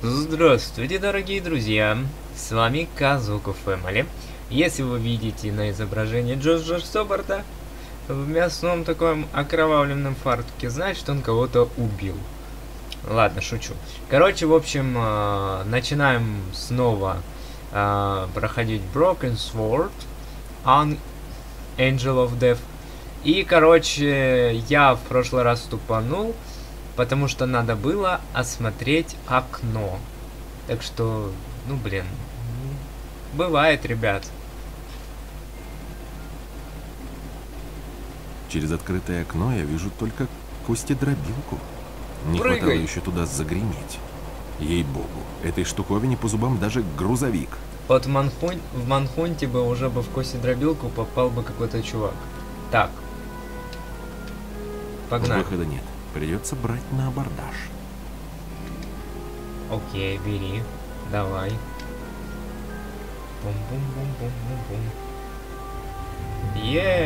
Здравствуйте, дорогие друзья! С вами Казуко Фэмили. Если вы видите на изображении Джорджа Соборта в мясном таком окровавленном фартуке, значит он кого-то убил. Ладно, шучу. Короче, в общем, начинаем снова проходить Broken Sword, Angel of Death. И, короче, я в прошлый раз тупанул, потому что надо было осмотреть окно. Так что, ну блин, бывает, ребят. Через открытое окно я вижу только костедробилку. Не Прыгай. хватало еще туда загреметь. Ей-богу, этой штуковине по зубам даже грузовик. Вот в Манхунте бы уже бы в костедробилку попал бы какой-то чувак. Так. Погнали. Выхода нет. Придется брать на абордаж. Окей, бери. Давай. Бум-бум-бум-бум-бум-бум. Еее!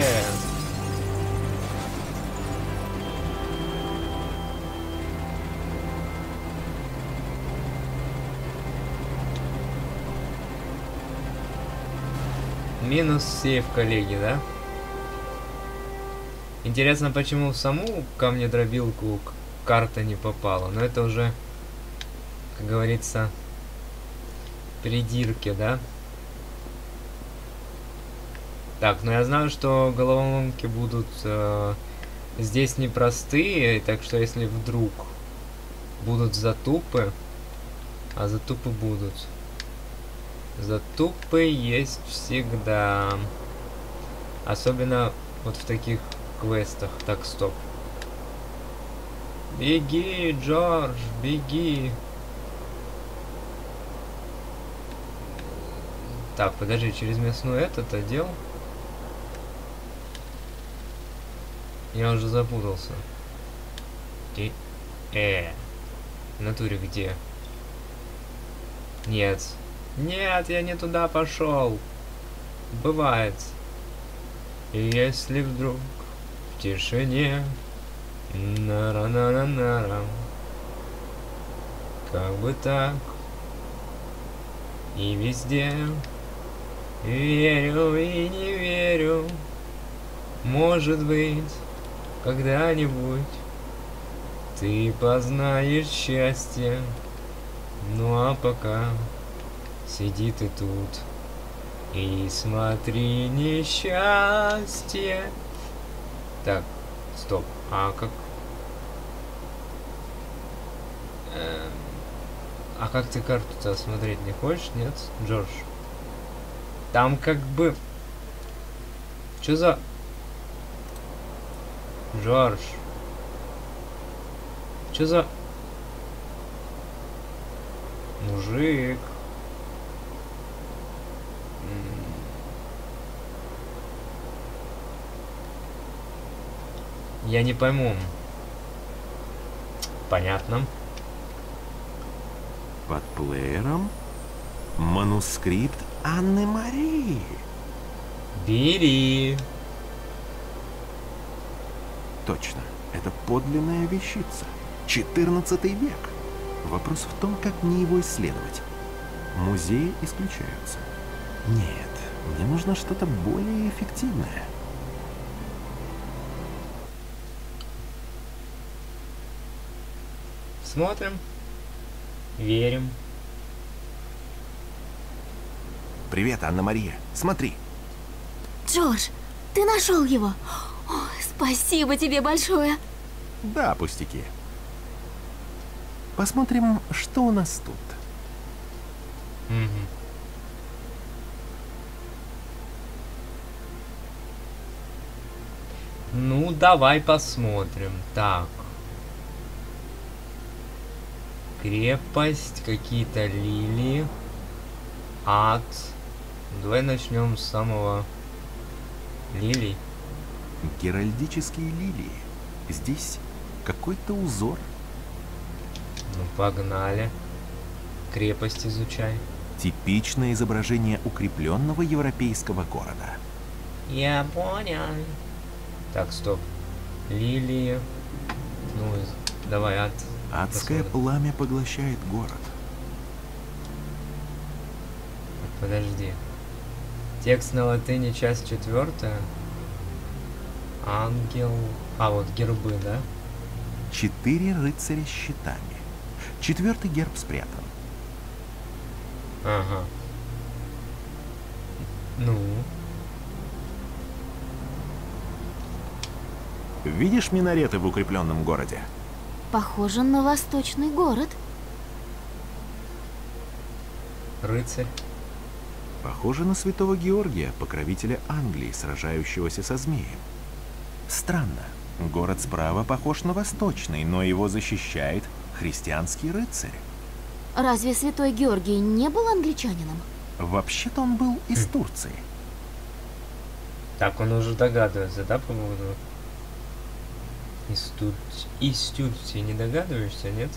Минус сейф, коллеги, да? Интересно, почему в саму камнедробилку карта не попала. Но это уже, как говорится, придирки, да? Так, ну я знаю, что головоломки будут здесь непростые, так что если вдруг будут затупы, а затупы будут. Затупы есть всегда. Особенно вот в таких квестах. Так, стоп. Беги, Джордж, беги. Так, подожди, через мясную этот отдел? Я уже запутался. В натуре где? Нет. Нет, я не туда пошел. Бывает. Если вдруг в тишине нара-нара-нара, как бы так и везде верю и не верю, может быть, когда-нибудь ты познаешь счастье. Ну а пока сиди ты тут и смотри несчастье. Так, стоп. А как... А как ты карту-то осмотреть не хочешь, нет, Джордж? Там как бы... Чё за... Джордж? Чё за... Мужик? Я не пойму. Понятно. Под плеером манускрипт Анны Марии. Бери. Точно, это подлинная вещица. 14 век. Вопрос в том, как мне его исследовать. Музеи исключаются. Нет, мне нужно что-то более эффективное. Смотрим. Верим. Привет, Анна-Мария. Смотри. Джордж, ты нашел его? Ой, спасибо тебе большое. Да, пустяки. Посмотрим, что у нас тут. Ну, давай посмотрим. Так. Крепость, какие-то лилии. Ад. Давай начнем с самого... Лилий. Геральдические лилии. Здесь какой-то узор. Ну, погнали. Крепость изучай. Типичное изображение укрепленного европейского города. Я понял. Так, стоп. Лилии. Ну, давай ад. Адское Посмотрим. пламя поглощает город. Подожди. Текст на латыни, часть 4. Ангел... А, вот гербы, да? 4 рыцаря с щитами. 4-й герб спрятан. Ага. Ну? Видишь минареты в укрепленном городе? Похоже на восточный город. Рыцарь. Похоже на святого Георгия, покровителя Англии, сражающегося со змеем. Странно. Город справа похож на восточный, но его защищает христианский рыцарь. Разве святой Георгий не был англичанином? Вообще-то он был из Турции. Так, он уже догадывается, да, по поводу... Из Турции не догадываешься, нет?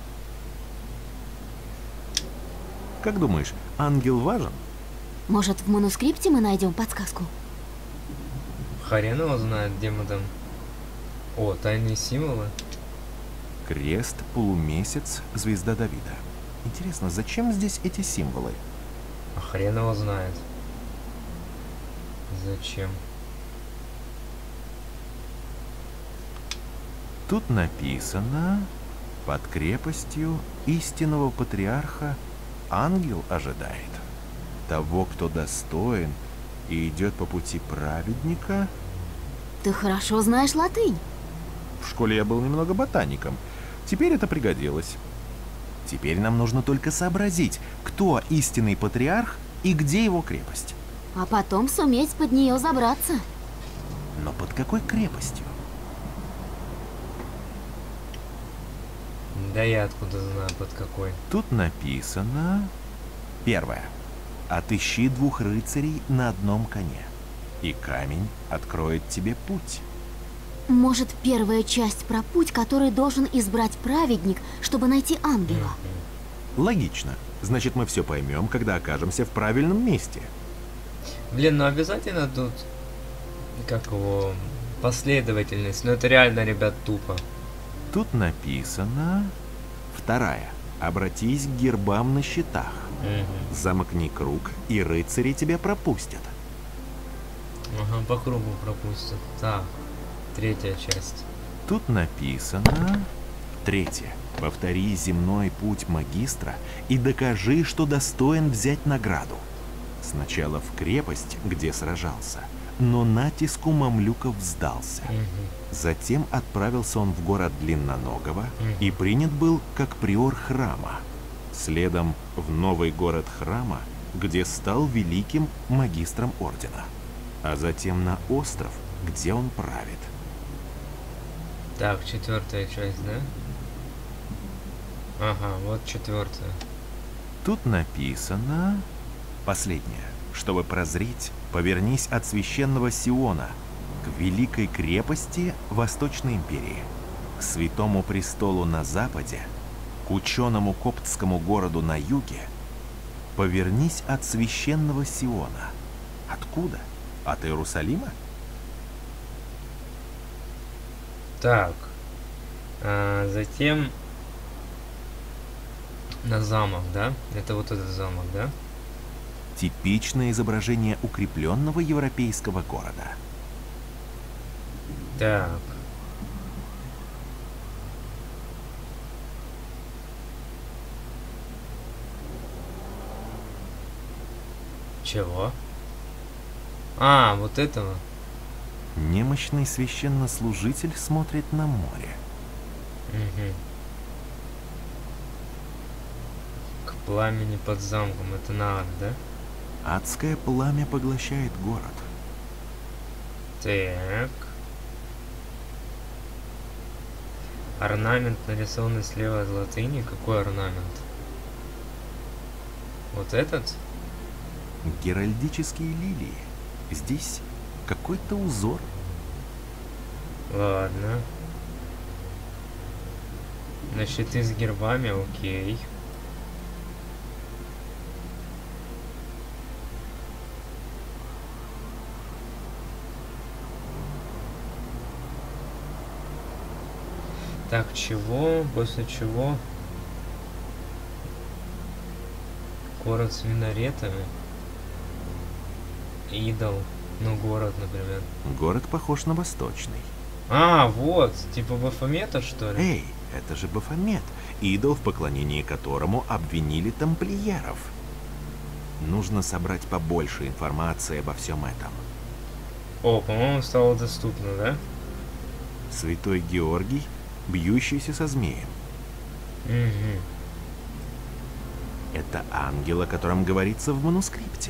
Как думаешь, ангел важен? Может, в манускрипте мы найдем подсказку? Хрен его знает, где мы там... О, тайные символы. Крест, полумесяц, звезда Давида. Интересно, зачем здесь эти символы? А хрен его знает. Зачем? Тут написано: под крепостью истинного патриарха ангел ожидает. Того, кто достоин и идет по пути праведника. Ты хорошо знаешь латынь. В школе я был немного ботаником. Теперь это пригодилось. Теперь нам нужно только сообразить, кто истинный патриарх и где его крепость. А потом суметь под нее забраться. Но под какой крепостью? Да я откуда знаю, под какой. Тут написано... Первое. Отыщи 2 рыцарей на одном коне, и камень откроет тебе путь. Может, первая часть про путь, который должен избрать праведник, чтобы найти ангела. Логично. Значит, мы все поймем, когда окажемся в правильном месте. Блин, ну обязательно тут... Как его... Последовательность. Но это реально, ребят, тупо. Тут написано... Вторая. Обратись к гербам на щитах. Замкни круг, и рыцари тебя пропустят. Ага, по кругу пропустят. Так, 3-я часть. Тут написано... Третье. Повтори земной путь магистра и докажи, что достоин взять награду. Сначала в крепость, где сражался, но натиску мамлюков сдался. Затем отправился он в город Длинноногого и принят был как приор храма. Следом в новый город храма, где стал великим магистром ордена. А затем на остров, где он правит. Так, 4-я часть, да? Ага, вот 4-я. Тут написано... Последнее. Чтобы прозреть, повернись от священного Сиона к великой крепости Восточной империи, к святому престолу на западе, к ученому коптскому городу на юге. Повернись от священного Сиона. Откуда? От Иерусалима? Так. Затем... На замок, да? Это вот этот замок, да? Типичное изображение укрепленного европейского города. Так. Чего? А, вот этого. Немощный священнослужитель смотрит на море. Угу. К пламени под замком. Это на ад, да? Адское пламя поглощает город. Так. Орнамент, нарисованный слева от латыни. Какой орнамент? Вот этот? Геральдические лилии. Здесь какой-то узор. Ладно. На щиты с гербами, окей. Так, чего? После чего? Город с минаретами. Идол. Ну, город, например. Город похож на восточный. А, вот, типа Бафомета, что ли? Эй, это же Бафомет, идол, в поклонении которому обвинили тамплиеров. Нужно собрать побольше информации обо всем этом. О, по-моему, стало доступно, да? Святой Георгий, бьющийся со змеем. Угу. Это ангел, о котором говорится в манускрипте.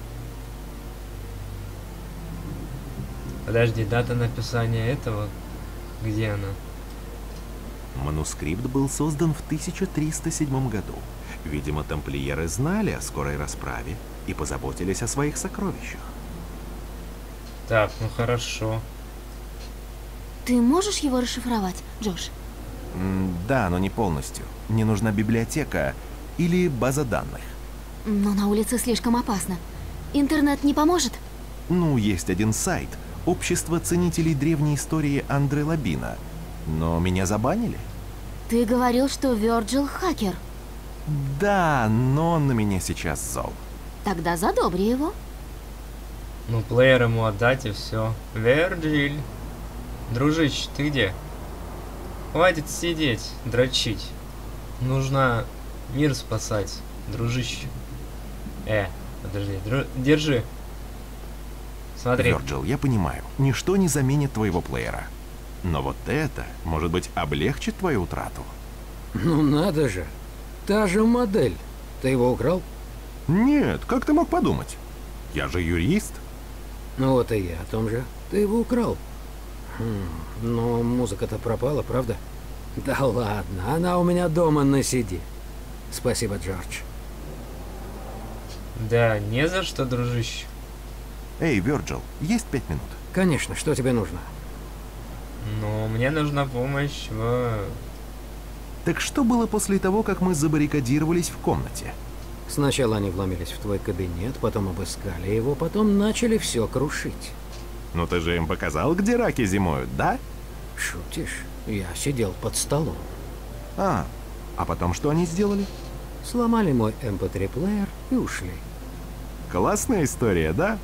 Подожди, дата написания этого, где она? Манускрипт был создан в 1307 году. Видимо, тамплиеры знали о скорой расправе и позаботились о своих сокровищах. Так, ну хорошо. Ты можешь его расшифровать, Джош? Да, но не полностью. Мне нужна библиотека или база данных. Но на улице слишком опасно. Интернет не поможет? Ну, есть один сайт. Общество ценителей древней истории Андре Лабина. Но меня забанили? Ты говорил, что Вёрджил хакер. Да, но он на меня сейчас зол. Тогда задобри его. Ну, плеер ему отдать и все. Верджиль. Дружище, ты где? Хватит сидеть, дрочить. Нужно мир спасать, дружище. Подожди, держи. Смотри. Вёрджил, я понимаю, ничто не заменит твоего плеера. Но вот это, может быть, облегчит твою утрату. Ну надо же. Та же модель. Ты его украл? Нет, как ты мог подумать? Я же юрист. Ну вот и я о том же. Ты его украл. Но музыка-то пропала, правда? Да ладно, она у меня дома на CD. Спасибо, Джордж. Да, не за что, дружище. Эй, Вёрджил, есть 5 минут? Конечно, что тебе нужно? Но мне нужна помощь в... Так что было после того, как мы забаррикадировались в комнате? Сначала они вломились в твой кабинет, потом обыскали его, потом начали все крушить. Ну ты же им показал, где раки зимуют, да? Шутишь? Я сидел под столом. А потом что они сделали? Сломали мой MP3-плеер и ушли. Классная история, да?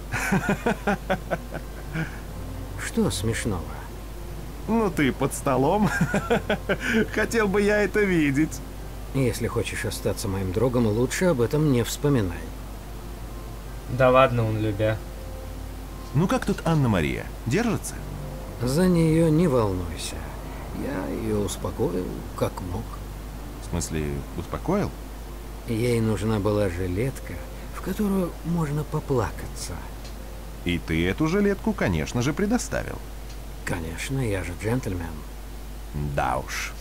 Что смешного? Ну ты под столом. Хотел бы я это видеть. Если хочешь остаться моим другом, лучше об этом не вспоминай. Да ладно, он любя. Ну как тут Анна-Мария? Держится? За нее не волнуйся. Я ее успокоил, как мог. В смысле, успокоил? Ей нужна была жилетка, в которую можно поплакаться. И ты эту жилетку, конечно же, предоставил. Конечно, я же джентльмен. Да уж.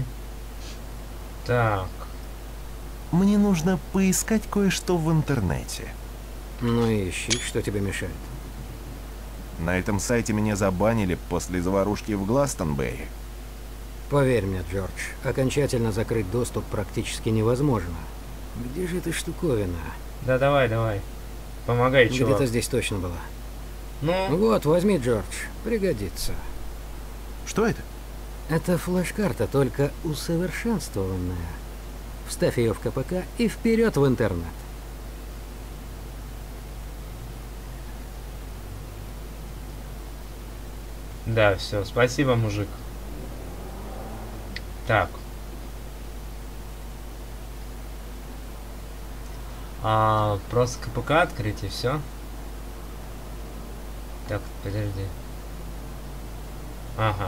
Так. Мне нужно поискать кое-что в интернете. Ну и ищи, что тебе мешает. На этом сайте меня забанили после заварушки в Гластонбэе. Поверь мне, Джордж, окончательно закрыть доступ практически невозможно. Где же эта штуковина? Да давай. Помогай, чувак. Где-то здесь точно была. Ну, Вот, возьми, Джордж, пригодится. Что это? Это флеш-карта, только усовершенствованная. Вставь ее в КПК и вперед в интернет. да, все, спасибо, мужик. Так. Просто КПК открыть и все. Так, подожди. Ага.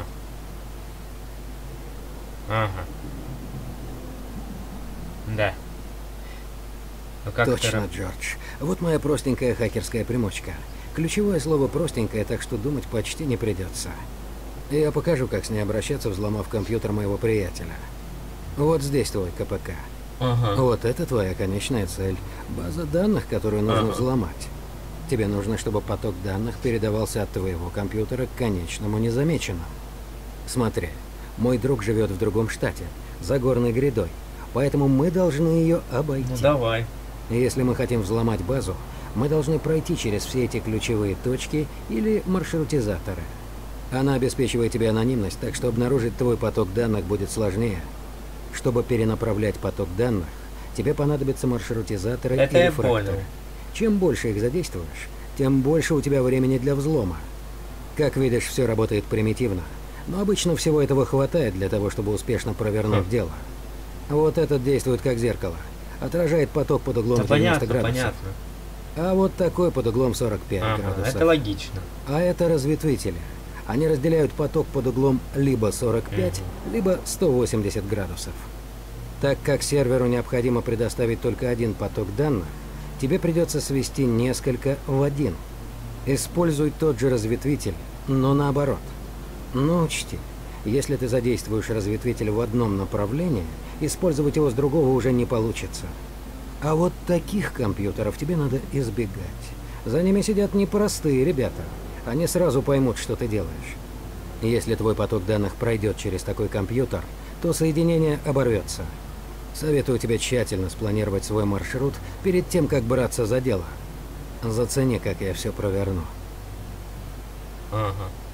Да. Ну как Точно, это... Джордж. Вот моя простенькая хакерская примочка. Ключевое слово простенькое, так что думать почти не придется. Я покажу, как с ней обращаться, взломав компьютер моего приятеля. Вот здесь твой КПК. Ага. Вот это твоя конечная цель. База данных, которую нужно взломать. Тебе нужно, чтобы поток данных передавался от твоего компьютера к конечному незамеченным. Смотри, мой друг живет в другом штате, за горной грядой, поэтому мы должны ее обойти. Ну давай. Если мы хотим взломать базу, мы должны пройти через все эти ключевые точки или маршрутизаторы. Она обеспечивает тебе анонимность, так что обнаружить твой поток данных будет сложнее. Чтобы перенаправлять поток данных, тебе понадобятся маршрутизаторы Это и я рефракторы. понял. Чем больше их задействуешь, тем больше у тебя времени для взлома. Как видишь, все работает примитивно, но обычно всего этого хватает для того, чтобы успешно провернуть дело. Вот этот действует как зеркало. Отражает поток под углом 90 градусов. Понятно. А вот такой под углом 45 градусов. Это логично. А это разветвители. Они разделяют поток под углом либо 45, либо 180 градусов. Так как серверу необходимо предоставить только один поток данных, тебе придется свести несколько в один. Используй тот же разветвитель, но наоборот. Но учти, если ты задействуешь разветвитель в одном направлении, использовать его с другого уже не получится. А вот таких компьютеров тебе надо избегать. За ними сидят непростые ребята. Они сразу поймут, что ты делаешь. Если твой поток данных пройдет через такой компьютер, то соединение оборвется. Советую тебе тщательно спланировать свой маршрут перед тем, как браться за дело. Зацени, как я все проверну. Ага.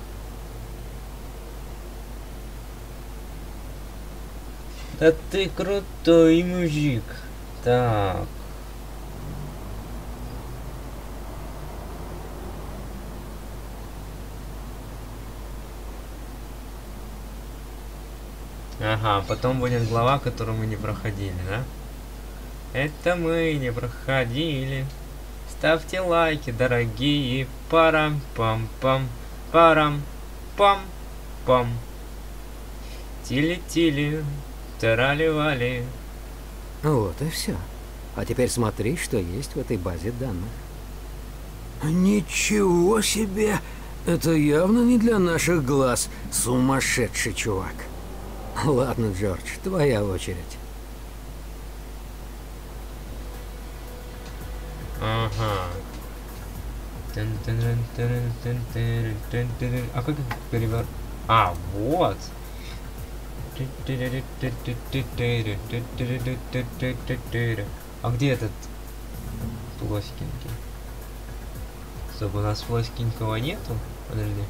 Да ты крутой мужик. Так. Ага, потом будет глава, которую мы не проходили, да? Это мы не проходили. Ставьте лайки, дорогие. Парам-пам-пам. Парам-пам-пам. Тили-тили. Тарали-вали. Вот и все. А теперь смотри, что есть в этой базе данных. Ничего себе! Это явно не для наших глаз. Сумасшедший чувак. Ладно, Джордж, твоя очередь. Ага. А как их перевор... А, вот. А где этот плоскенький? Стоп, у нас плоскенького нету? Подожди.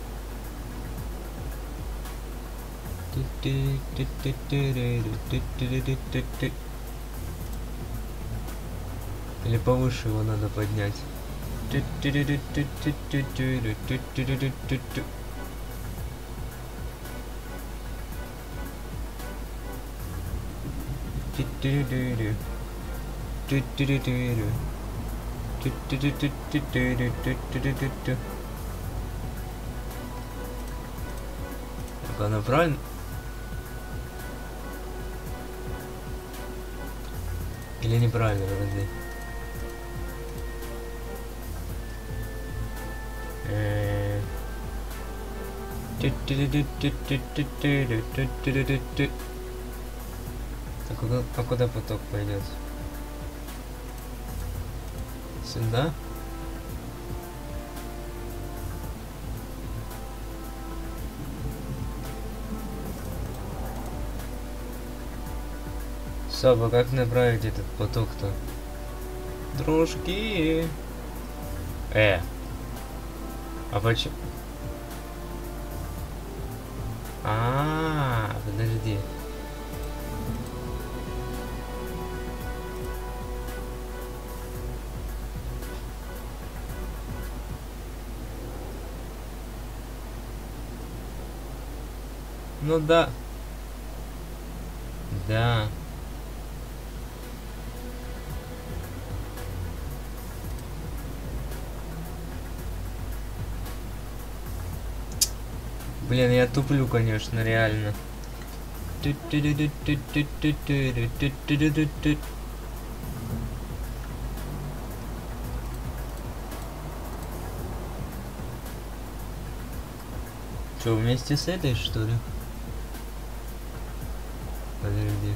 Или повыше его надо поднять. Так, она правильно? Или неправильно, подожди. Так, а куда поток пойдет? Сюда? Соба, как направить этот поток-то? Дружки! А почему? Подожди. Ну да. Да. Блин, я туплю, конечно, реально. Что, вместе с этой, что ли? Подожди.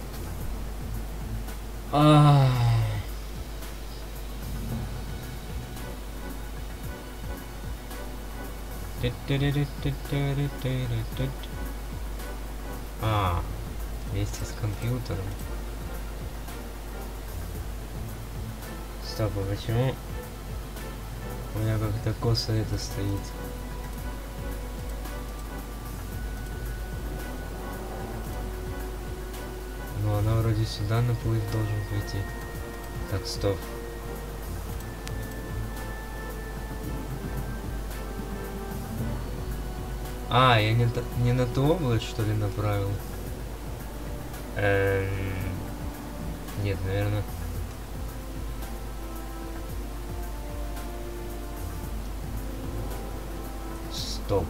Вместе с компьютером. Стоп, а почему у меня как-то косо это стоит? Ну, она вроде сюда наплыв должен пойти. Так, стоп. А, я не на ту область, что ли, направил? Нет, наверное. Стоп.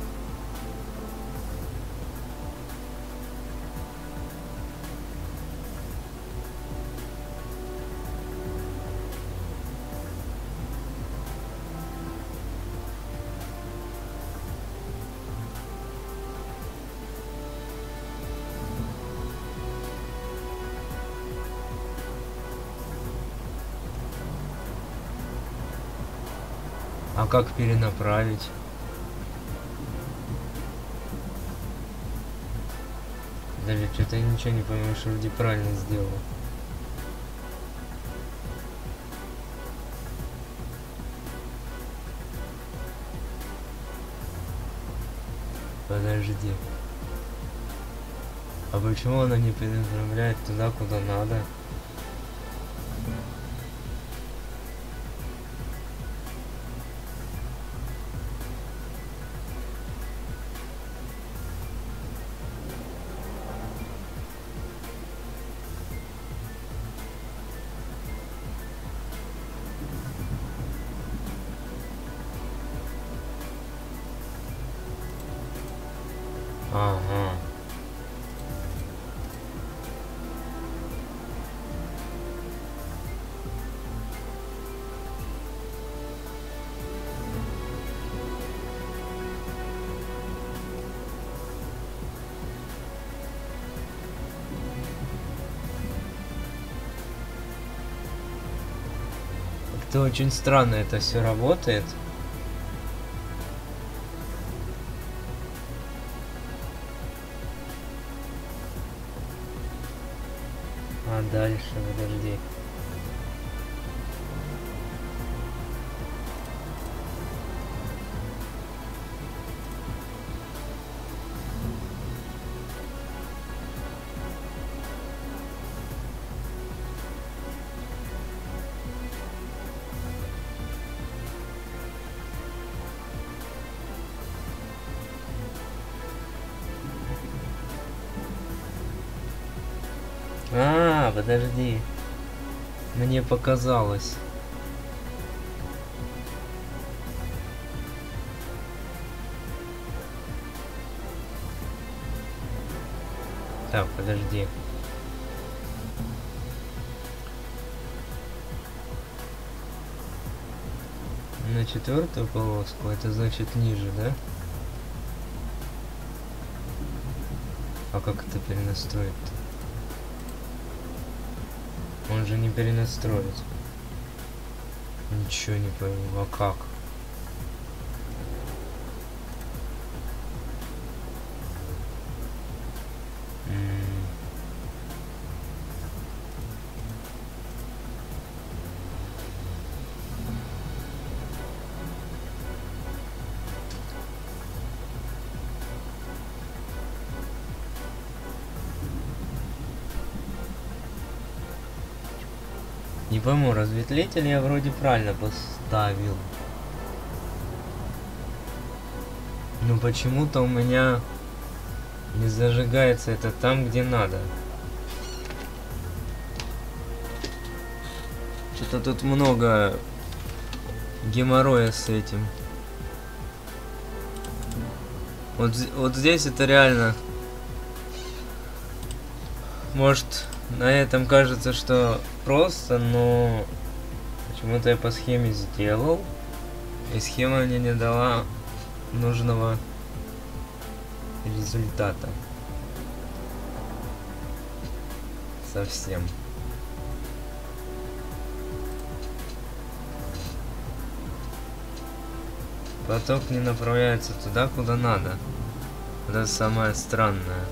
А как перенаправить? Даже что-то я ничего не понимаю, что вроде правильно сделал. Подожди. А почему она не перенаправляет туда, куда надо? Ага. Это очень странно, это все работает. А дальше, подожди. А, подожди. Мне показалось. Так, подожди. На 4-ю полоску, это значит ниже, да? А как это перенастроить-то? Он же не перенастроит. Ничего не пойму, а как? Не пойму, разветвлитель я вроде правильно поставил. Но почему-то у меня не зажигается это там, где надо. Что-то тут много геморроя с этим. Вот здесь это реально. Может, на этом кажется, что просто, но почему-то я по схеме сделал, и схема мне не дала нужного результата. Совсем. Поток не направляется туда, куда надо. Это самое странное.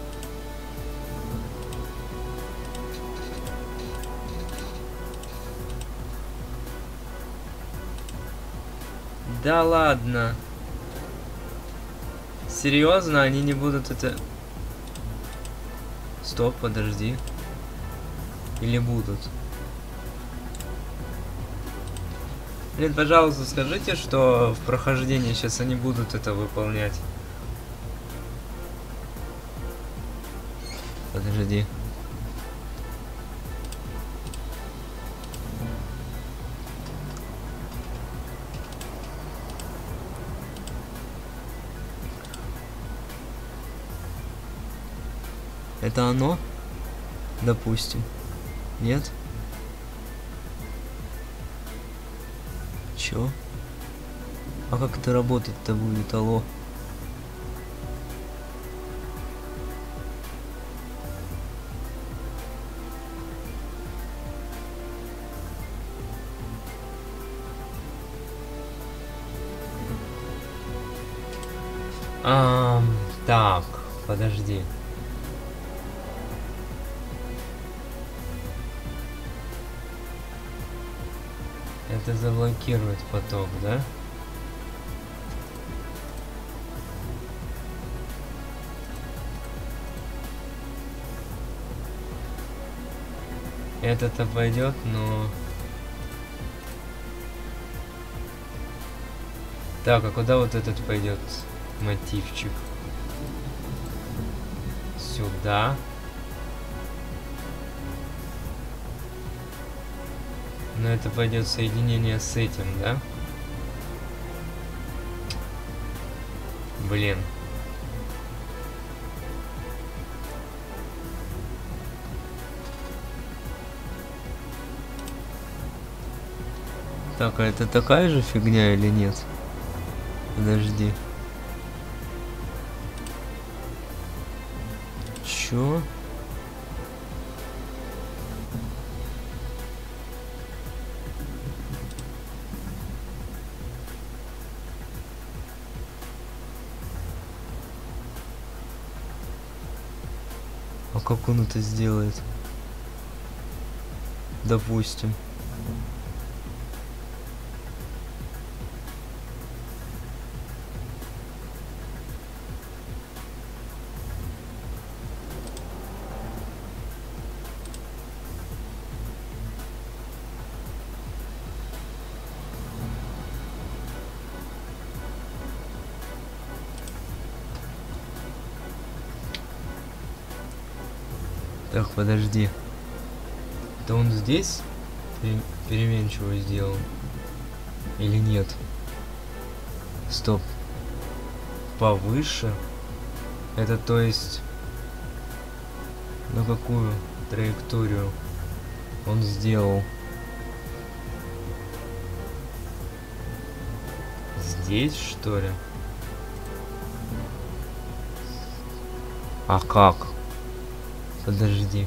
Да ладно. Серьезно, они не будут это... Стоп, подожди. Или будут? Блин, пожалуйста, скажите, что в прохождении сейчас они будут это выполнять. подожди. Это оно? Допустим. Нет? Чё? А как это работать-то будет, алло? Так, подожди. Это заблокирует поток, да? Это-то пойдет, но... Так, а куда вот этот пойдет мотивчик? Сюда. Но это пойдет соединение с этим, да? Блин. Так, а это такая же фигня или нет? Подожди. Чё? А как он это сделает? Допустим. Так, подожди. Это он здесь переменчиво сделал? Или нет? Стоп. Повыше? Это то есть... На какую траекторию он сделал? Здесь, что ли? А как? Подожди.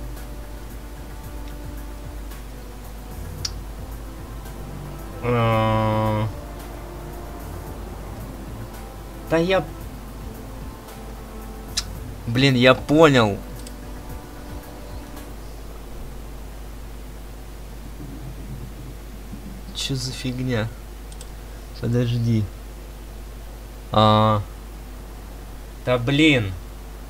Да я... Блин, я понял. Чё за фигня? Подожди. Да блин.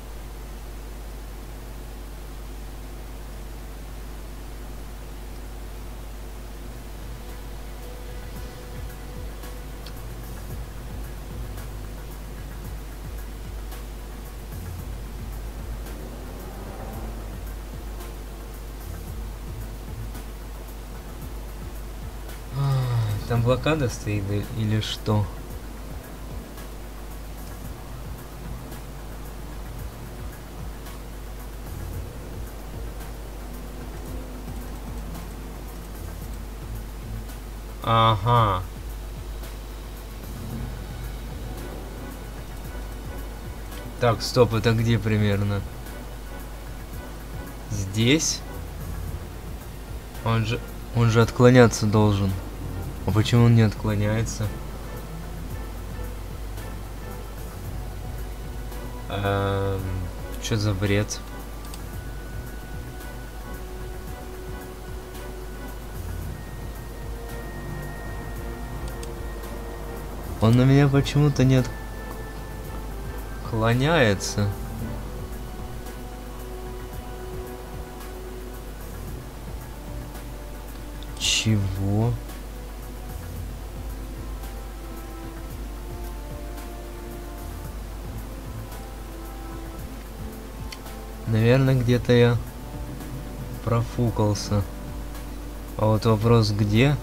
Там блокада стоит или что? Ага. Так, стоп, это где примерно? Здесь? Он же отклоняться должен. А почему он не отклоняется? Что за бред? Он на меня почему-то не отклоняется. Чего? Наверное, где-то я профукался. А вот вопрос где?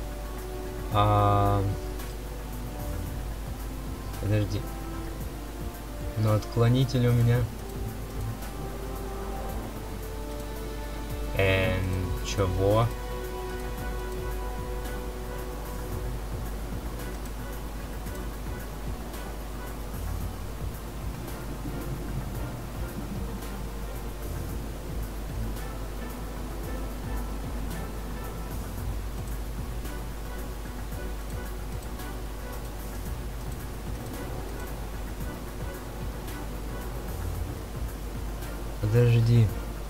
Подожди. Но отклонитель у меня. Чего? Подожди.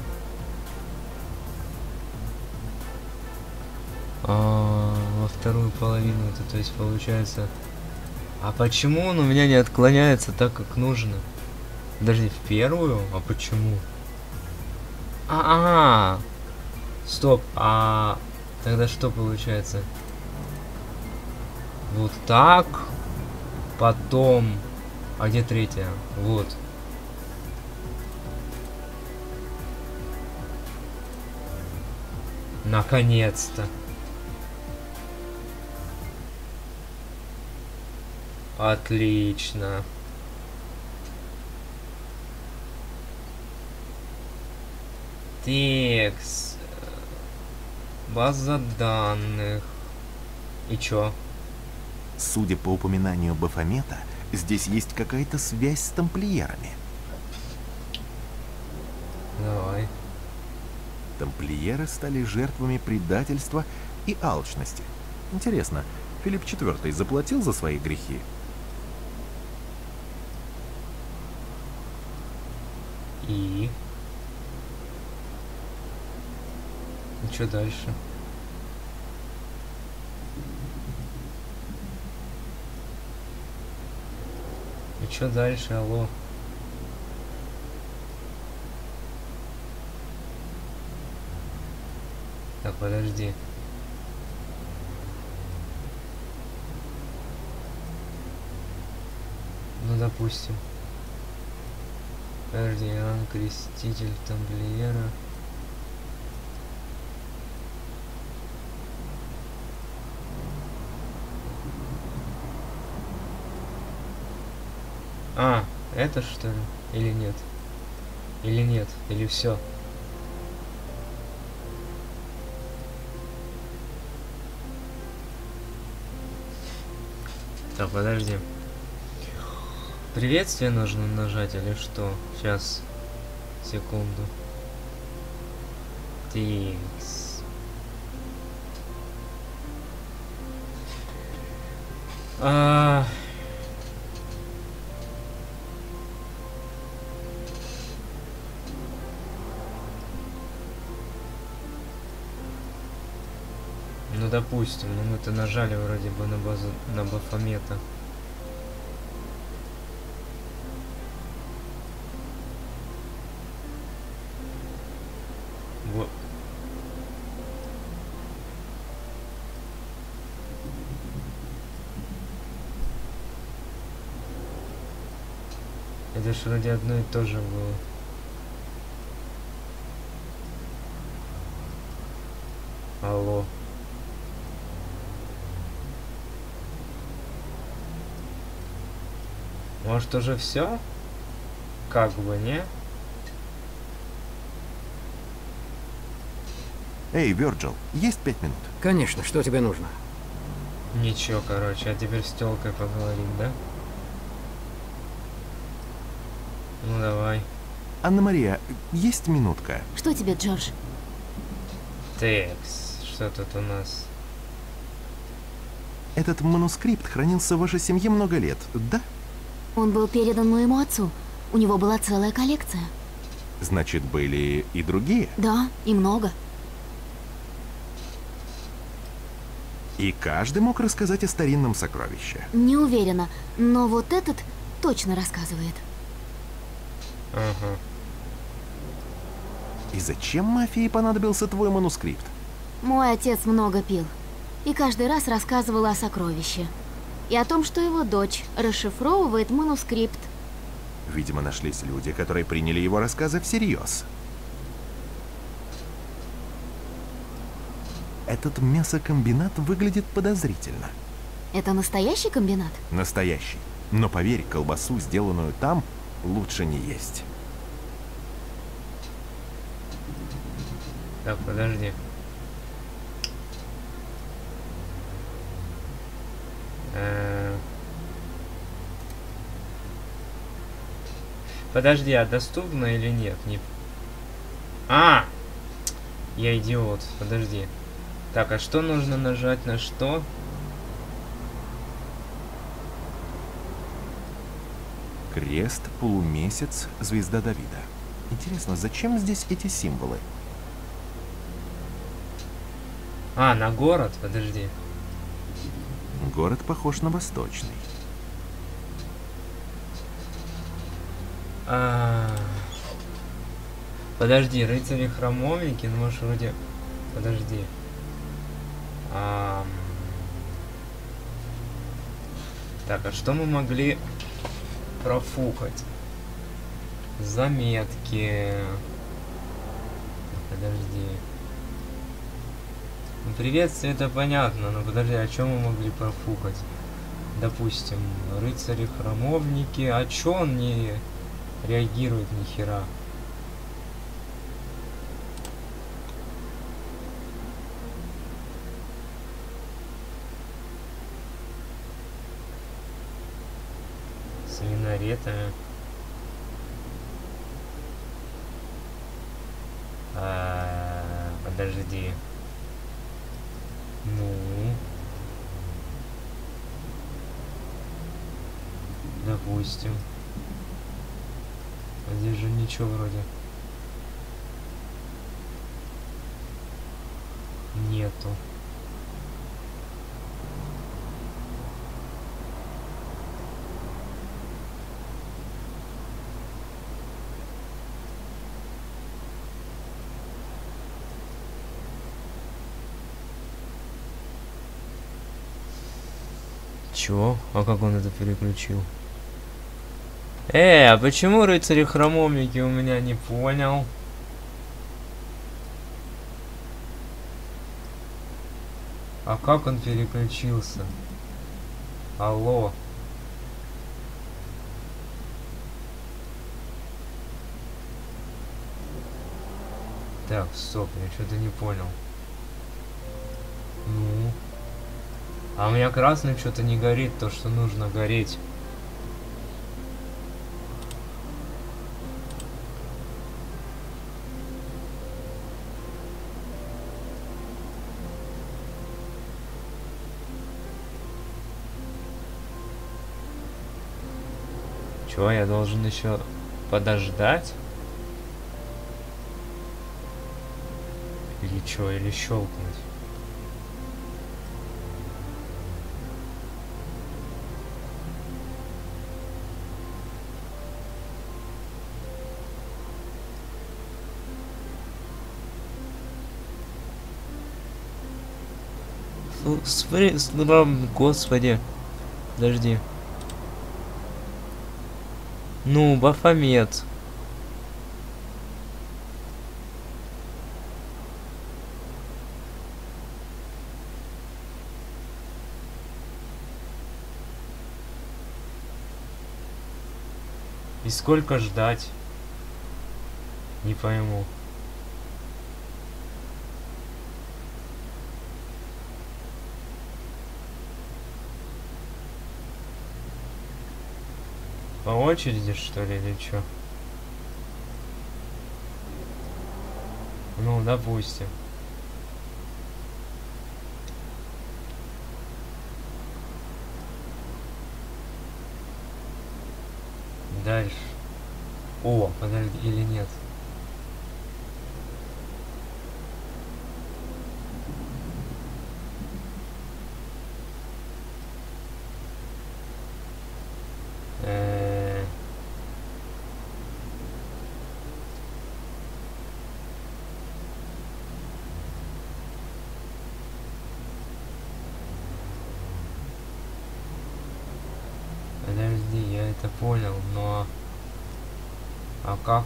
Во вторую половину это, то есть получается... А почему он у меня не отклоняется так, как нужно? Подожди, в первую? А почему? Стоп, тогда что получается? Вот так. Потом... А где третья? Вот. Наконец-то. Отлично. Текст. База данных. И чё? Судя по упоминанию Бафомета, здесь есть какая-то связь с тамплиерами. Давай. Тамплиеры стали жертвами предательства и алчности. Интересно, Филипп IV заплатил за свои грехи? И что дальше? И что дальше, алло? Так, подожди. Ну, допустим. Подожди, Иоанн Креститель тамплиера. Это что ли? Или нет? Или нет? Или все? Так, подожди. Приветствие нужно нажать или что? Сейчас. Секунду. Тикс. Ну допустим, ну мы-то нажали вроде бы на базу, на Бафомета. Вот. Это ж вроде одно и то же было. Алло. Может уже все? Как бы, не? Эй, Вёрджил, есть 5 минут? Конечно, что тебе нужно? Ничего, короче, а теперь с тёлкой поговорим, да? Ну давай. Анна-Мария, есть минутка? Что тебе, Джордж? Текс, что тут у нас? Этот манускрипт хранился в вашей семье много лет, да? Он был передан моему отцу. У него была целая коллекция. Значит, были и другие? Да, и много. И каждый мог рассказать о старинном сокровище. Не уверена, но вот этот точно рассказывает. Ага. И зачем мафии понадобился твой манускрипт? Мой отец много пил. И каждый раз рассказывал о сокровище. И о том, что его дочь расшифровывает манускрипт. Видимо, нашлись люди, которые приняли его рассказы всерьез. Этот мясокомбинат выглядит подозрительно. Это настоящий комбинат? Настоящий. Но поверь, колбасу, сделанную там, лучше не есть. Так, подожди. Подожди, а доступно или нет? Не... А! Я идиот, подожди. Так, а что нужно нажать на что? Крест, полумесяц, звезда Давида. Интересно, зачем здесь эти символы? А, на город? Подожди. Город похож на восточный. Подожди, рыцари-храмовники, ну может вроде... Подожди. Так, а что мы могли профукать? Заметки. Подожди. Ну, приветствие это понятно, но подожди, о чем мы могли профукать? Допустим, рыцари-храмовники, а чё он не реагирует ни хера? С минаретами. Подожди. Ну. Допустим. Здесь же ничего вроде. Нету. Чё? А как он это переключил? А почему рыцари-храмовники у меня не понял? А как он переключился? Алло. Так, стоп, я что-то не понял. Ну. А у меня красным что-то не горит, то, что нужно гореть. Чё, я должен еще подождать? Или чё, или щелкнуть? Господи. Подожди. Ну, Бафомет. И сколько ждать? Не пойму. По очереди, что ли, или что? Ну, допустим. Дальше. О, подожди, или нет? Подожди, я это понял, но А как?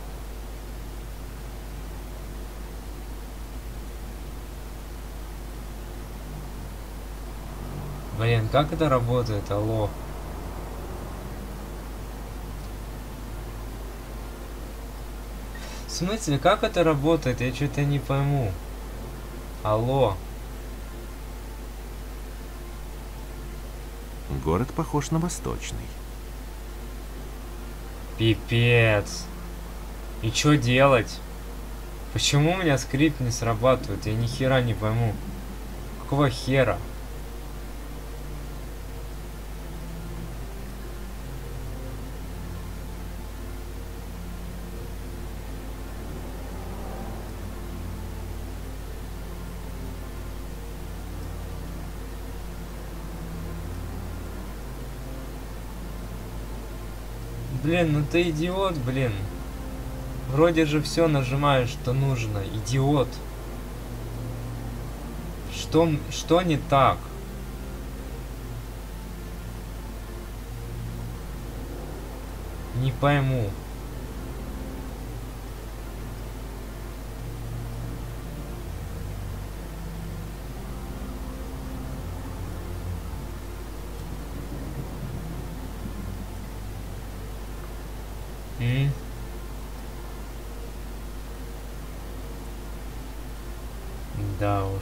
Блин, как это работает? Алло. В смысле, как это работает? Я что-то не пойму. Алло. Город похож на восточный. Пипец. И что делать? Почему у меня скрипт не срабатывает? Я ни хера не пойму. Какого хера? Блин, ну ты идиот, блин. Вроде же все нажимаешь, что нужно. Идиот. Что не так? Не пойму. Да уж.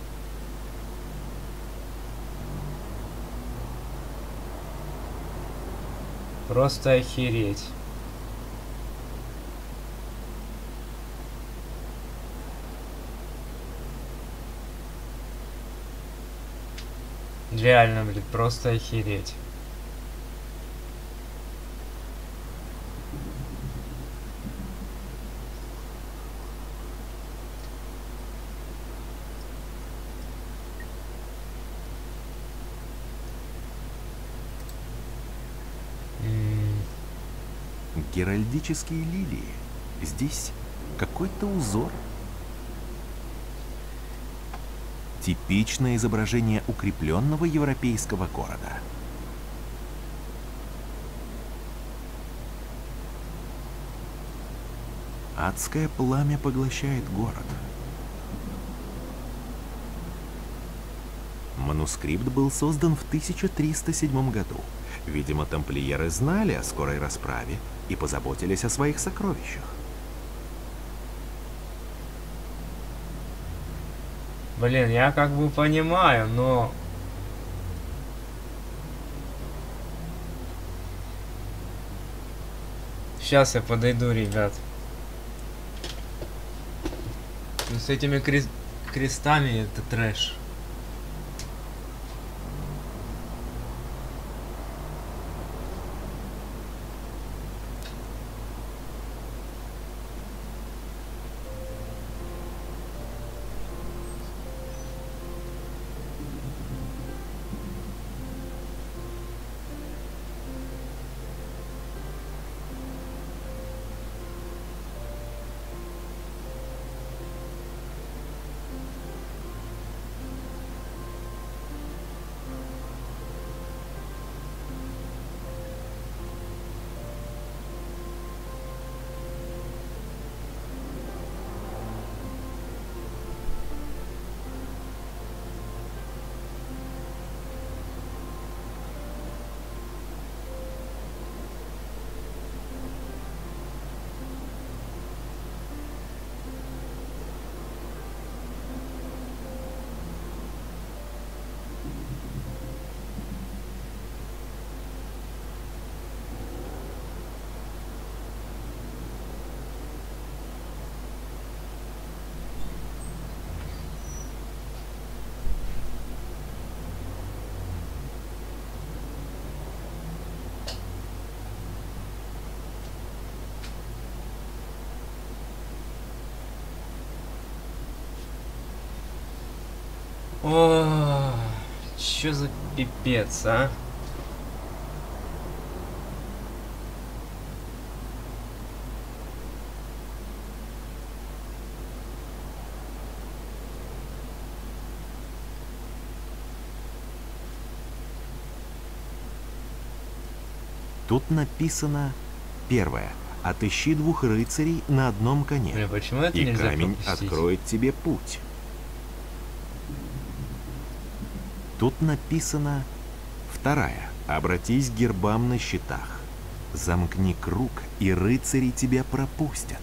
Просто охереть. Реально, блин, просто охереть. Геральдические лилии. Здесь какой-то узор. Типичное изображение укрепленного европейского города. Адское пламя поглощает город. Манускрипт был создан в 1307 году. Видимо, тамплиеры знали о скорой расправе и позаботились о своих сокровищах. Блин, я как бы понимаю, но... Сейчас я подойду, ребят. С этими крестами это трэш. О, чё за пипец, а? Тут написано: первое. Отыщи 2 рыцарей на одном коне, Блин, почему это и нельзя камень пропустить? откроет тебе путь. Тут написано 2. Обратись к гербам на щитах. Замкни круг, и рыцари тебя пропустят.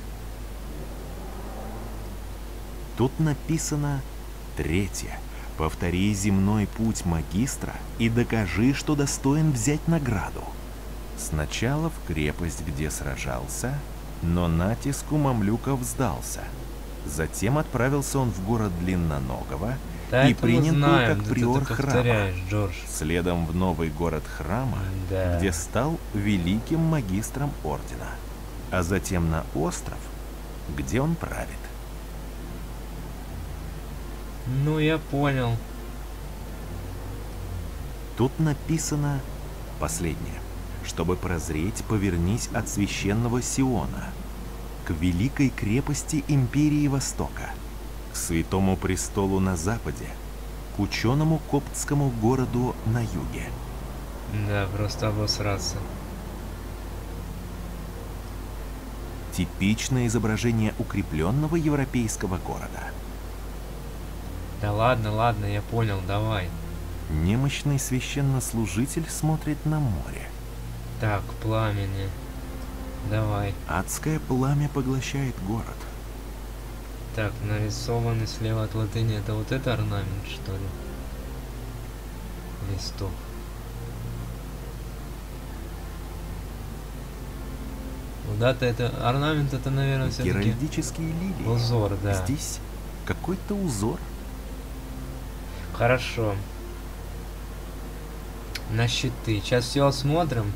Тут написано 3. Повтори земной путь магистра и докажи, что достоин взять награду. Сначала в крепость, где сражался, но натиску мамлюков сдался. Затем отправился он в город Длинноногого Да, и это мы принят знаем, был как да приор ты храма. повторяешь, Джордж. Следом в новый город храма, Да. где стал великим магистром ордена, а затем на остров, где он правит. Ну, я понял. Тут написано последнее. Чтобы прозреть, повернись от священного Сиона к великой крепости Империи Востока, к святому престолу на западе, к ученому коптскому городу на юге. Да, просто обосраться. Типичное изображение укрепленного европейского города. Да ладно, ладно, я понял, давай. Немощный священнослужитель смотрит на море. Так, пламени. Давай. Адское пламя поглощает город. Так, нарисованный слева от латыни. Это вот это орнамент, что ли? Листов. Куда-то это... Орнамент это, наверное, все-таки Геральдические лилии. узор, да. Здесь какой-то узор. Хорошо. На щиты. Сейчас все осмотрим.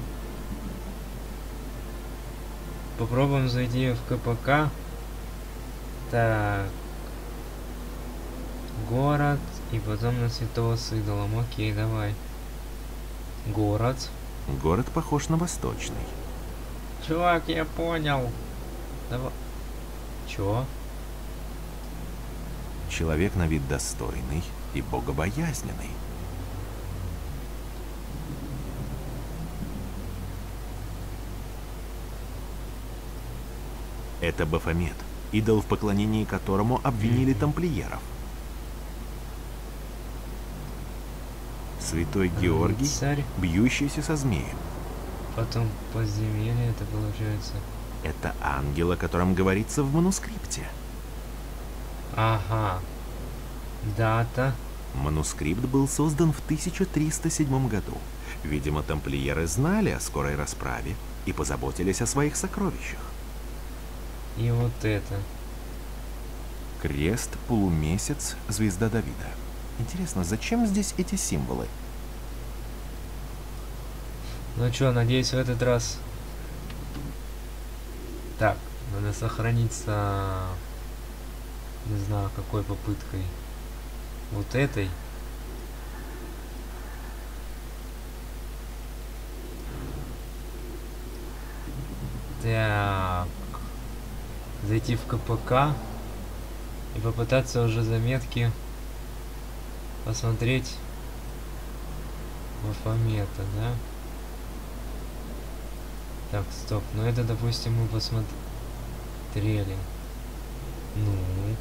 Попробуем зайти в КПК. Так. Город. И потом на Святого с идолом. Окей, давай. Город. Город похож на восточный. Чувак, я понял. Давай. Чё? Человек на вид достойный и богобоязненный. Это Бафомет, идол, в поклонении которому обвинили тамплиеров. Святой Георгий, Царь. бьющийся со змеем. Потом подземелье это получается. Это ангел, о котором говорится в манускрипте. Ага. Дата. Манускрипт был создан в 1307 году. Видимо, тамплиеры знали о скорой расправе и позаботились о своих сокровищах. И вот это. Крест, полумесяц, звезда Давида. Интересно, зачем здесь эти символы? Ну чё, надеюсь, в этот раз... Так, надо сохраниться... Не знаю, какой попыткой. Вот этой. Так. Зайти в КПК. И попытаться уже заметки посмотреть Бафомета, да? Так, стоп. Ну это, допустим, мы посмотрели. Ну.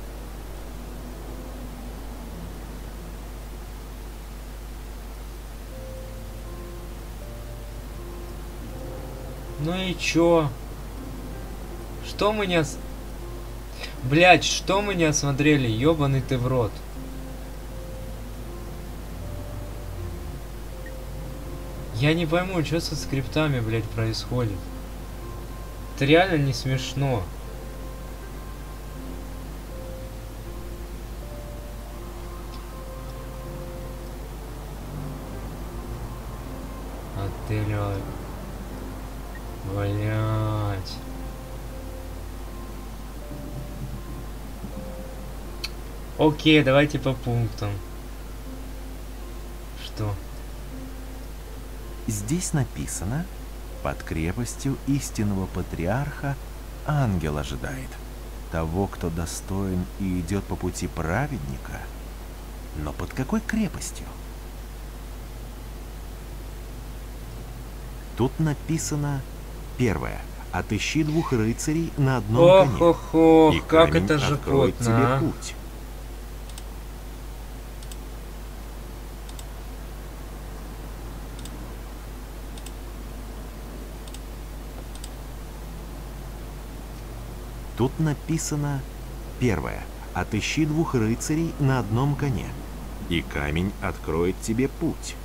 Ну и чё? Что мы не... Блять, что мы не осмотрели? Ёбаный ты в рот. Я не пойму, что со скриптами, блять, происходит. Это реально не смешно. Отель... Блять. Окей, давайте по пунктам. Что? Здесь написано: под крепостью истинного патриарха ангел ожидает того, кто достоин и идет по пути праведника. Но под какой крепостью? Тут написано: первое. Отыщи 2 рыцарей на одном коне. Ох-ох-ох, И как камень это же откроет тебе плотно, а. путь. Тут написано: первое. Отыщи 2 рыцарей на одном коне, и камень откроет тебе путь.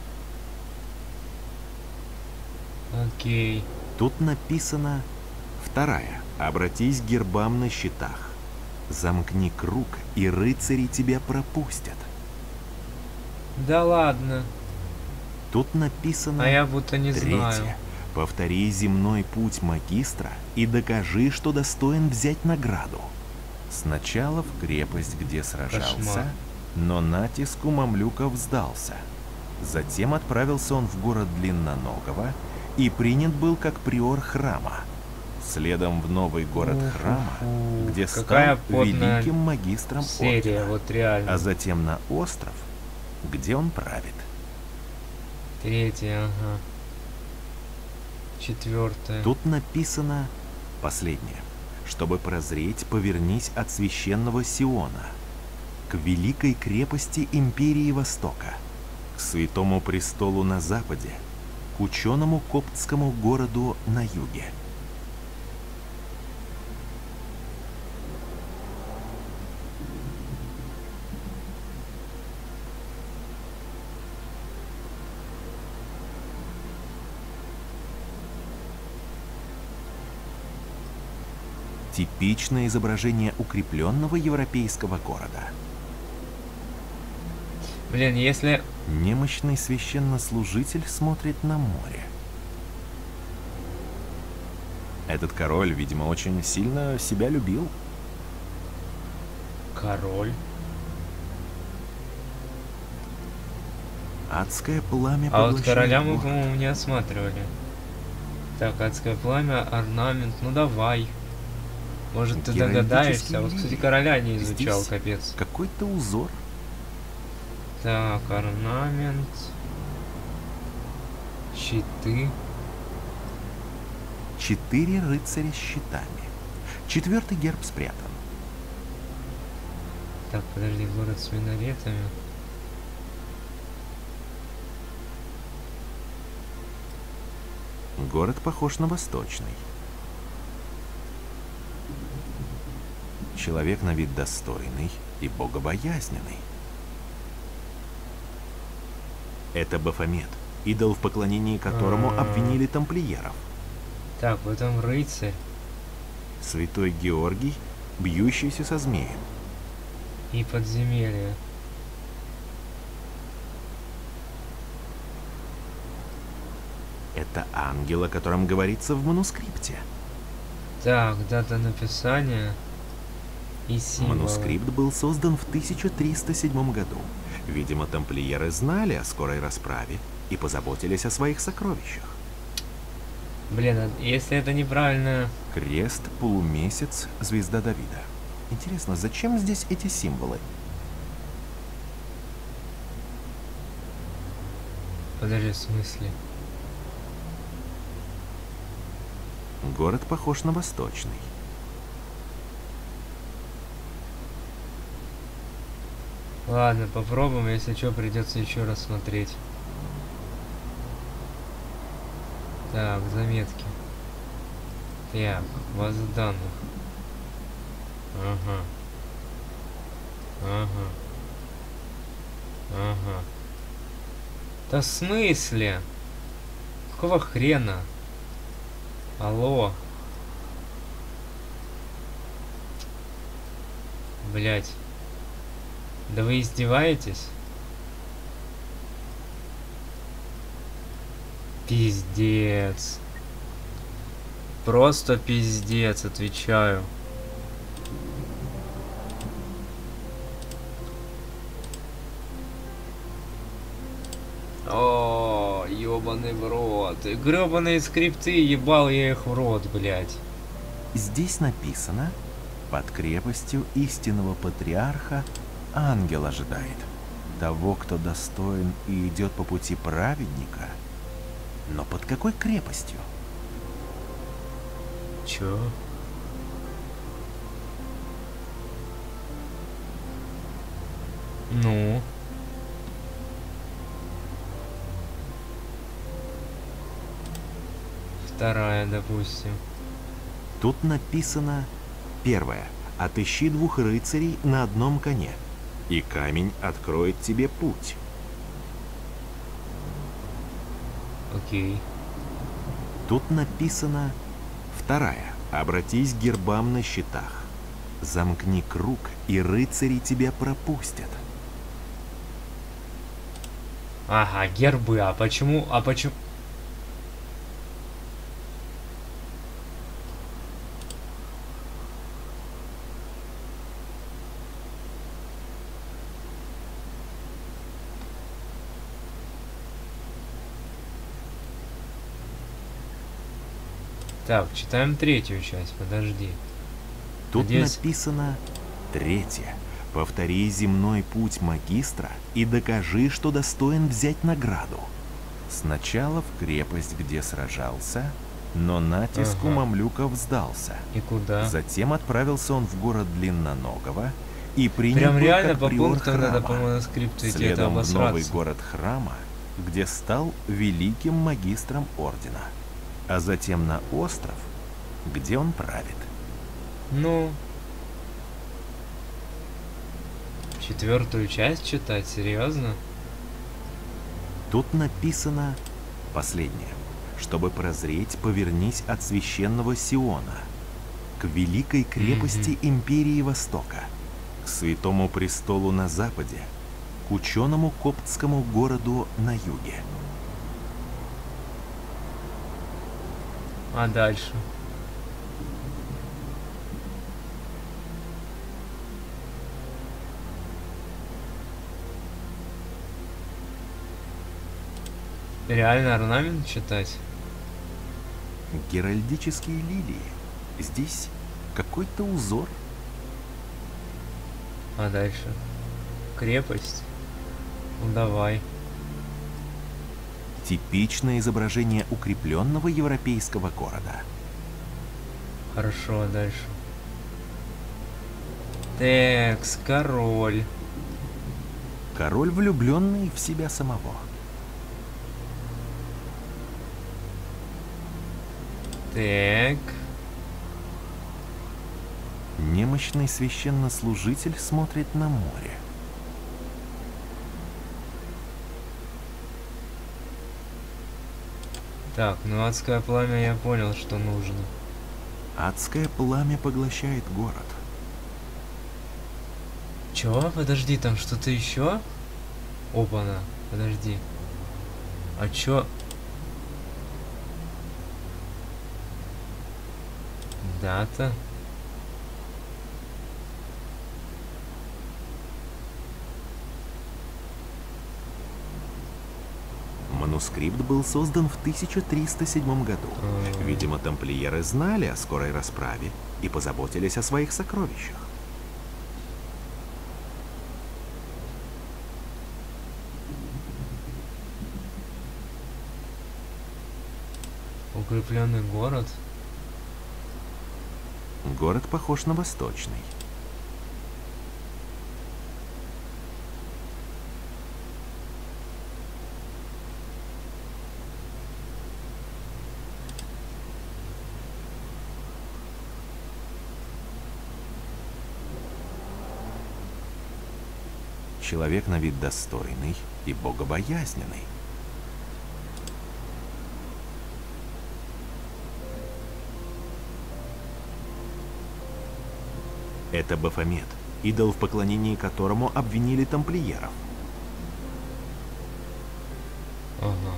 Окей. Тут написано: вторая. Обратись к гербам на щитах. Замкни круг, и рыцари тебя пропустят. Да ладно. Тут написано: А я будто не знаю. третье. Повтори земной путь магистра и докажи, что достоин взять награду. Сначала в крепость, где сражался, Кошмар. но натиску мамлюков сдался. Затем отправился он в город Длинноногого и принят был как приор храма. Следом в новый город храма, где Какая стал плотная великим магистром серия, ордена, вот реально. а затем на остров, где он правит. Третья, ага. Четвертая. Тут написано последнее. Чтобы прозреть, повернись от священного Сиона к великой крепости Империи Востока, к святому престолу на западе, к ученому коптскому городу на юге. Типичное изображение укрепленного европейского города. Блин, если... Немощный священнослужитель смотрит на море. Этот король, видимо, очень сильно себя любил. Король. Адское пламя А вот поглощает короля мы, город. по-моему, не осматривали. Так, адское пламя, орнамент. Ну давай. Может, ты Геральдические догадаешься? Вот, кстати, лилии. короля не изучал, Здесь капец. Какой-то узор. Так, орнамент. Щиты. 4 рыцаря с щитами. 4-й герб спрятан. Так, подожди, город с минаретами. Город похож на восточный. Человек на вид достойный и богобоязненный. Это Бафомет, идол, в поклонении которому обвинили тамплиеров. Так, в этом рыцарь. Святой Георгий, бьющийся со змеем. И подземелье. Это ангел, о котором говорится в манускрипте. Так, дата написания и символы. Манускрипт был создан в 1307 году. Видимо, тамплиеры знали о скорой расправе и позаботились о своих сокровищах. Блин, а если это неправильно... Крест, полумесяц, звезда Давида. Интересно, зачем здесь эти символы? Подожди, в смысле? Город похож на восточный. Ладно, попробуем, если что, придется еще раз смотреть. Так, заметки. Так, база данных. Ага. Ага. Ага. Да в смысле? Какого хрена? Алло. Блять. Да вы издеваетесь? Пиздец. Просто пиздец, отвечаю. О, ёбаный в рот. Грёбаные скрипты, ебал я их в рот, блядь. Здесь написано: под крепостью истинного патриарха ангел ожидает того, кто достоин и идет по пути праведника. Но под какой крепостью? Чё? Ну? Вторая, допустим. Тут написано: первое. Отыщи 2 рыцарей на одном коне, и камень откроет тебе путь. Окей. Тут написано: вторая. Обратись к гербам на щитах. Замкни круг, и рыцари тебя пропустят. Ага, гербы. А почему? А почему? Так, читаем 3-ю часть, подожди. Тут Здесь- написано: третье. Повтори земной путь магистра и докажи, что достоин взять награду. Сначала в крепость, где сражался, но натиску Ага. мамлюков сдался. И куда? Затем отправился он в город Длинноногого и принят Прям был реально как по приор пунктам надо по храма. манускрипту идти, это Следом в новый обосраться. город храма, где стал великим магистром ордена, а затем на остров, где он правит. Ну... 4-ю часть читать? Серьезно? Тут написано последнее. Чтобы прозреть, повернись от священного Сиона к великой крепости Империи Востока, к святому престолу на западе, к ученому коптскому городу на юге. А дальше? Реально орнамент читать? Геральдические лилии. Здесь какой-то узор. А дальше? Крепость? Ну давай. Типичное изображение укрепленного европейского города. Хорошо, а дальше? Текс, король. Король, влюбленный в себя самого. Так. Немощный священнослужитель смотрит на море. Так, ну адское пламя я понял, что нужно. Адское пламя поглощает город. Чё? Подожди, там что-то еще? Опа-на, подожди. А чё? Дата? Манускрипт был создан в 1307 году. А. Видимо, тамплиеры знали о скорой расправе и позаботились о своих сокровищах. Укрепленный город? Город похож на восточный. Человек на вид достойный и богобоязненный. Это Бафомет, идол, в поклонении которому обвинили тамплиеров. Ага.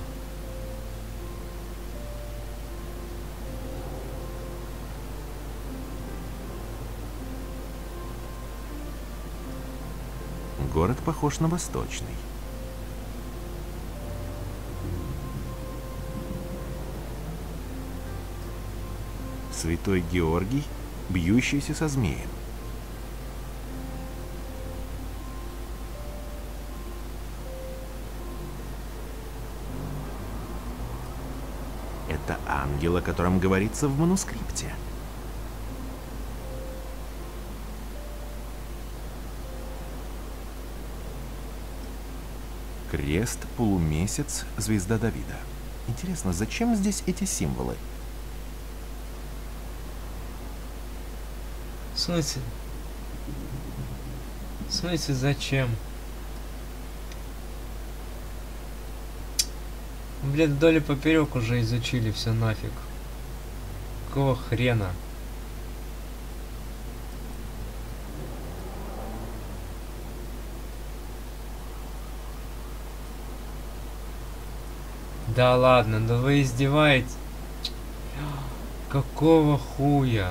Город похож на восточный. Святой Георгий, бьющийся со змеем. Это ангел, о котором говорится в манускрипте. Крест, полумесяц, звезда Давида. Интересно, зачем здесь эти символы? В смысле? В смысле, зачем? Блин, вдоль и поперек уже изучили все нафиг. Какого хрена? Да ладно, да вы издеваетесь? Какого хуя?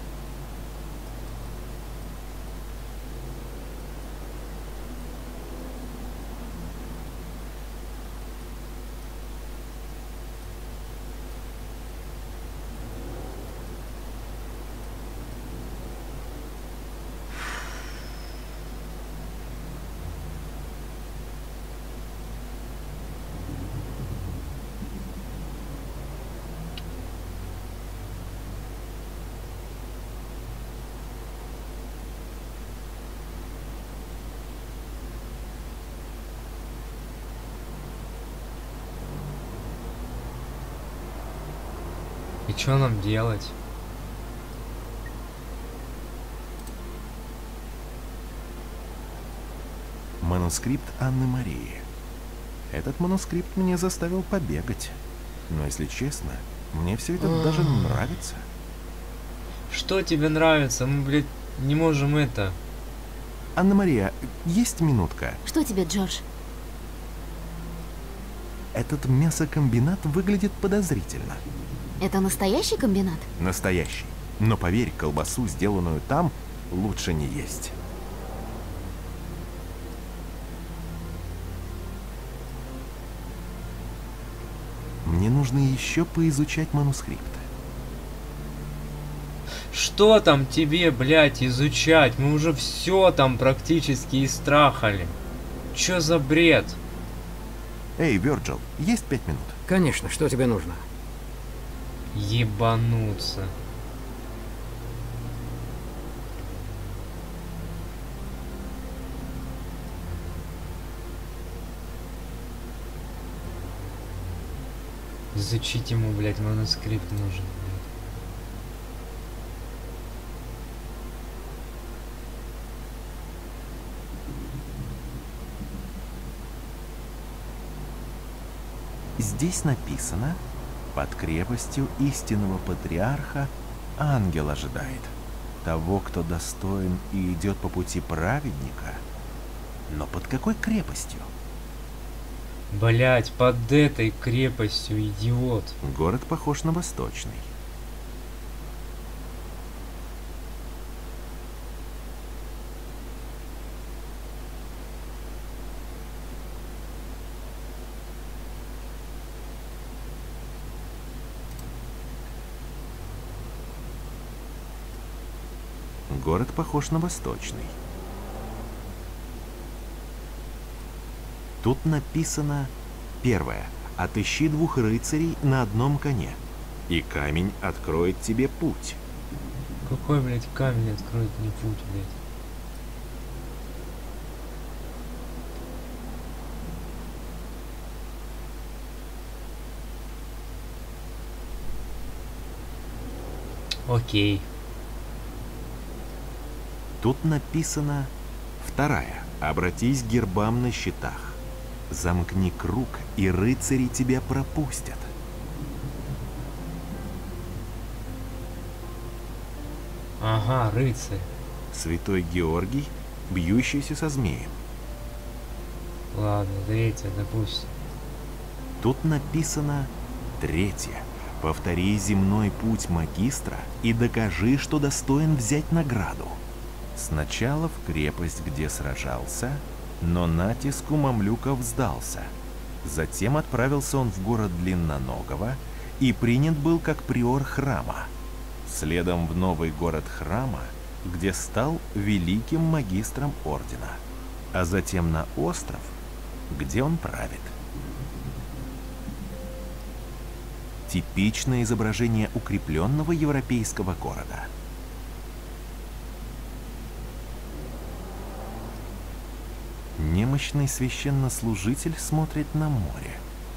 И что нам делать? Манускрипт Анны Марии. Этот манускрипт мне заставил побегать. Но если честно, мне все это даже нравится. Что тебе нравится? Мы, блядь, не можем это. Анна Мария, есть минутка? Что тебе, Джордж? Этот мясокомбинат выглядит подозрительно. Это настоящий комбинат? Настоящий. Но поверь, колбасу, сделанную там, лучше не есть. Мне нужно еще поизучать манускрипт. Что там тебе, блядь, изучать? Мы уже все там практически истрахали. Чё за бред? Эй, Вёрджил, есть 5 минут? Конечно, что тебе нужно? Ебануться. Изучить ему, блядь, манускрипт нужен, блядь. Здесь написано: под крепостью истинного патриарха ангел ожидает того, кто достоин и идет по пути праведника. Но под какой крепостью? Блять, под этой крепостью, идиот. Город похож на восточный. Город похож на восточный. Тут написано: первое. Отыщи 2 рыцарей на одном коне, и камень откроет тебе путь. Какой, блядь, камень откроет мне путь, блядь? Окей. Тут написано: вторая. Обратись к гербам на щитах. Замкни круг, и рыцари тебя пропустят. Ага, рыцарь. Святой Георгий, бьющийся со змеем. Ладно, третья, допустим. Тут написано: третье. Повтори земной путь магистра и докажи, что достоин взять награду. Сначала в крепость, где сражался, но натиску мамлюков сдался. Затем отправился он в город Длинноногого и принят был как приор храма. Следом в новый город храма, где стал великим магистром ордена. А затем на остров, где он правит. Типичное изображение укрепленного европейского города. Не немощный священнослужитель смотрит на море.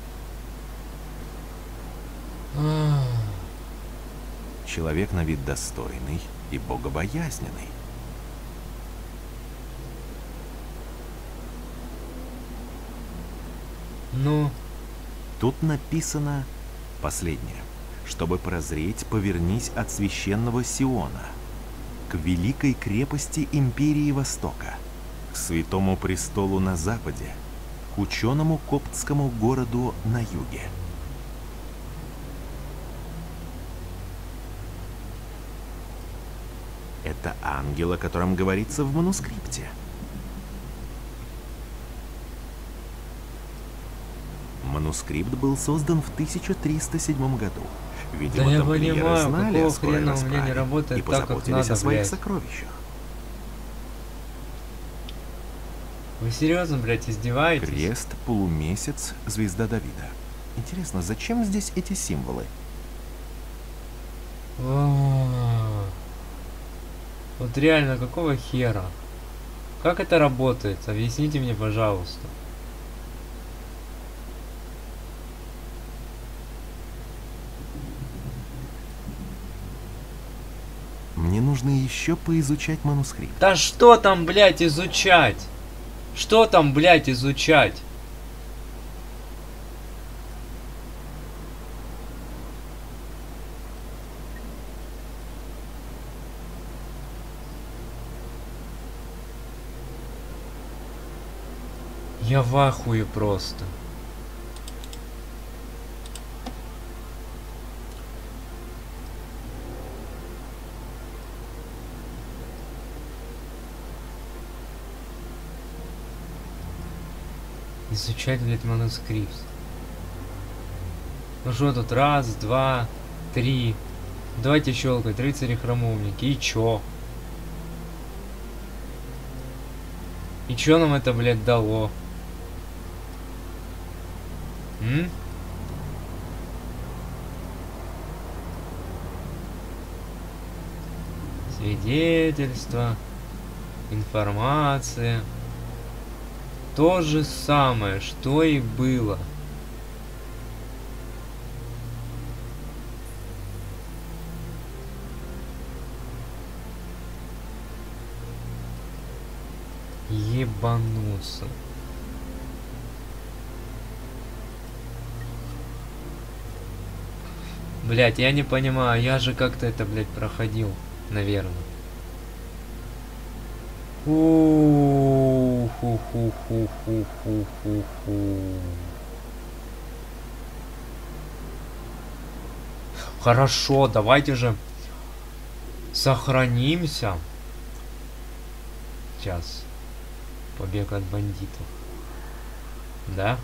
Человек на вид достойный и богобоязненный. Ну, Тут написано последнее. Чтобы прозреть, повернись от священного Сиона к великой крепости империи Востока, к святому престолу на западе, к ученому коптскому городу на юге. Это ангел, о котором говорится в манускрипте. Манускрипт был создан в 1307 году. Видимо, да я тамплиеры понимаю, знали о какого скорой хрена у меня не расправе работает и так, как позаботились надо, о своих блядь. сокровищах. Вы серьезно, блядь, издеваетесь? Крест, полумесяц, звезда Давида. Интересно, зачем здесь эти символы? Вот реально, какого хера? Как это работает? Объясните мне, пожалуйста. Мне нужно еще поизучать манускрипт. Да что там, блядь, изучать? Что там, блядь, изучать? Я в ахуе просто. Изучать, блядь, манускрипт. Ну что тут? Раз, два, три. Давайте щелкать. Рыцари-храмовники. И чё? И чё нам это, блядь, дало? М? Свидетельство. Информация. То же самое, что и было. Ебануться. Блять, я не понимаю, я же как-то это, блять, проходил, наверное. Хорошо, давайте же сохранимся. Сейчас. Побег от бандитов. Да?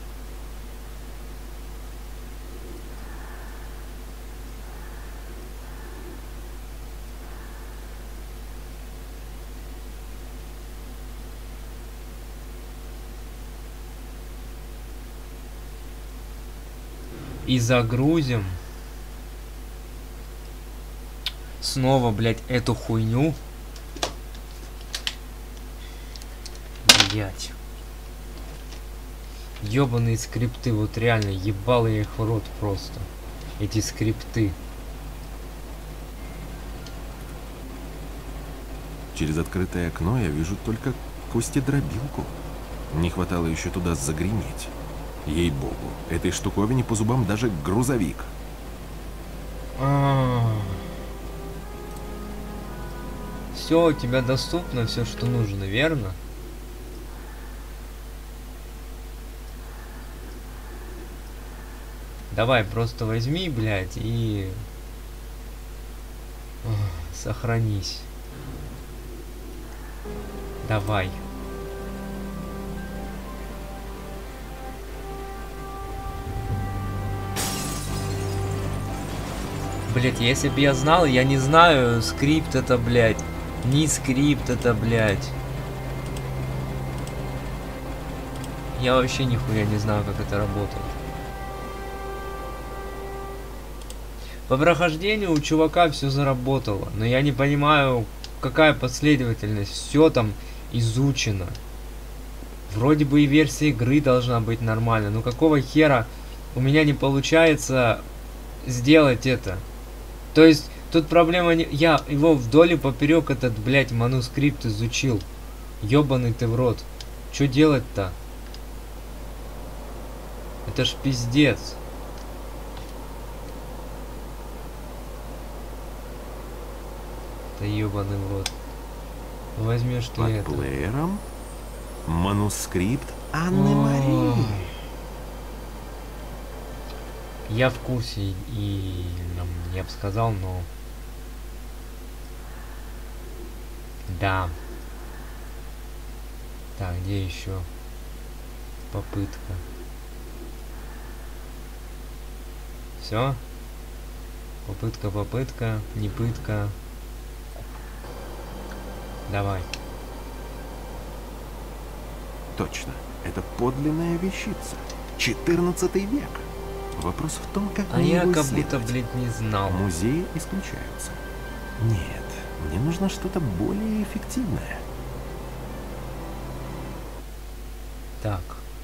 И загрузим снова, блядь, эту хуйню. Блядь. Ёбаные скрипты, вот реально, ебал я их в рот просто. Эти скрипты. Через открытое окно я вижу только костедробилку. Не хватало еще туда загреметь. Ей-богу, этой штуковине по зубам даже грузовик. Все, у тебя доступно, все, что нужно, верно? Давай, просто возьми, блядь, и сохранись. Давай. Блять, если бы я знал, я не знаю, скрипт это, блядь, не скрипт это, блядь. Я вообще нихуя не знаю, как это работает. По прохождению у чувака все заработало, но я не понимаю, какая последовательность. Все там изучено. Вроде бы и версия игры должна быть нормальная. Но какого хера у меня не получается сделать это? То есть, тут проблема не... Я его вдоль и поперек этот, блядь, манускрипт изучил. Ёбаный ты в рот. Чё делать-то? Это ж пиздец. Да ёбаный в рот. Возьмешь ты Под это. плеером манускрипт Анны Марии. Я в курсе и я бы сказал, но... Да. Так, где еще попытка? Все? Попытка, не пытка. Давай. Точно, это подлинная вещица. 14 век. Вопрос в том, как А мне я его как будто, исследовать. блядь, не знал. Музеи исключаются. Нет, мне нужно что-то более эффективное. Так.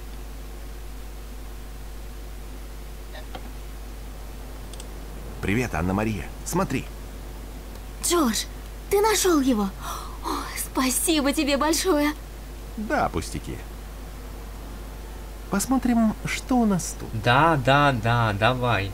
Привет, Анна-Мария. Смотри. Джордж, ты нашел его. Ой, спасибо тебе большое. Да, пустяки. Посмотрим, что у нас тут. Да, давай.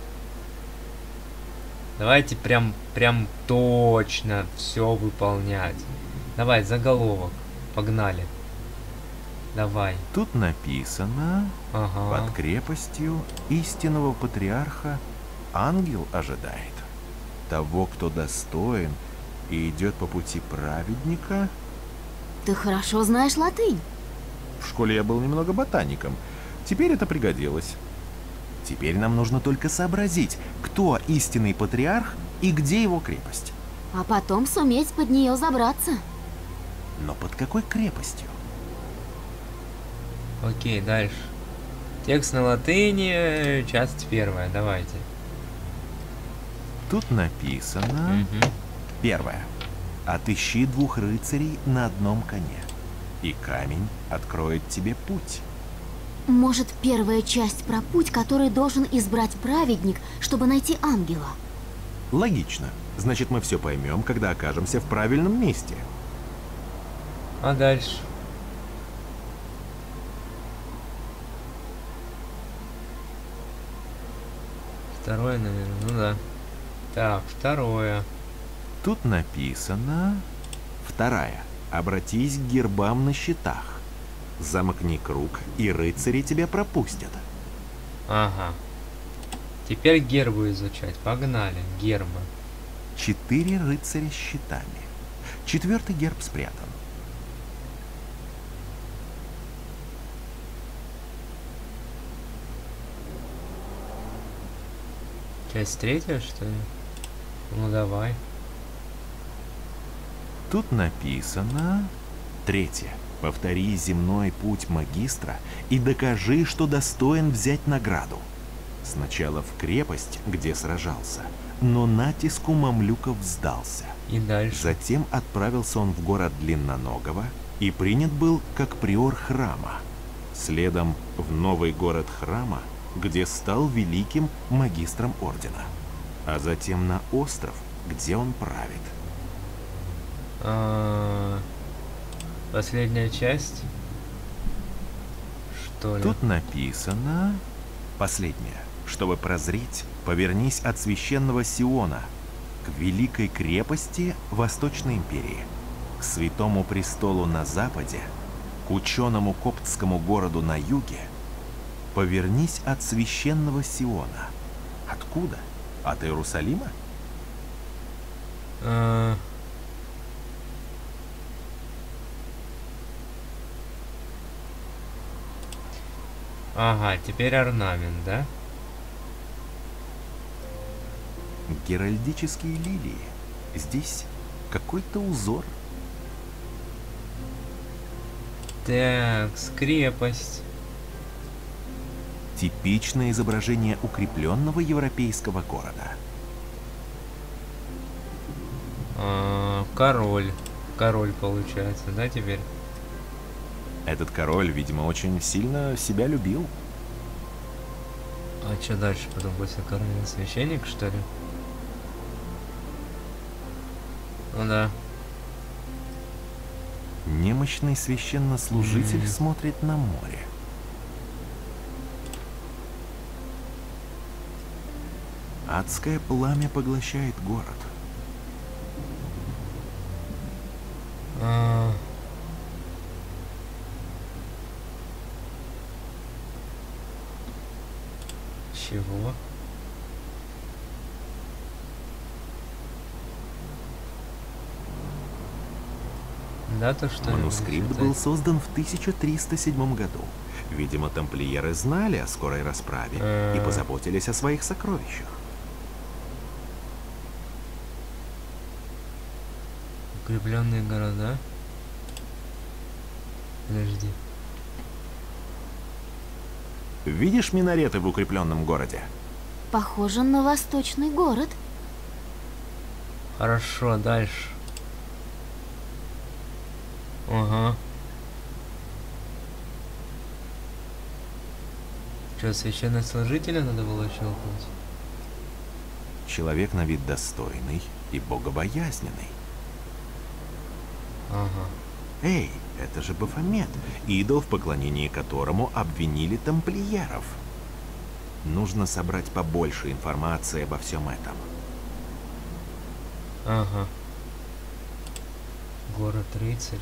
Давайте прям точно все выполнять. Давай, заголовок. Погнали. Давай. Тут написано: Ага. под крепостью истинного патриарха ангел ожидает. Того, кто достоин и идет по пути праведника. Ты хорошо знаешь латынь. В школе я был немного ботаником. Теперь это пригодилось. Теперь нам нужно только сообразить, кто истинный патриарх и где его крепость. А потом суметь под нее забраться. Но под какой крепостью? Окей, дальше. Текст на латыни, часть первая, давайте. Тут написано... Мгм. Первое. Отыщи 2 рыцарей на одном коне, и камень откроет тебе путь. Может, первая часть про путь, который должен избрать праведник, чтобы найти ангела. Логично. Значит, мы все поймем, когда окажемся в правильном месте. А дальше? Второе, наверное, ну да. Так, второе. Тут написано... Вторая. Обратись к гербам на щитах. Замкни круг, и рыцари тебя пропустят. Ага. Теперь гербы изучать. Погнали. Гербы. 4 рыцаря с щитами. 4-й герб спрятан. Часть третья, что ли? Ну давай. Тут написано... Третье. Повтори земной путь магистра и докажи, что достоин взять награду. Сначала в крепость, где сражался, но натиску мамлюков сдался. И дальше. Затем отправился он в город Длинноногого и принят был как приор храма. Следом в новый город храма, где стал великим магистром ордена. А затем на остров, где он правит. Последняя часть. Что ли? Тут написано... Последнее. Чтобы прозреть, повернись от священного Сиона к великой крепости Восточной империи, к святому престолу на западе, к ученому коптскому городу на юге. Повернись от священного Сиона. Откуда? От Иерусалима? Ага, теперь орнамент, да? Геральдические лилии. Здесь какой-то узор. Так, крепость. Типичное изображение укрепленного европейского города. Король. Король получается, да, теперь? Этот король, видимо, очень сильно себя любил. А что дальше? Потом после короля священник, что ли? Ну да. Немощный священнослужитель смотрит на море. Адское пламя поглощает город. Чего? Дата, что ли? Манускрипт был создан в 1307 году. Видимо, тамплиеры знали о скорой расправе и позаботились о своих сокровищах. Укрепленные города. Подожди. Видишь минареты в укрепленном городе? Похоже на восточный город. Хорошо, дальше. Ага. Что, священнослужителя надо было щелкнуть? Человек на вид достойный и богобоязненный. Ага. Эй, это же Бафомет, идол, в поклонении которому обвинили тамплиеров. Нужно собрать побольше информации обо всем этом. Ага. Город рыцарь.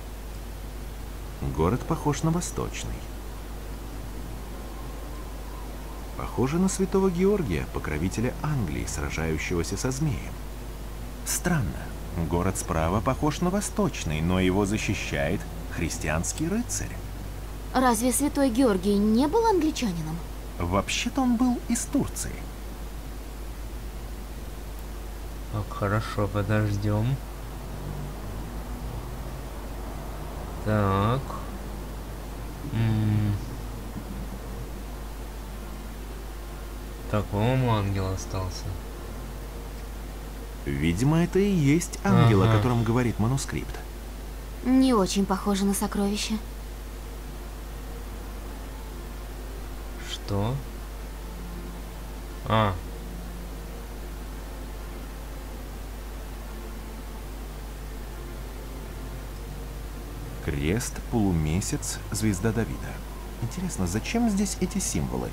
Город похож на восточный. Похоже на святого Георгия, покровителя Англии, сражающегося со змеем. Странно. Город справа похож на восточный, но его защищает христианский рыцарь. Разве святой Георгий не был англичанином? Вообще-то он был из Турции. Так, хорошо, подождем. Так. Так, по-моему, ангел остался. Видимо, это и есть ангел, Ага. о котором говорит манускрипт. Не очень похоже на сокровище. Что? А. Крест, полумесяц, звезда Давида. Интересно, зачем здесь эти символы?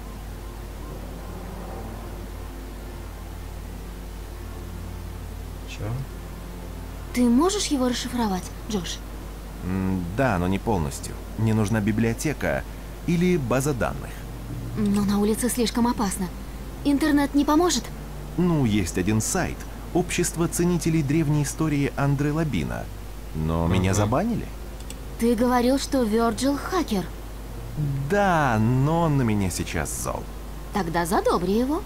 Чё? Ты можешь его расшифровать, Джош? Да, но не полностью. Мне нужна библиотека или база данных. Но на улице слишком опасно. Интернет не поможет? Ну, есть один сайт. Общество ценителей древней истории Андре Лабина. Но меня забанили. Ты говорил, что Вёрджил хакер. Да, но он на меня сейчас зол. Тогда задобри его.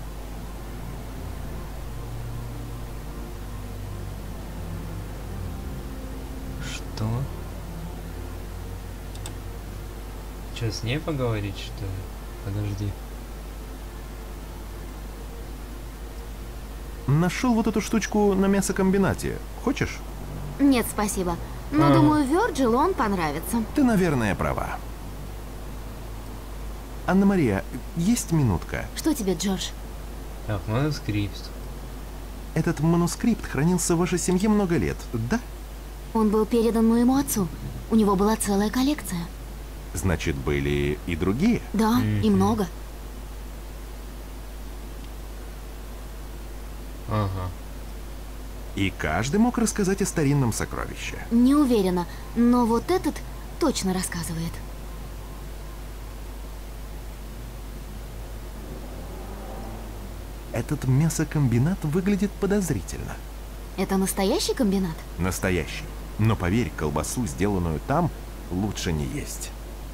Что? Чё, с ней поговорить, что ли? Подожди. Нашел вот эту штучку на мясокомбинате. Хочешь? Нет, спасибо. Но думаю, Вёрджилу он понравится. Ты, наверное, права. Анна-Мария, есть минутка? Что тебе, Джош? Так, манускрипт. Этот манускрипт хранился в вашей семье много лет, да? Он был передан моему отцу. У него была целая коллекция. Значит, были и другие? Да, и много. Ага. И каждый мог рассказать о старинном сокровище. Не уверена, но вот этот точно рассказывает. Этот мясокомбинат выглядит подозрительно. Это настоящий комбинат? Настоящий. Но поверь, колбасу, сделанную там, лучше не есть.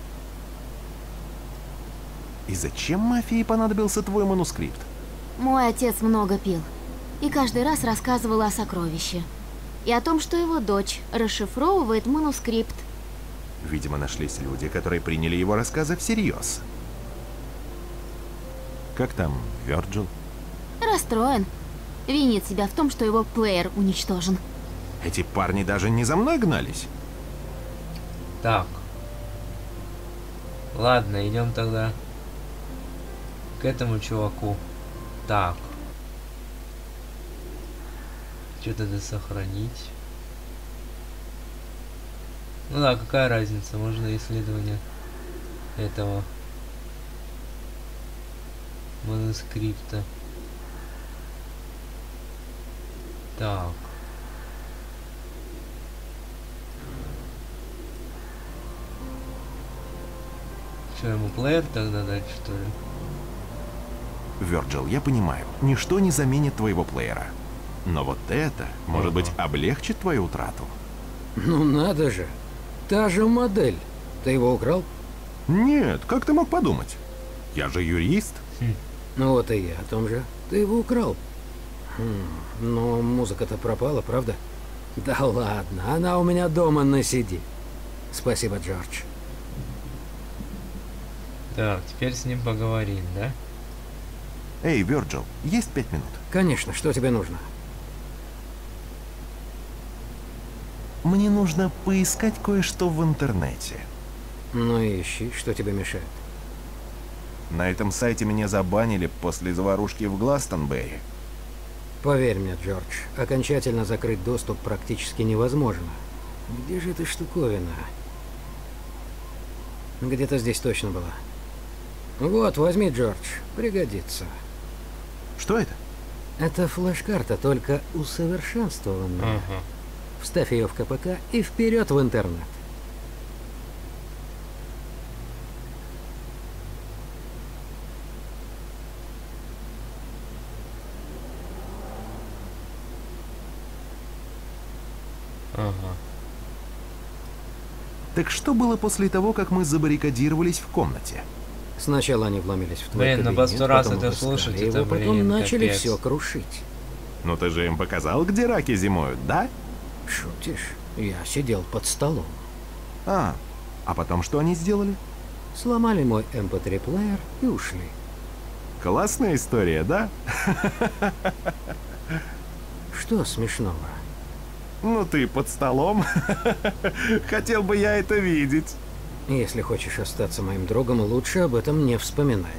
И зачем мафии понадобился твой манускрипт? Мой отец много пил. И каждый раз рассказывал о сокровище. И о том, что его дочь расшифровывает манускрипт. Видимо, нашлись люди, которые приняли его рассказы всерьез. Как там Вёрджил? Расстроен. Винит себя в том, что его плеер уничтожен. Эти парни даже не за мной гнались. Так. Ладно, идем тогда к этому чуваку. Так. Что-то надо сохранить. Ну да, какая разница, можно исследование этого манускрипта. Так. Что, ему плеер тогда дать, что ли? Вёрджил, я понимаю, ничто не заменит твоего плеера. Но вот это, может быть, облегчит твою утрату. Ну надо же. Та же модель. Ты его украл? Нет, как ты мог подумать? Я же юрист. Ну вот и я о том же. Ты его украл. Но музыка-то пропала, правда? Да ладно, она у меня дома на CD. Спасибо, Джордж. Так, теперь с ним поговорим, да? Эй, Вёрджил, есть 5 минут? Конечно, что тебе нужно? Мне нужно поискать кое-что в интернете. Ну ищи, что тебе мешает. На этом сайте меня забанили после заварушки в Гластонберри. Поверь мне, Джордж, окончательно закрыть доступ практически невозможно. Где же эта штуковина? Где-то здесь точно была. Вот, возьми, Джордж, пригодится. Что это? Это флеш-карта, только усовершенствованная. Ага. Вставь ее в КПК и вперед в интернет. Ага. Так что было после того, как мы забаррикадировались в комнате? Сначала они вломились в твой Блин, ну кабинет, по 100 раз потом это обыскали слушать, его, это, потом блин, начали капец. все крушить. Ну ты же им показал, где раки зимуют, да? Шутишь? Я сидел под столом. А потом что они сделали? Сломали мой MP3-плеер и ушли. Классная история, да? Что смешного? Ну ты под столом. Хотел бы я это видеть. Если хочешь остаться моим другом, лучше об этом не вспоминай.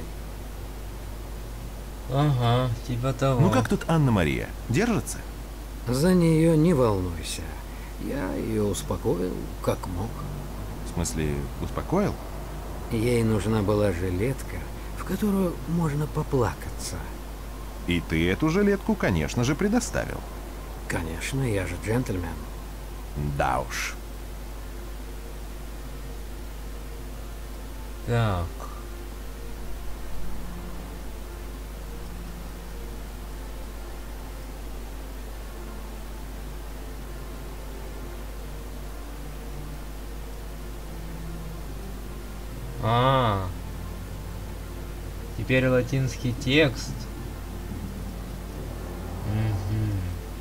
Ага, типа того. Ну как тут Анна-Мария? Держится? За нее не волнуйся. Я ее успокоил, как мог. В смысле, успокоил? Ей нужна была жилетка, в которую можно поплакаться. И ты эту жилетку, конечно же, предоставил. Конечно, я же джентльмен. Да уж. Так. Теперь латинский текст. Мгм.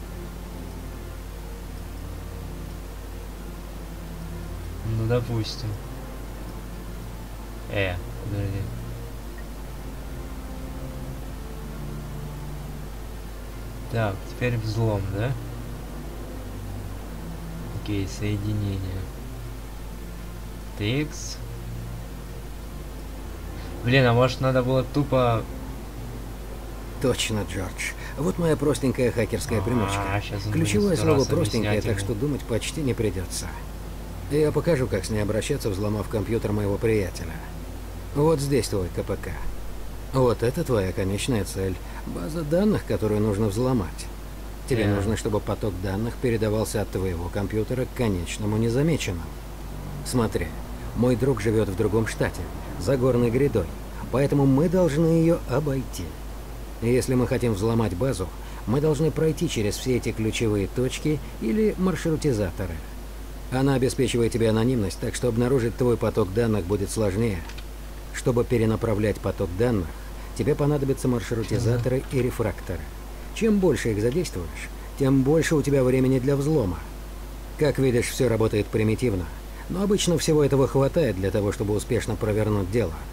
Ну, допустим. Подожди. Так, теперь взлом, да? Окей, соединение. Текст. Блин, а может надо было тупо... Точно, Джордж. Вот моя простенькая хакерская примочка. Сейчас он Ключевое будет 100 слово раз простенькое, объяснять так ему. что думать почти не придется. Я покажу, как с ней обращаться, взломав компьютер моего приятеля. Вот здесь твой КПК. Вот это твоя конечная цель. База данных, которую нужно взломать. Тебе нужно, чтобы поток данных передавался от твоего компьютера к конечному незамеченному. Смотри, мой друг живет в другом штате, за горной грядой, поэтому мы должны ее обойти. Если мы хотим взломать базу, мы должны пройти через все эти ключевые точки или маршрутизаторы. Она обеспечивает тебе анонимность, так что обнаружить твой поток данных будет сложнее. Чтобы перенаправлять поток данных, тебе понадобятся маршрутизаторы и рефракторы. Чем больше их задействуешь, тем больше у тебя времени для взлома. Как видишь, все работает примитивно, но обычно всего этого хватает для того, чтобы успешно провернуть дело.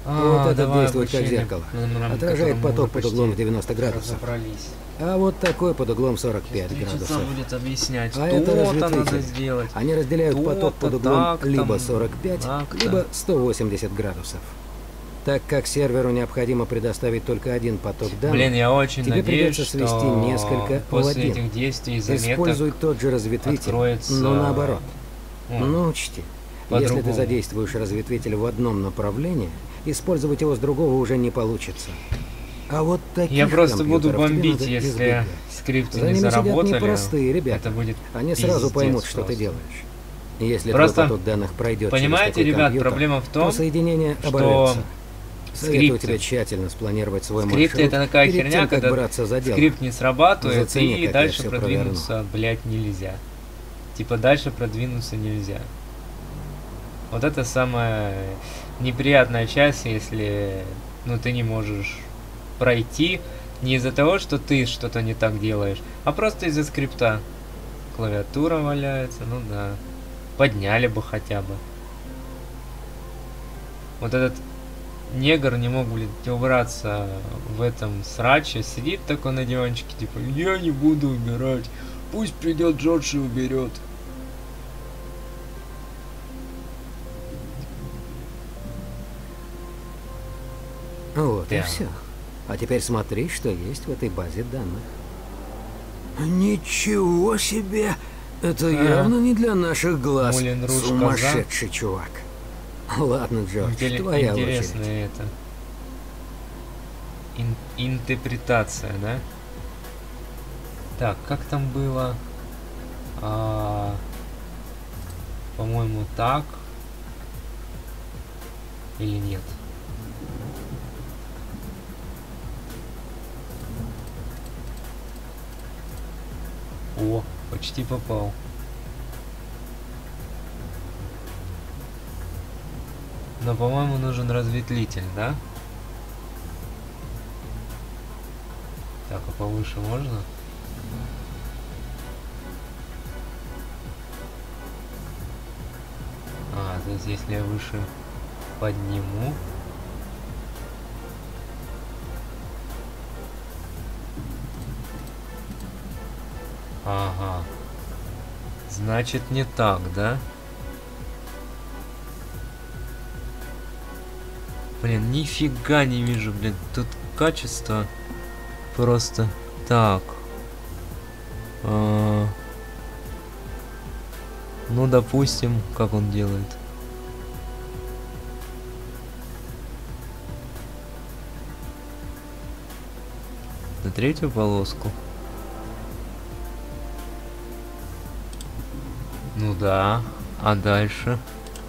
Вот это давай действует как обучение зеркало. номерам, Отражает которым мы поток уже под почти углом в 90 градусов. разобрались. А вот такой под углом 45 Учитель градусов. будет объяснять, А это то-то надо разветвитель. сделать. Они разделяют поток То-то под углом так-то, либо 45, так-то. либо 180 градусов. Так как серверу необходимо предоставить только один поток данных, Блин, я очень тебе надеюсь, придется свести что несколько в после один. этих действий и заметок Используй тот же разветвитель, откроется... но наоборот. Ну, Но учти, если по-другому. ты задействуешь разветвитель в одном направлении, использовать его с другого уже не получится. А вот таких я просто буду компьютеров тебе бомбить, надо если избегать. скрипты За не ними сидят заработали. непростые ребята. Это будет Они сразу пиздец поймут, что просто. ты делаешь. Если Просто, твой поток данных пройдет понимаете, через такой ребят, компьютер, проблема в том, то соединение что оборвется. Советую скрипты- тебе тщательно спланировать свой скрипты маршрут это такая перед херня, тем, как когда браться за дело. скрипт не срабатывает, Зацени, и как я дальше всё продвинуться, блять, нельзя. Типа дальше продвинуться нельзя. Вот это самая неприятная часть, если ты не можешь пройти не из-за того, что ты что-то не так делаешь, а просто из-за скрипта. Клавиатура валяется, ну да. Подняли бы хотя бы. Вот этот негр не мог, блин, убраться в этом сраче, сидит такой на диванчике, типа, я не буду убирать, пусть придет Джордж и уберет. Вот и Да. все. А теперь смотри, что есть в этой базе данных. Ничего себе! Это явно не для наших глаз. Мулен Руж Сумасшедший чувак. Ладно, Джордж, твоя Интересно очередь. это. Интерпретация, да? Так, как там было? По-моему, так. Или нет? О, почти попал. Но, по-моему, нужен разветвитель, да? Так, а повыше можно? То есть если я выше подниму... Ага. Значит, не так, да? Блин, нифига не вижу, блин. Тут качество просто так. Ну, допустим, как он делает. На третью полоску. Ну да. А дальше?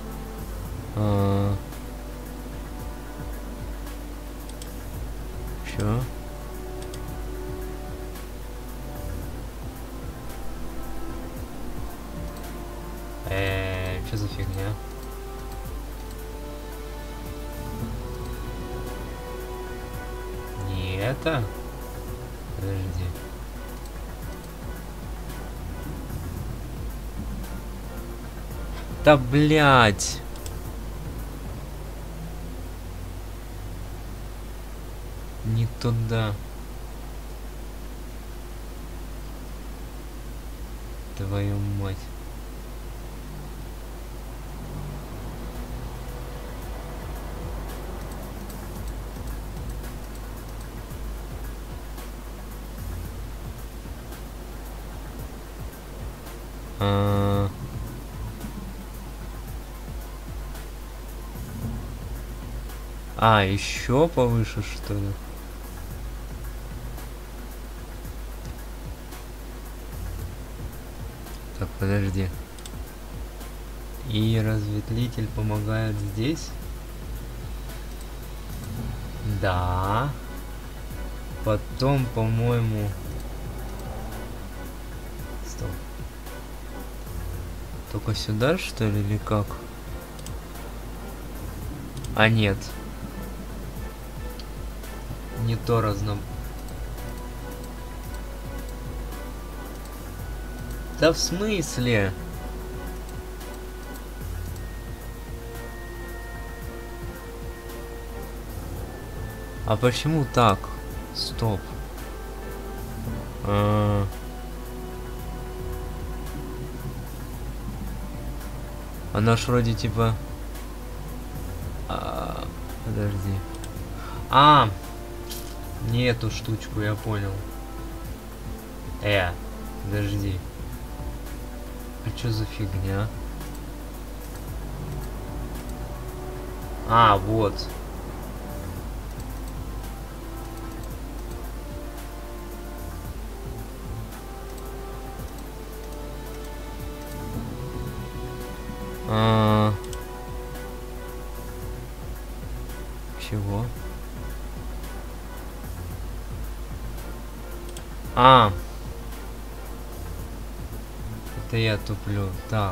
Чё? Чё за фигня? Не это? Подожди. Да блять. Не туда. Твою мать. Еще повыше, что ли? Так, подожди. И разветвитель помогает здесь? Да. Потом, по-моему... Стоп. Только сюда, что ли, или как? А нет. Не то разном. Да в смысле? А почему так? Стоп. Она ж вроде типа... подожди. Не эту штучку, я понял. Подожди. А чё за фигня? Вот. Чего? Это я туплю. Так.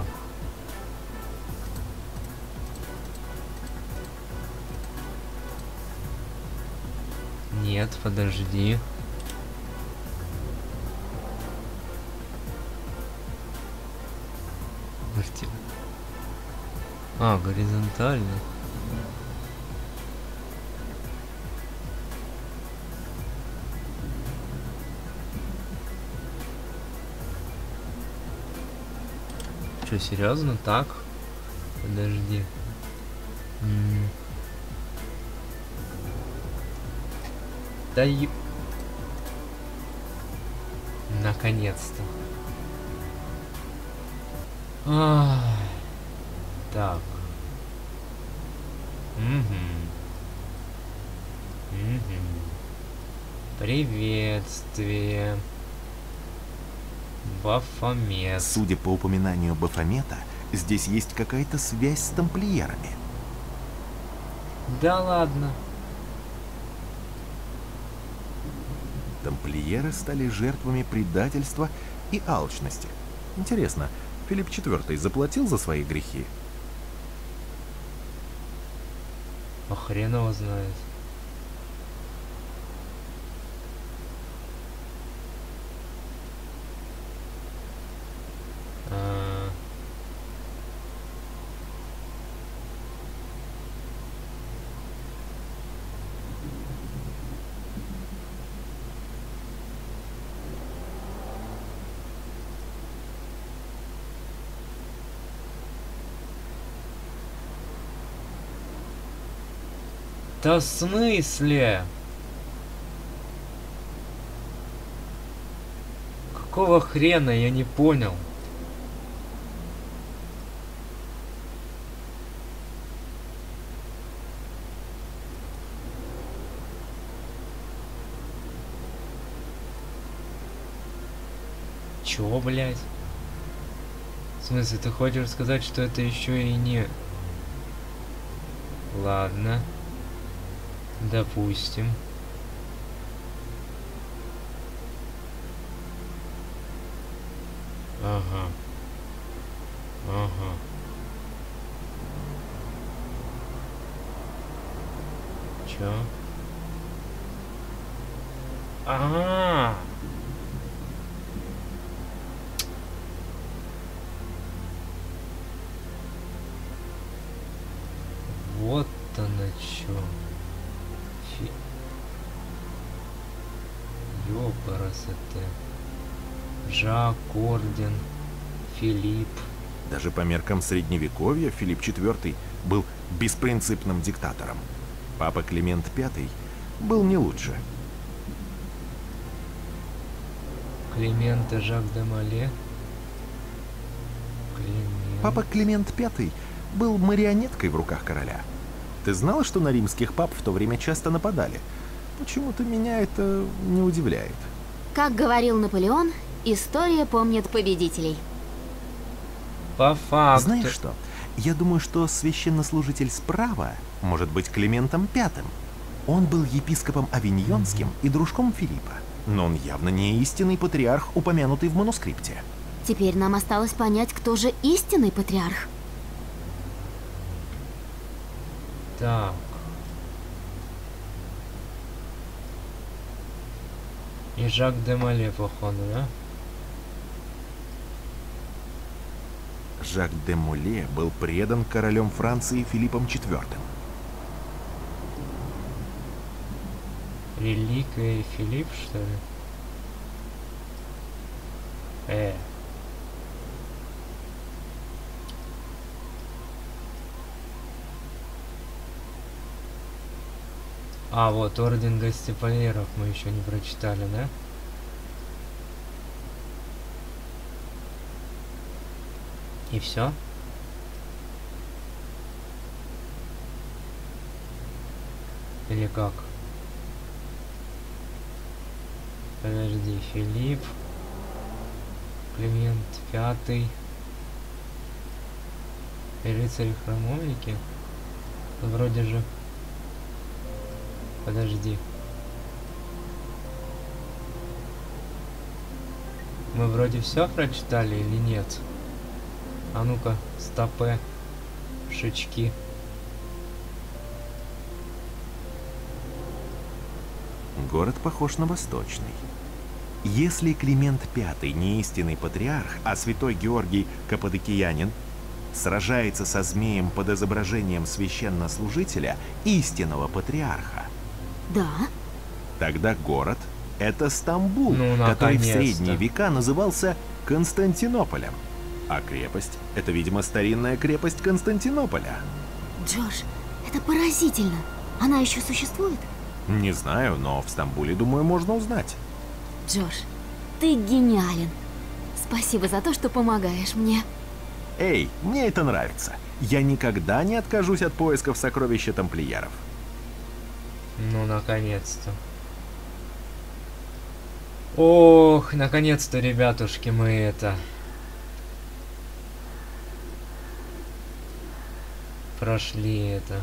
Нет, подожди. Горизонтально. Что, серьезно? Так? Подожди. Да и... Наконец-то. Так. Приветствие. Бафомет. Судя по упоминанию Бафомета, здесь есть какая-то связь с тамплиерами. Да ладно. Тамплиеры стали жертвами предательства и алчности. Интересно, Филипп IV заплатил за свои грехи? А хрен его знает. Да в смысле? Какого хрена, я не понял. Чё, блядь? В смысле, ты хочешь сказать, что это еще и не... Ладно. Допустим. Ага. Чё? Вот оно чё. Ёпарасоте. Жак, Орден, Филипп. Даже по меркам средневековья Филипп IV был беспринципным диктатором. Папа Климент V был не лучше. Климент и Жак де Моле. Папа Климент V был марионеткой в руках короля. Ты знала, что на римских пап в то время часто нападали? Почему-то меня это не удивляет. Как говорил Наполеон, история помнит победителей. По факту. Знаешь что? Я думаю, что священнослужитель справа может быть Климентом V. Он был епископом Авиньонским и дружком Филиппа. Но он явно не истинный патриарх, упомянутый в манускрипте. Теперь нам осталось понять, кто же истинный патриарх. Так. И Жак де Моле, походу, да? Жак де Моле был предан королем Франции Филиппом IV. Реликвия Филипп, что ли? А, вот, Орден Гостеприимцев мы еще не прочитали, да? И все? Или как? Подожди, Филипп, Климент Пятый, и рыцари-храмовники? Вроде же... Подожди. Мы вроде все прочитали или нет? А ну-ка, стопе, шички. Город похож на восточный. Если Климент V не истинный патриарх, а святой Георгий Каппадокиянин сражается со змеем под изображением священнослужителя, истинного патриарха, Да? тогда город — это Стамбул, Ну, который в наконец-то. средние века назывался Константинополем. А крепость — это, видимо, старинная крепость Константинополя. Джордж, это поразительно. Она еще существует? Не знаю, но в Стамбуле, думаю, можно узнать. Джордж, ты гениален. Спасибо за то, что помогаешь мне. Эй, мне это нравится. Я никогда не откажусь от поисков сокровища тамплиеров. Ну, наконец-то. Ох, наконец-то, ребятушки, мы это... Прошли это.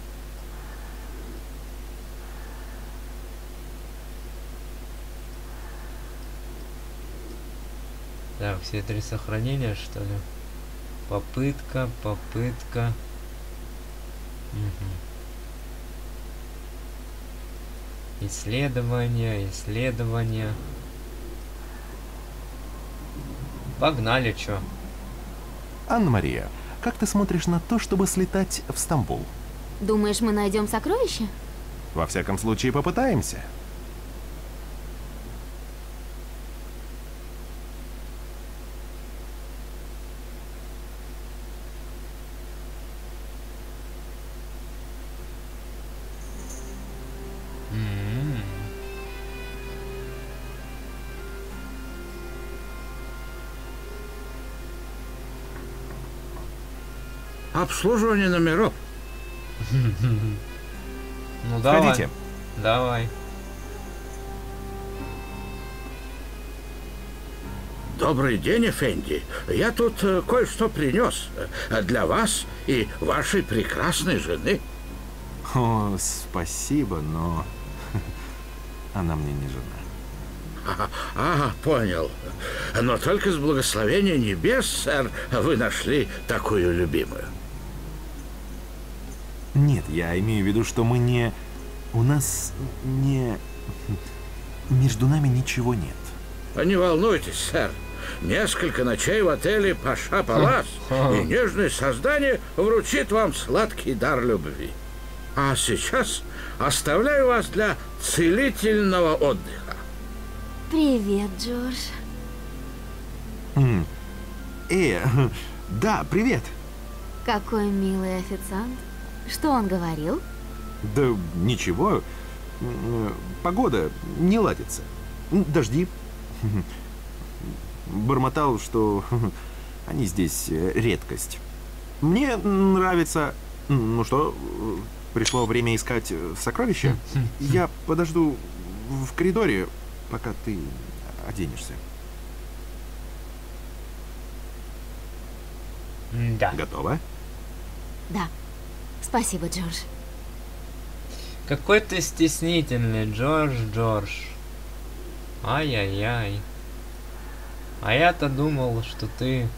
Так, все 3 сохранения, что ли? Попытка. Мгм. Исследование. Погнали, чё? Анна-Мария, как ты смотришь на то, чтобы слетать в Стамбул? Думаешь, мы найдем сокровища? Во всяком случае, попытаемся. М-м. Обслуживание номеров. Ну давай. Входите. Давай. Добрый день, Эфенди. Я тут кое-что принес для вас и вашей прекрасной жены. О, спасибо, но она мне не жена. Понял. Но только с благословения небес, сэр, вы нашли такую любимую. Нет, я имею в виду, что мы не... У нас не... Между нами ничего нет. Не волнуйтесь, сэр. Несколько ночей в отеле Паша Палас, и нежное создание вручит вам сладкий дар любви. А сейчас оставляю вас для целительного отдыха. Привет, Джордж. Да, привет. Какой милый официант. Что он говорил? Да ничего. Погода не ладится. Дожди. Бормотал, что они здесь редкость. Мне нравится... Ну что, пришло время искать сокровища? Я подожду в коридоре, пока ты оденешься. Да. Готово? Да. Спасибо, Джордж. Какой ты стеснительный, Джордж. Ай-яй-яй. А я-то думал, что ты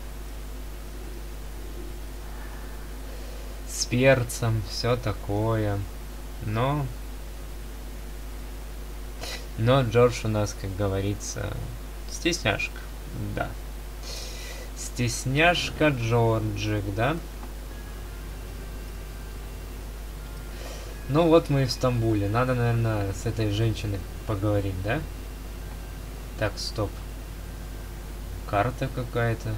с перцем, все такое. Но Джордж у нас, как говорится, стесняшка. Да. Стесняшка Джорджик, да? Ну вот мы и в Стамбуле. Надо, наверное, с этой женщиной поговорить, да? Так, стоп. Карта какая-то.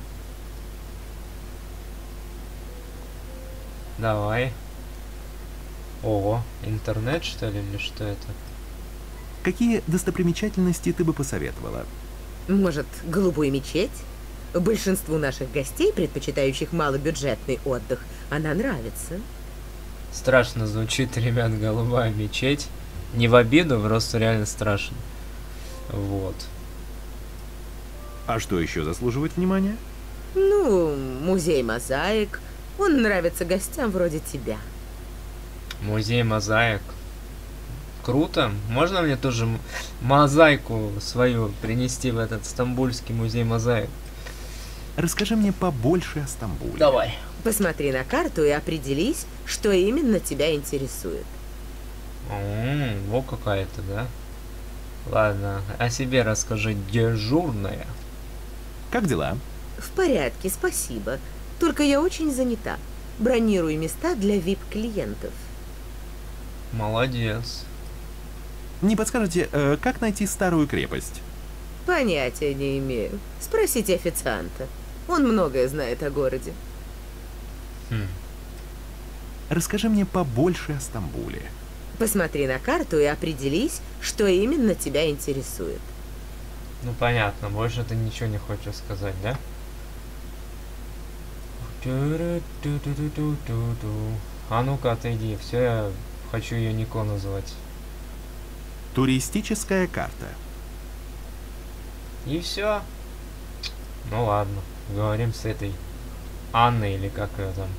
Давай. Ого, интернет что ли, или что это? Какие достопримечательности ты бы посоветовала? Может, голубую мечеть? Большинству наших гостей, предпочитающих малобюджетный отдых, она нравится. Страшно звучит, ребят, голубая мечеть. Не в обиду, просто реально страшно. Вот. А что еще заслуживает внимания? Ну, музей мозаик. Он нравится гостям вроде тебя. Музей мозаик. Круто. Можно мне тоже мозаику свою принести в этот стамбульский музей мозаик? Расскажи мне побольше о Стамбуле. Давай. Посмотри на карту и определись, что именно тебя интересует. Вот какая-то, да? Ладно, о себе расскажи, дежурная. Как дела? В порядке, спасибо. Только я очень занята. Бронирую места для VIP-клиентов. Молодец. Не подскажете, как найти старую крепость? Понятия не имею. Спросите официанта. Он многое знает о городе. Расскажи мне побольше о Стамбуле. Посмотри на карту и определись, что именно тебя интересует. Ну понятно, больше ты ничего не хочешь сказать, да? А ну-ка отойди, все, я хочу ее Нико называть. Туристическая карта. И все. Ну ладно, говорим с этой Анной или как ее там.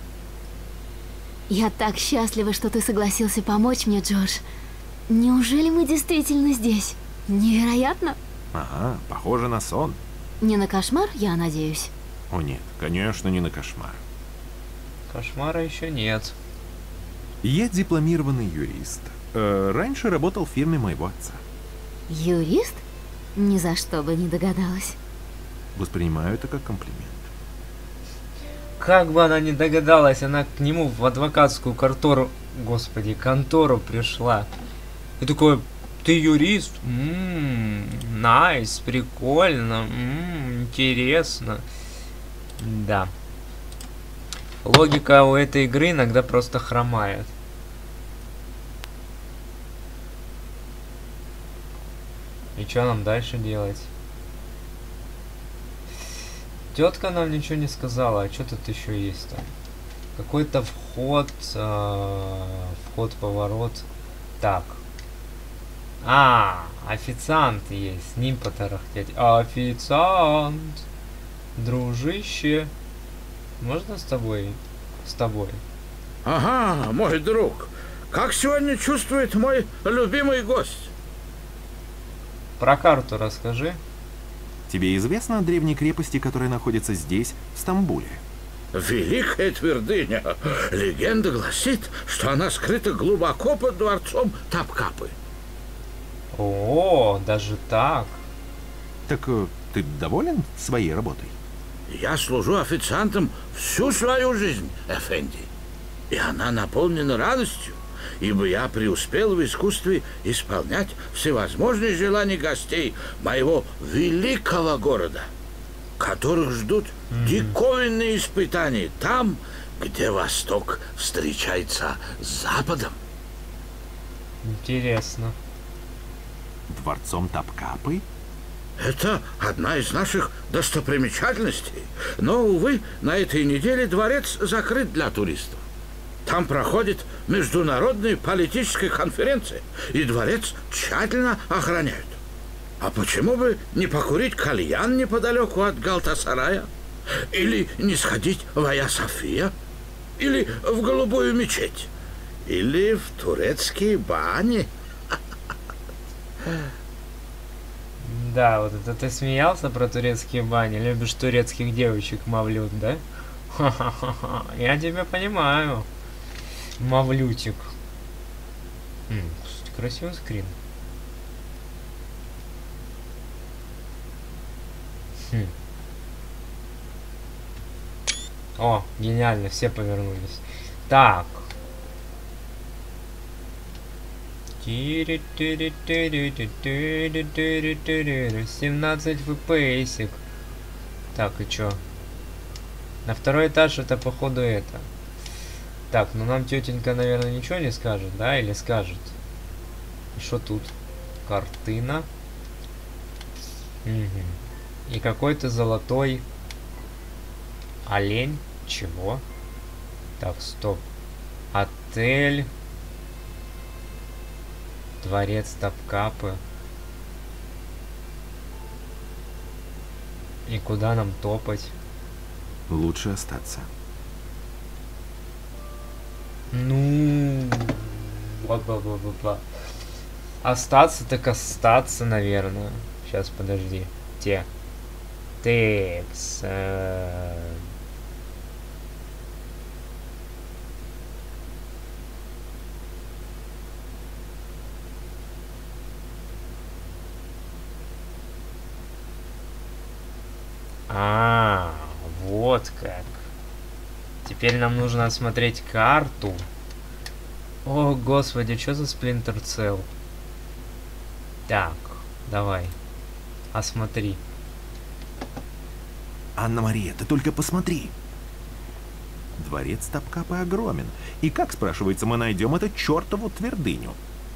Я так счастлива, что ты согласился помочь мне, Джордж. Неужели мы действительно здесь? Невероятно. Ага, похоже на сон. Не на кошмар, я надеюсь. О нет, конечно, не на кошмар. Кошмара еще нет. Я дипломированный юрист. Раньше работал в фирме моего отца. Юрист? Ни за что бы не догадалась. Воспринимаю это как комплимент. Как бы она не догадалась, она к нему в адвокатскую контору пришла. И такой, ты юрист? Найс, прикольно, интересно. Да. Логика у этой игры иногда просто хромает. И что нам дальше делать? Тетка нам ничего не сказала, а что тут еще есть там? Какой-то вход, вход-поворот. Так. Официант есть, с ним потарахтеть. Официант! Дружище, можно с тобой? С тобой. Ага, мой друг. Как сегодня чувствует мой любимый гость? Про карту расскажи. Тебе известно о древней крепости, которая находится здесь, в Стамбуле? Великая твердыня. Легенда гласит, что она скрыта глубоко под дворцом Топкапы. О, даже так. Так ты доволен своей работой? Я служу официантом всю свою жизнь, Эфенди. И она наполнена радостью, ибо я преуспел в искусстве исполнять всевозможные желания гостей моего великого города, которых ждут диковинные испытания там, где Восток встречается с Западом. Интересно. Дворцом Топкапы? Это одна из наших достопримечательностей. Но, увы, на этой неделе дворец закрыт для туристов. Там проходит международная политическая конференция, и дворец тщательно охраняют. А почему бы не покурить кальян неподалеку от Галтасарая? Или не сходить в Айя-София? Или в Голубую мечеть? Или в турецкие бани? Да, вот это ты смеялся про турецкие бани, любишь турецких девочек, Мавлют, да? Ха-ха-ха, я тебя понимаю. Мавлютик. Кстати, красивый скрин. О, гениально, все повернулись. Так. 17 фпсик. Так, и чё? На второй этаж это походу это. Так, ну нам тетенька, наверное, ничего не скажет, да? Или скажет? Что тут? Картина. Угу. И какой-то золотой олень. Чего? Так, стоп. Отель. Дворец Топкапы. И куда нам топать? Лучше остаться. Ну... Бла-бла-бла-бла-бла. Остаться так остаться, наверное. Сейчас, подожди. Текс. Вот как. Теперь нам нужно осмотреть карту. О, господи, что за Splinter Cell? Так, давай. Осмотри. Анна-Мария, ты только посмотри. Дворец Топкапы огромен. И как, спрашивается, мы найдем эту чертову твердыню?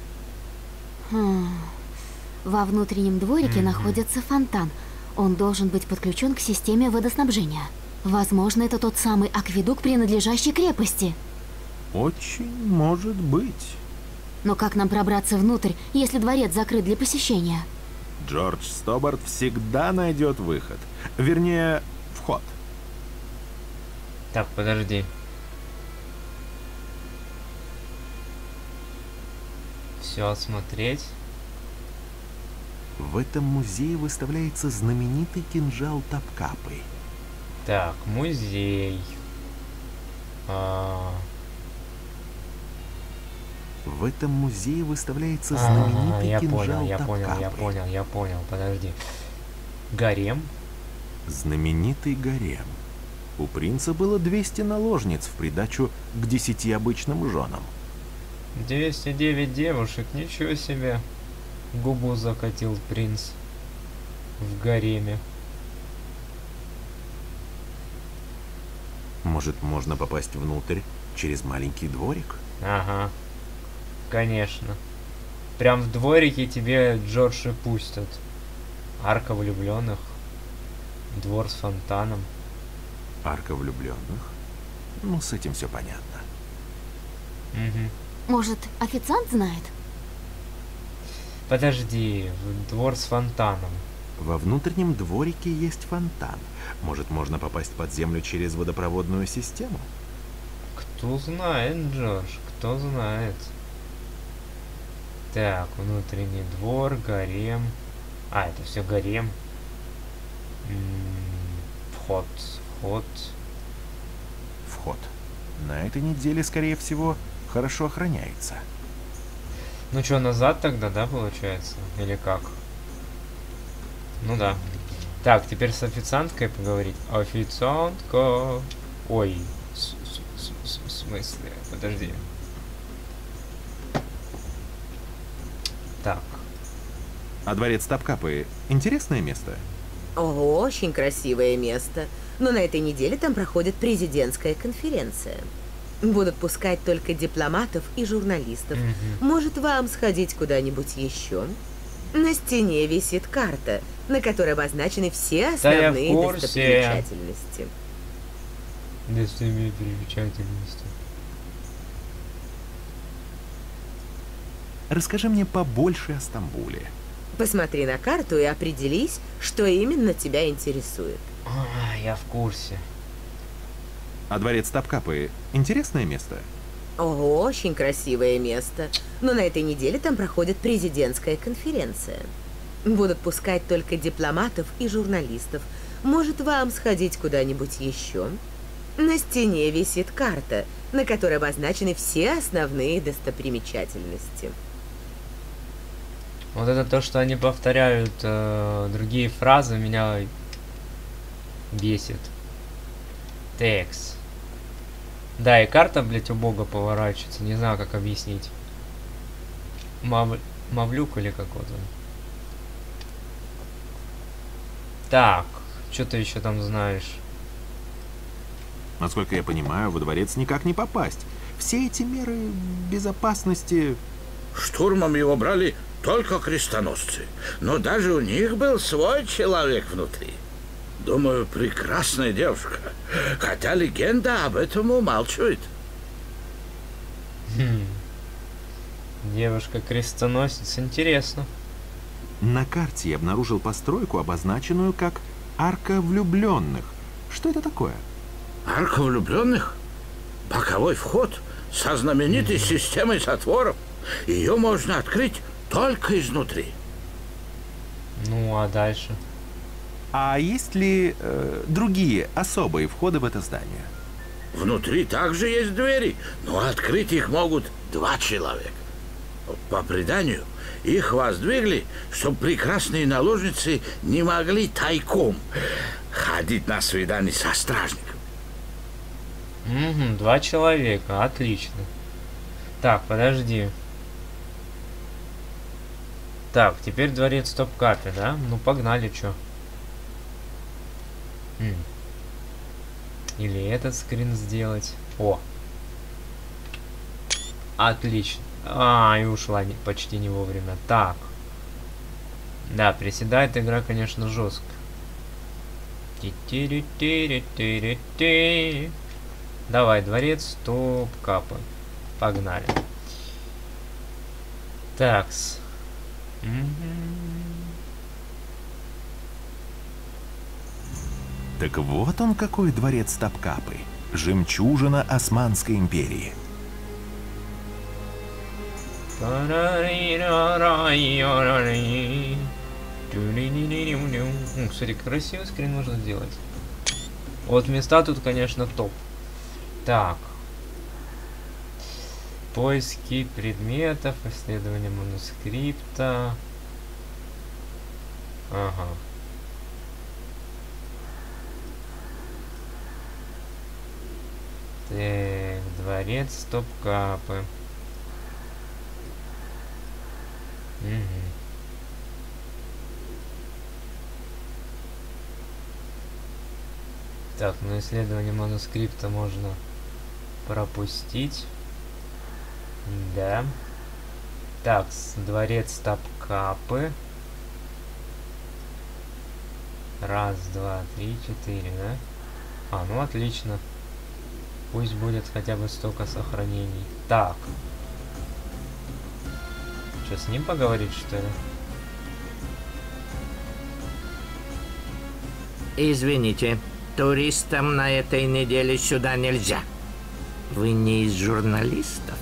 Во внутреннем дворике находится фонтан. Он должен быть подключен к системе водоснабжения. Возможно, это тот самый акведук, принадлежащий крепости. Очень может быть. Но как нам пробраться внутрь, если дворец закрыт для посещения? Джордж Стобарт всегда найдет выход. Вернее, вход. Так, подожди. Все осмотреть. В этом музее выставляется знаменитый кинжал Топкапы. Так, музей. В этом музее выставляется знаменитый кинжал Топкапы. Я понял, подожди. Гарем? Знаменитый гарем. У принца было 200 наложниц в придачу к 10 обычным женам. 209 девушек, ничего себе. Губу закатил принц в гареме. Может, можно попасть внутрь через маленький дворик? Ага, конечно. Прям в дворике тебе Джордж и пустят. Арка влюбленных. Двор с фонтаном. Арка влюбленных? Ну, с этим все понятно. Угу. Может, официант знает? Подожди, двор с фонтаном. Во внутреннем дворике есть фонтан. Может, можно попасть под землю через водопроводную систему? Кто знает, Джордж, кто знает. Так, внутренний двор, гарем. Это все гарем. Вход. Вход. На этой неделе, скорее всего, хорошо охраняется. Ну что, назад тогда, да, получается? Или как? Ну да. Так, теперь с официанткой поговорить. Официантка. Ой. В смысле? Подожди. Так. А дворец Топкапы интересное место? Очень красивое место. Но на этой неделе там проходит президентская конференция. Будут пускать только дипломатов и журналистов. Может, вам сходить куда-нибудь еще? На стене висит карта, на которой обозначены все основные достопримечательности. Достопримечательности. Расскажи мне побольше о Стамбуле. Посмотри на карту и определись, что именно тебя интересует. Я в курсе. А дворец Топкапы интересное место? Очень красивое место. Но на этой неделе там проходит президентская конференция. Будут пускать только дипломатов и журналистов. Может, вам сходить куда-нибудь еще? На стене висит карта, на которой обозначены все основные достопримечательности. Вот это то, что они повторяют другие фразы, меня бесит. Текст. Да, и карта, блять, убого поворачивается. Не знаю, как объяснить. Мавлюк или как вот он. Так, что ты еще там знаешь? Насколько я понимаю, во дворец никак не попасть. Все эти меры безопасности... Штурмом его брали только крестоносцы. Но даже у них был свой человек внутри. Думаю, прекрасная девушка. Хотя легенда об этом умалчивает. Девушка-крестоносец, интересно. На карте я обнаружил постройку, обозначенную как Арка влюбленных. Что это такое? Арка влюбленных? Боковой вход со знаменитой системой затворов. Ее можно открыть только изнутри. Ну, а дальше? А есть ли другие особые входы в это здание? Внутри также есть двери, но открыть их могут 2 человека. По преданию, их воздвигли, чтобы прекрасные наложницы не могли тайком ходить на свидание со стражником. 2 человека, отлично. Так, подожди. Так, теперь дворец Топкапи, да? Ну, погнали, чё. Или этот скрин сделать. О! Отлично. И ушла почти не вовремя. Так. Да, приседает игра, конечно, жестко. Давай, дворец Топкапи. Погнали. Такс. Так вот он какой дворец Топкапи. Жемчужина Османской империи. Кстати, красивый скрин можно сделать. Вот места тут, конечно, топ. Так. Поиски предметов, исследование манускрипта. Ага. Так, дворец Топкапи. Так, ну исследование манускрипта можно пропустить. Да. Так, дворец Топкапи. 1, 2, 3, 4, да? Ну отлично. Пусть будет хотя бы столько сохранений. Так. Что, с ним поговорить, что ли? Извините, туристам на этой неделе сюда нельзя. Вы не из журналистов?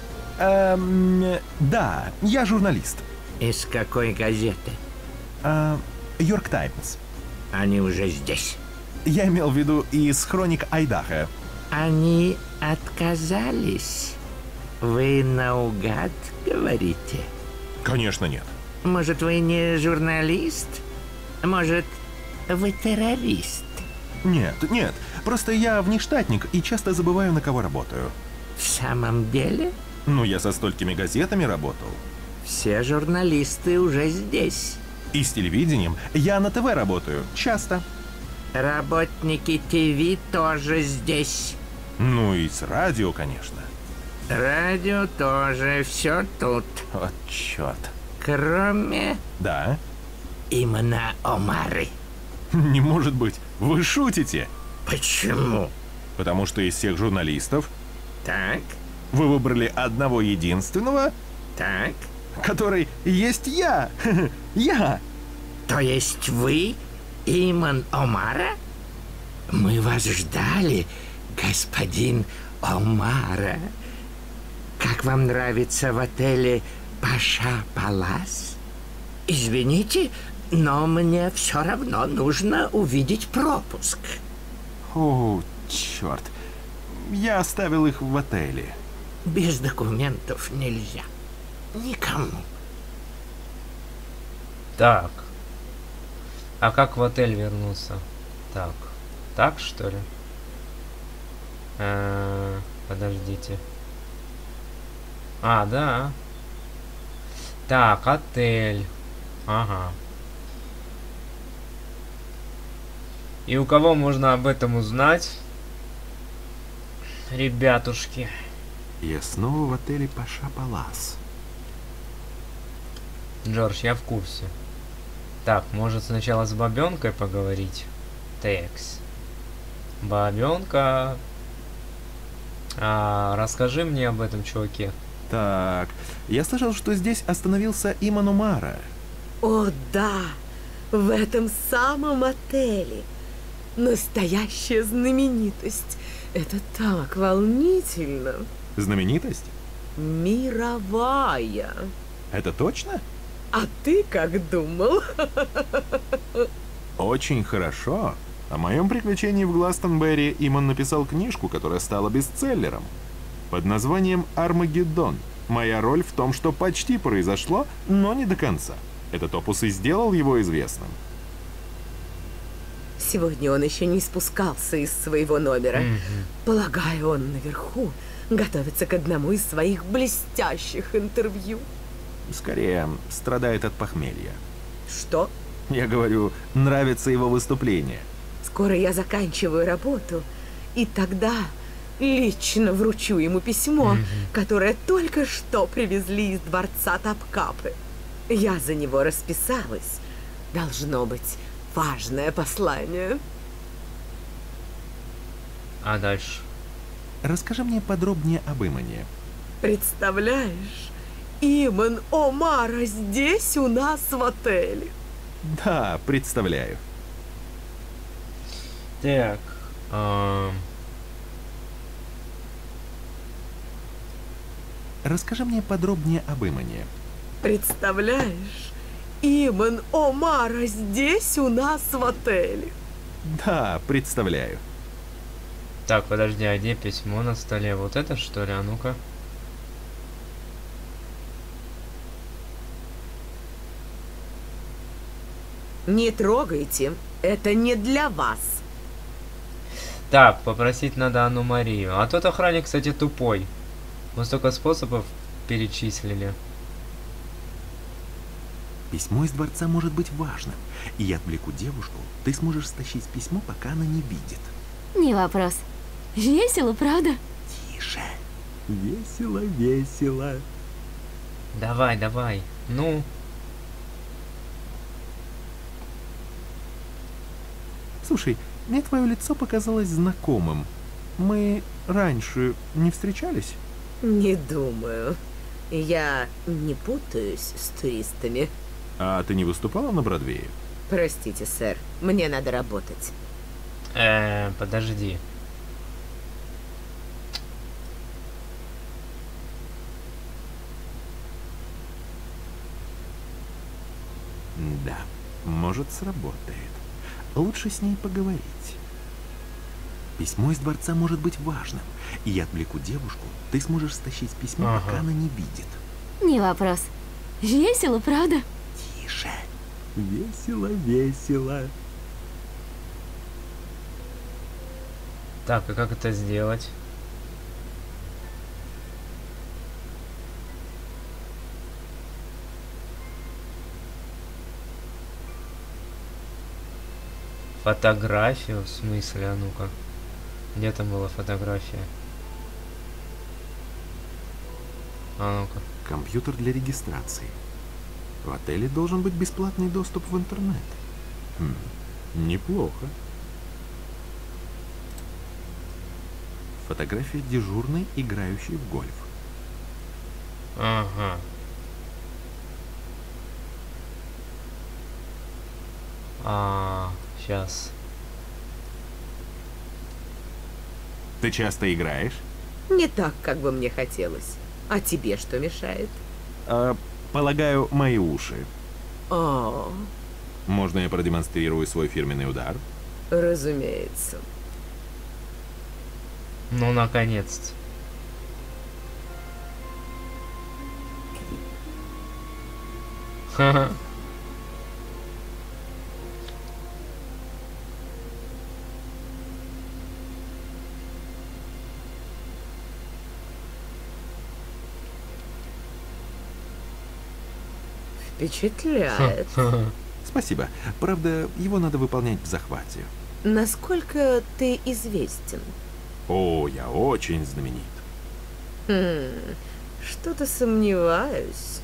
Да, я журналист. Из какой газеты? Йорк Таймс. Они уже здесь. Я имел в виду из хроник Айдаха. Они отказались. Вы наугад говорите? Конечно, нет. Может, вы не журналист? Может, вы террорист? Нет. Просто я внештатник и часто забываю, на кого работаю. В самом деле? Ну, я со столькими газетами работал. Все журналисты уже здесь. И с телевидением я на ТВ работаю. Часто. Работники ТВ тоже здесь. Ну и с радио, конечно. Радио тоже, все тут. Вот черт. Кроме... Да? Имана Омары. Не может быть. Вы шутите? Почему? Потому что из всех журналистов Так, вы выбрали одного единственного, так. который есть я. Я. То есть вы Иман Омара? Мы вас ждали, господин Омара. Как вам нравится в отеле Паша Палас? Извините, но мне все равно нужно увидеть пропуск. О, черт. Я оставил их в отеле. Без документов нельзя. Никому. Так. А как в отель вернуться? Так. Так, что ли? Подождите. Да. Так, отель. Ага. И у кого можно об этом узнать? Ребятушки. Я снова в отеле Паша Палас. Джордж, я в курсе. Так, может сначала с бабенкой поговорить? Текс. Бабенка. Расскажи мне об этом чуваке. Так, я слышал, что здесь остановился Иман Умара. О, да, в этом самом отеле. Настоящая знаменитость. Это так волнительно. Знаменитость? Мировая. Это точно? А ты как думал? Очень хорошо. О моем приключении в Гластонберри Иман написал книжку, которая стала бестселлером. Под названием «Армагеддон». Моя роль в том, что почти произошло, но не до конца. Этот опус и сделал его известным. Сегодня он еще не спускался из своего номера. Полагаю, он наверху готовится к одному из своих блестящих интервью. Скорее, страдает от похмелья. Что? Я говорю, нравится его выступление. Скоро я заканчиваю работу, и тогда лично вручу ему письмо, которое только что привезли из дворца Топкапы. Я за него расписалась. Должно быть важное послание. А дальше? Расскажи мне подробнее об Имане. Представляешь, Иман Омара здесь у нас в отеле. Да, представляю. Так. Расскажи мне подробнее об Имане. Представляешь, Иман Омара здесь у нас в отеле. Да, представляю. Так, подожди, а где письмо на столе? Вот это что ли? А ну-ка. Не трогайте, это не для вас. Так, попросить надо Анну Марию. А тот охранник, кстати, тупой. Мы столько способов перечислили. Письмо из дворца может быть важным. И я отвлеку девушку. Ты сможешь стащить письмо, пока она не видит. Не вопрос. Весело, правда? Тише. Весело, весело. Давай, давай. Ну. Слушай, мне твое лицо показалось знакомым. Мы раньше не встречались? Не думаю. Я не путаюсь с туристами. А ты не выступала на Бродвее? Простите, сэр, мне надо работать. Подожди. Да, может, сработает. Лучше с ней поговорить. Письмо из дворца может быть важным. И я отвлеку девушку. Ты сможешь стащить письмо, пока она не видит. Не вопрос. Весело, правда? Тише. Весело, весело. Так, а как это сделать? Фотографию? В смысле? А ну-ка. Где там была фотография? А ну-ка. Компьютер для регистрации. В отеле должен быть бесплатный доступ в интернет. Неплохо. Фотография дежурной, играющей в гольф. Ага. Сейчас. Ты часто играешь? Не так, как бы мне хотелось. А тебе что мешает? Полагаю, мои уши. О, Можно я продемонстрирую свой фирменный удар? разумеется. Ну, наконец-то. Ха-ха. Впечатляет. Спасибо. Правда, его надо выполнять в захвате. Насколько ты известен? О, я очень знаменит. Что-то сомневаюсь.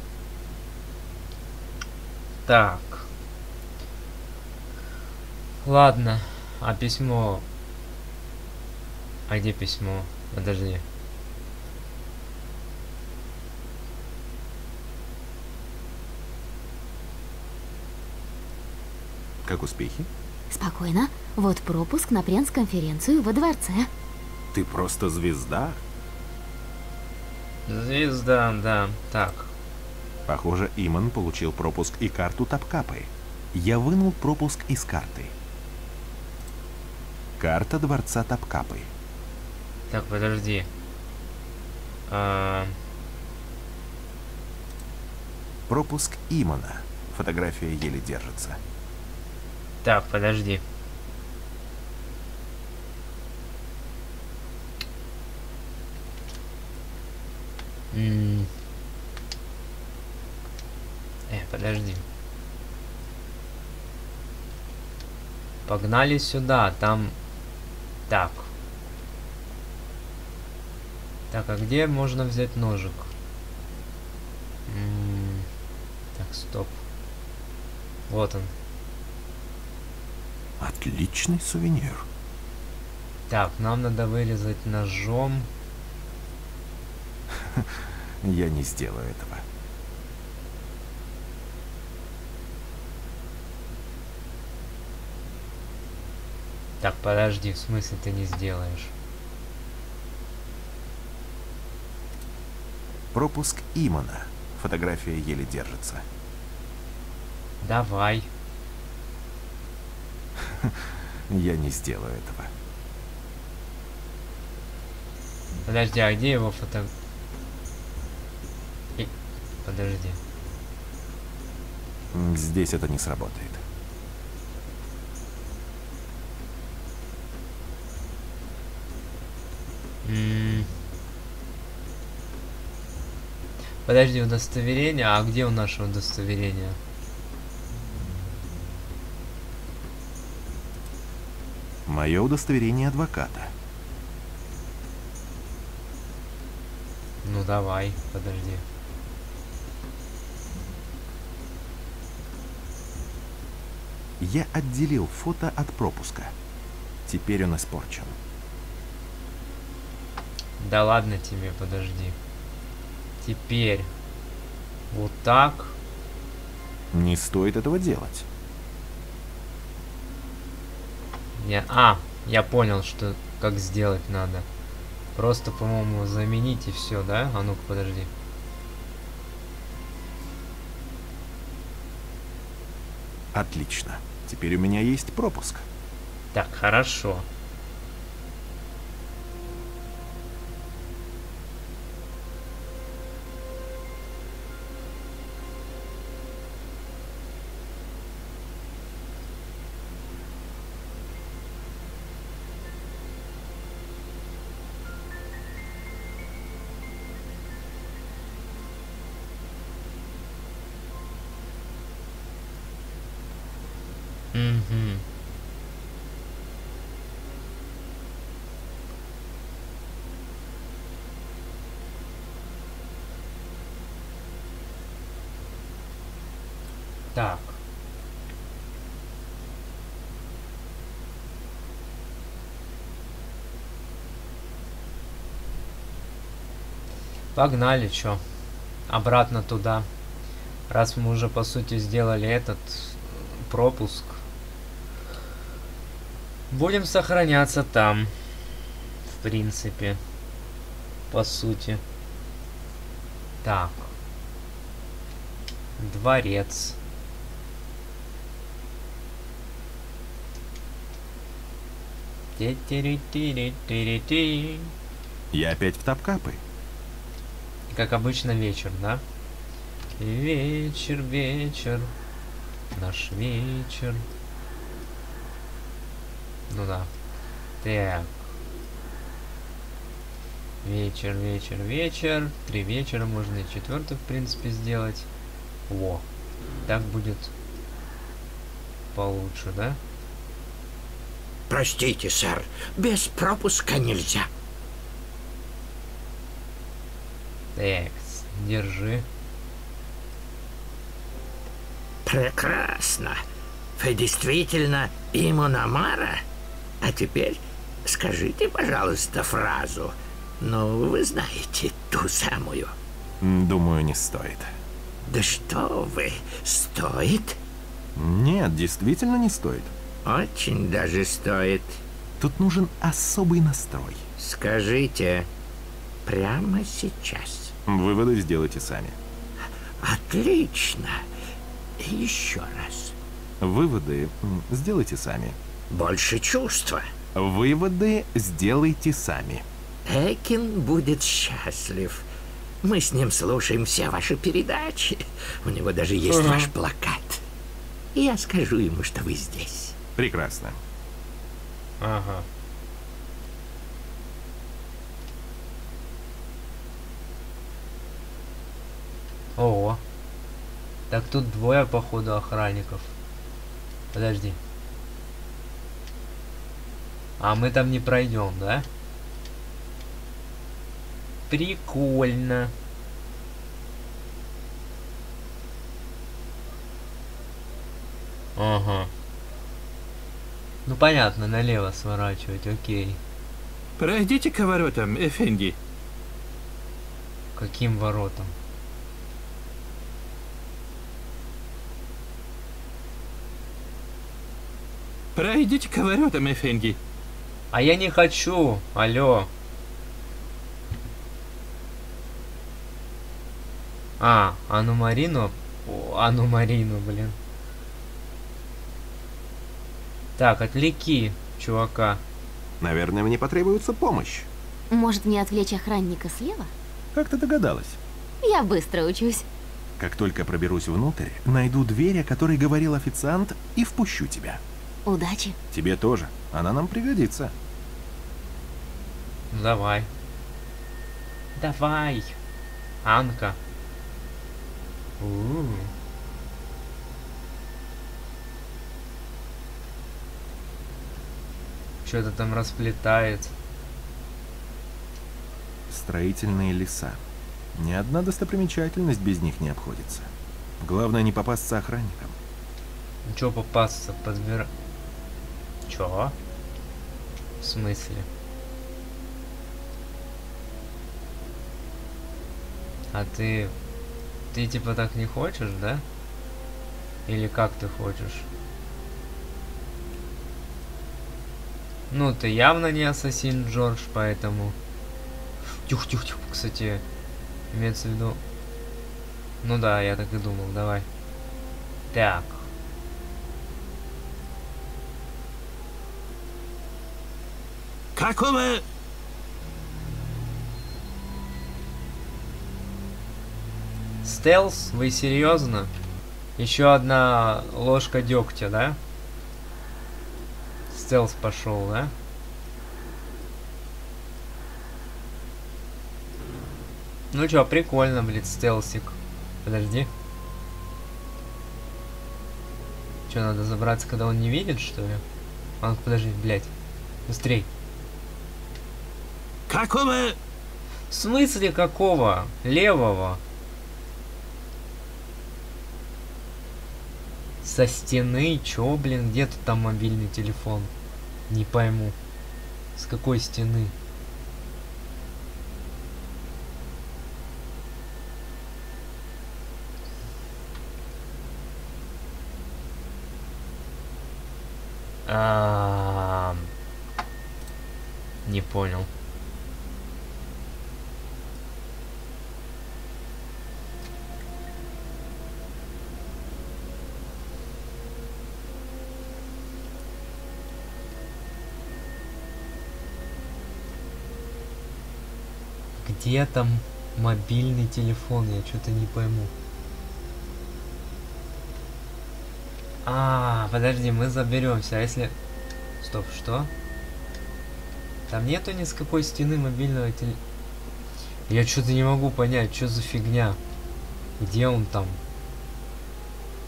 Так. Ладно. А письмо... А где письмо? Подожди. Как успехи? Спокойно. Вот пропуск на пресс-конференцию во дворце. Ты просто звезда. Звезда, да. Так. Похоже, Иман получил пропуск и карту Тапкапы. Я вынул пропуск из карты. Карта дворца Тапкапы. Так, подожди. Пропуск Имана. Фотография еле держится. Так, подожди. Подожди. Погнали сюда, там... Так. Так, а где можно взять ножик? Так, стоп. Вот он. Отличный сувенир. Так, нам надо вырезать ножом. Я не сделаю этого. Так, подожди, в смысле ты не сделаешь? Пропуск Имана. Фотография еле держится. Давай. Я не сделаю этого. Подожди, а где его фото... Подожди. Здесь это не сработает. Подожди, удостоверение. А где у нашего удостоверения? Мое удостоверение адвоката. Ну давай, подожди. Я отделил фото от пропуска. Теперь он испорчен. Да ладно тебе, подожди. Теперь вот так. Не стоит этого делать. Я понял, что как сделать надо. Просто, по-моему, заменить и все, да? А ну-ка, подожди. Отлично. Теперь у меня есть пропуск. Так, хорошо. Угу. Так. Погнали, чё? Обратно туда. Раз мы уже, по сути, сделали этот пропуск. Будем сохраняться там. В принципе. По сути. Так. Дворец. Ти-ти-ри-ти-ри-ти-ри-ти. Я опять в Тапкапы. Как обычно, вечер, да? Вечер, вечер. Наш вечер. Ну да. Так. Вечер, вечер, вечер. 3 вечера можно и 4, в принципе, сделать. Во. Так будет получше, да? Простите, сэр, без пропуска нельзя. Так, держи. Прекрасно. Вы действительно Имунамара? А теперь скажите, пожалуйста, фразу. Ну, вы знаете, ту самую. Думаю, не стоит. Да что вы, стоит? Нет, действительно не стоит. Очень даже стоит. Тут нужен особый настрой. Скажите, прямо сейчас. Выводы сделайте сами. Отлично. Еще раз. Выводы сделайте сами. Больше чувства. Выводы сделайте сами. Экин будет счастлив. Мы с ним слушаем все ваши передачи. У него даже есть ваш плакат. Я скажу ему, что вы здесь. Прекрасно. Ага. Ого. Так тут двое, походу, охранников. Подожди. А мы там не пройдем, да? Прикольно. Ага. Ну понятно, налево сворачивать, окей. Пройдите к воротам, Эфенди. Каким воротам? Пройдите к воротам, Эфенди. А я не хочу, алло. Анумарину? Анумарину, блин. Так, отвлеки чувака. Наверное, мне потребуется помощь. Может мне отвлечь охранника слева? Как ты догадалась? Я быстро учусь. Как только проберусь внутрь, найду дверь, о которой говорил официант, и впущу тебя. Удачи. Тебе тоже. Она нам пригодится. Ну, давай. Давай. Анка. Что-то там расплетает. Строительные леса. Ни одна достопримечательность без них не обходится. Главное не попасться охранникам. Ну чё попасться, подбира... Чё? В смысле? А ты типа так не хочешь, да? Или как ты хочешь? Ну, ты явно не Ассасин Джордж, поэтому... Тюх-тюх-тюх, кстати, имеется в виду... Ну да, я так и думал, давай. Так. Какого... Стелс? Вы серьезно? Еще одна ложка дегтя, да? Стелс пошел, да? Ну чё, прикольно, блин, стелсик. Подожди. Чё, надо забраться, когда он не видит, что ли? А, подожди, блядь. Быстрей. Какого... В смысле какого? Левого. Со стены? Чё, блин, где тут там мобильный телефон? Не пойму. С какой стены? Не понял. Где там мобильный телефон? Я что-то не пойму. Подожди, мы заберемся. А если... Стоп, что? Там нету ни с какой стены мобильного телефона. Я что-то не могу понять, что за фигня. Где он там?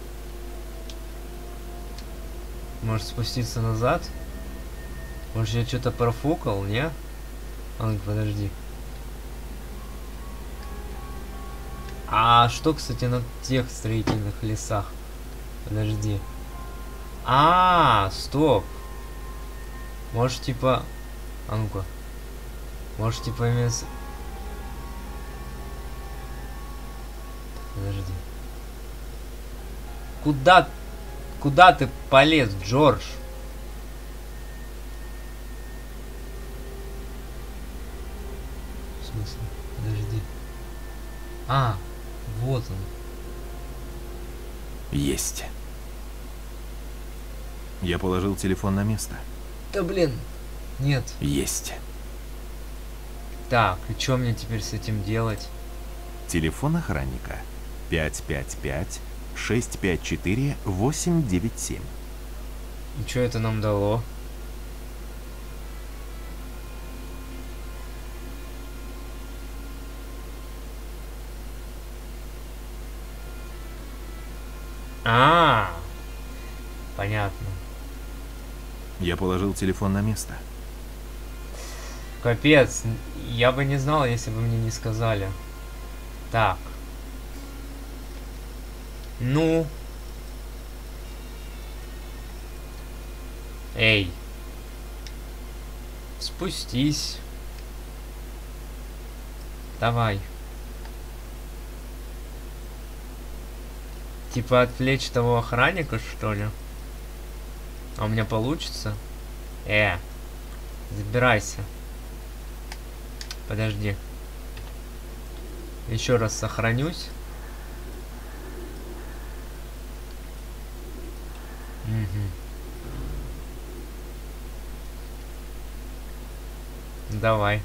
Может спуститься назад? Может я что-то профукал, не? А ну подожди. А что, кстати, на тех строительных лесах? Подожди. Стоп. Может типа... А ну-ка. Может типа вместо... Подожди. Куда ты полез, Джордж? В смысле? Подожди. Вот он. Есть. Я положил телефон на место. Да блин. Нет. Есть. Так, и что мне теперь с этим делать? Телефон охранника 555-654-897. И что это нам дало? Понятно. Я положил телефон на место. Капец, я бы не знал, если бы мне не сказали. Так. Ну. Эй. Спустись. Давай. Типа отвлечь того охранника, что ли? А у меня получится? Забирайся. Подожди. Еще раз сохранюсь. Давай.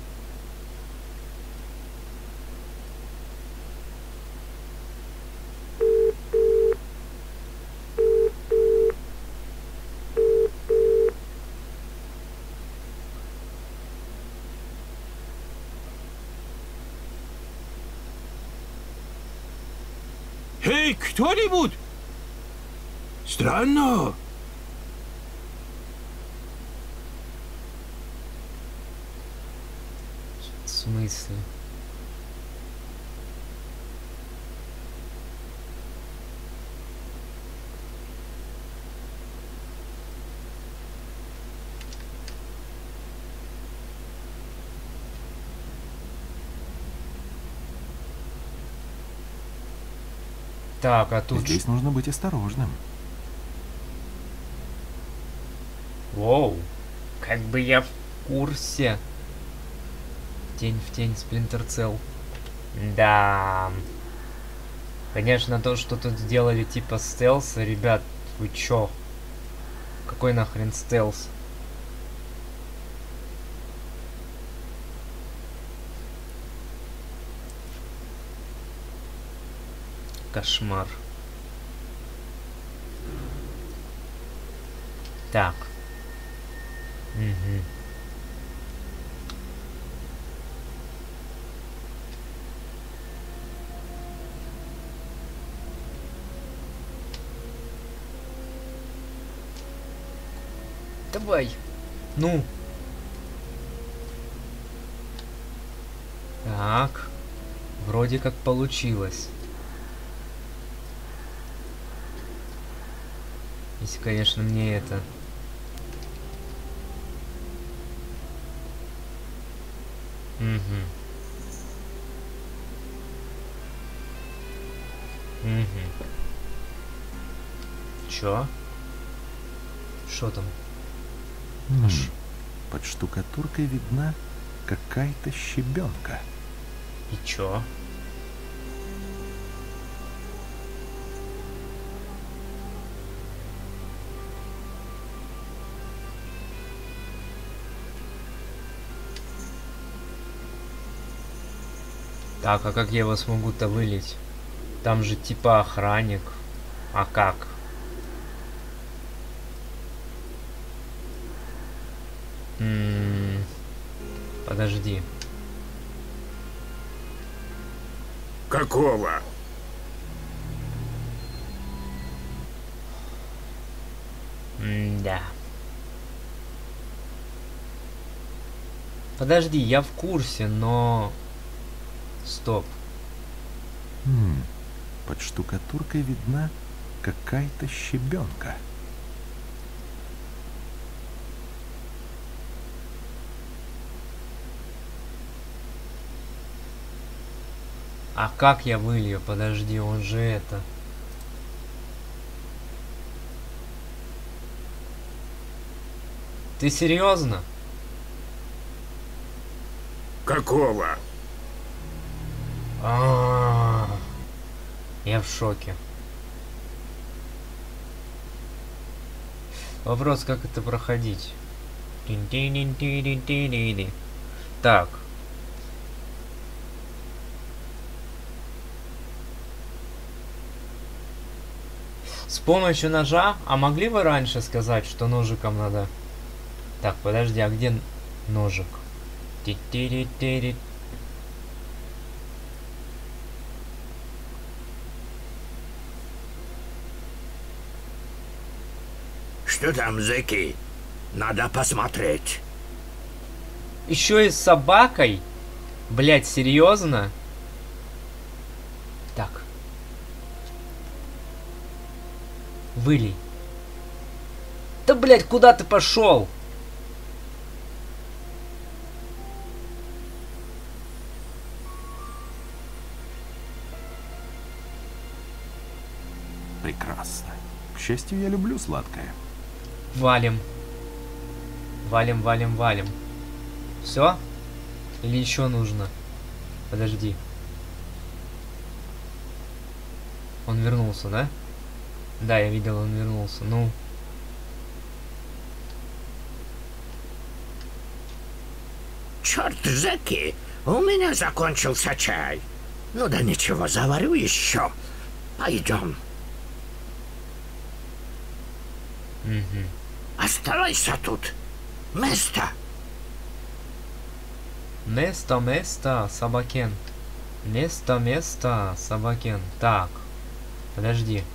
Эй, кто-нибудь? Странно. В смысле? Так, а тут... Здесь нужно быть осторожным. Воу. Как бы я в курсе. Тень в тень, Splinter Cell. Да. Конечно, то, что тут сделали типа стелса, ребят, вы чё? Какой нахрен стелс? Кошмар. Так. Давай. Ну. Так. Вроде как получилось. Если, конечно, мне это... Чё? Шо там? Под штукатуркой видна какая-то щебенка. И чё? Так, а как я его смогу-то вылить? Там же типа охранник. А как? Подожди. Какого? Да. Подожди, я в курсе, но... Стоп. Под штукатуркой видна какая-то щебенка. А как я вылью? Подожди, он же это... Ты серьезно? Какого? Я в шоке. Вопрос, как это проходить? Так. С помощью ножа? А могли вы раньше сказать, что ножиком надо? Так, подожди, а где ножик? Что там, зэки? Надо посмотреть. Еще и с собакой? Блять, серьезно? Так. Вылей. Да, блять, куда ты пошел? Прекрасно. К счастью, я люблю сладкое. Валим. Валим, валим, валим. Все? Или еще нужно? Подожди. Он вернулся, да? Да, я видел, он вернулся. Ну. Черт, зэки, у меня закончился чай. Ну да ничего, заварю еще. Пойдем. Угу. Оставайся тут. Место. Место, место, собакен. Место, место, собакен. Так. Подожди.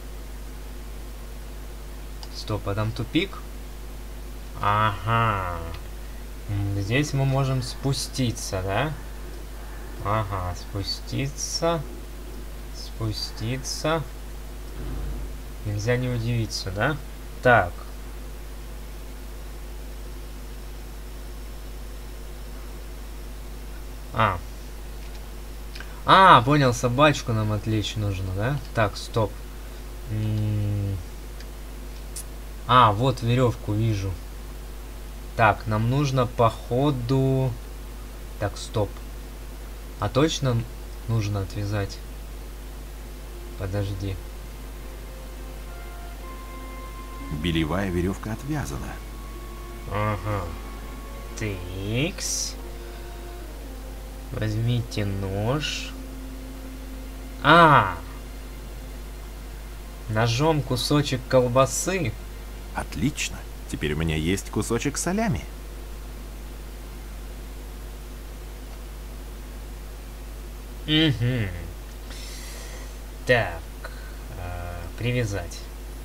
Стоп, а там тупик? Ага. Здесь мы можем спуститься, да? Ага, спуститься. Спуститься. Нельзя не удивиться, да? Так. Понял, собачку нам отвлечь нужно, да? Так, стоп. Вот веревку вижу. Так, нам нужно по ходу... Так, стоп. А точно нужно отвязать? Подожди. Белевая веревка отвязана. Ага. Тикс. Возьмите нож. Ножом кусочек колбасы. Отлично. Теперь у меня есть кусочек салями. Угу. Так. Привязать.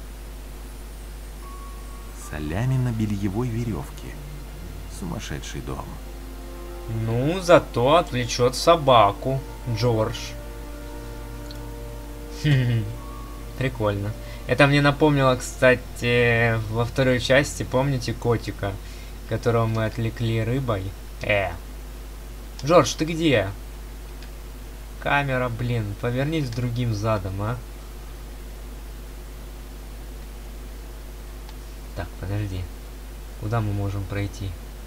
Салями на бельевой веревке. Сумасшедший дом. Ну, зато отвлечет собаку, Джордж. Прикольно. Это мне напомнило, кстати, во второй части, помните котика, которого мы отвлекли рыбой? Джордж, ты где? Камера, блин, повернись другим задом, а. Так, подожди. Куда мы можем пройти?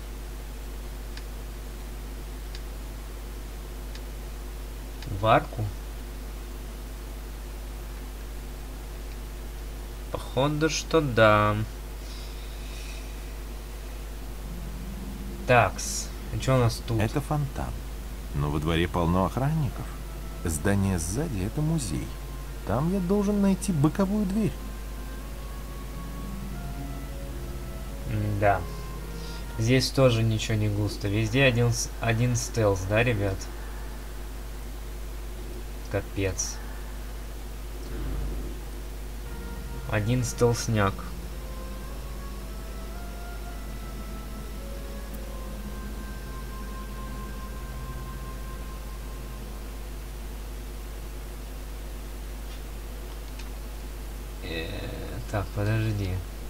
В арку? Походу, что да. Такс. А что у нас тут? Это фонтан. Но во дворе полно охранников. Здание сзади — это музей. Там я должен найти боковую дверь. Да. Здесь тоже ничего не густо. Везде один стелс, да, ребят? Капец. Один стелсняк. Так, подожди.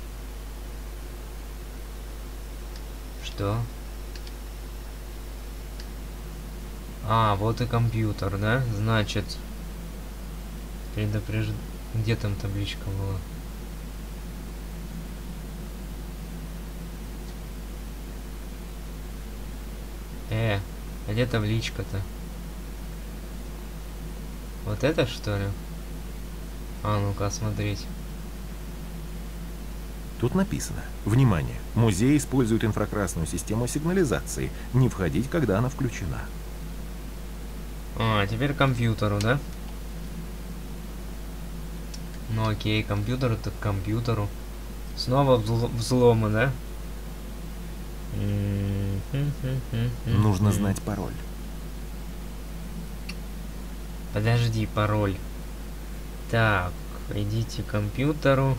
Что? А, вот и компьютер, да? Значит, где там табличка была? А где табличка-то? Вот это, что ли? А, ну-ка, смотреть. Тут написано: внимание, музей использует инфракрасную систему сигнализации. Не входить, когда она включена. А, теперь к компьютеру, да? Ну окей, компьютеру так к компьютеру. Снова взломы, да? Нужно знать пароль. Подожди, пароль. Так, идите к компьютеру.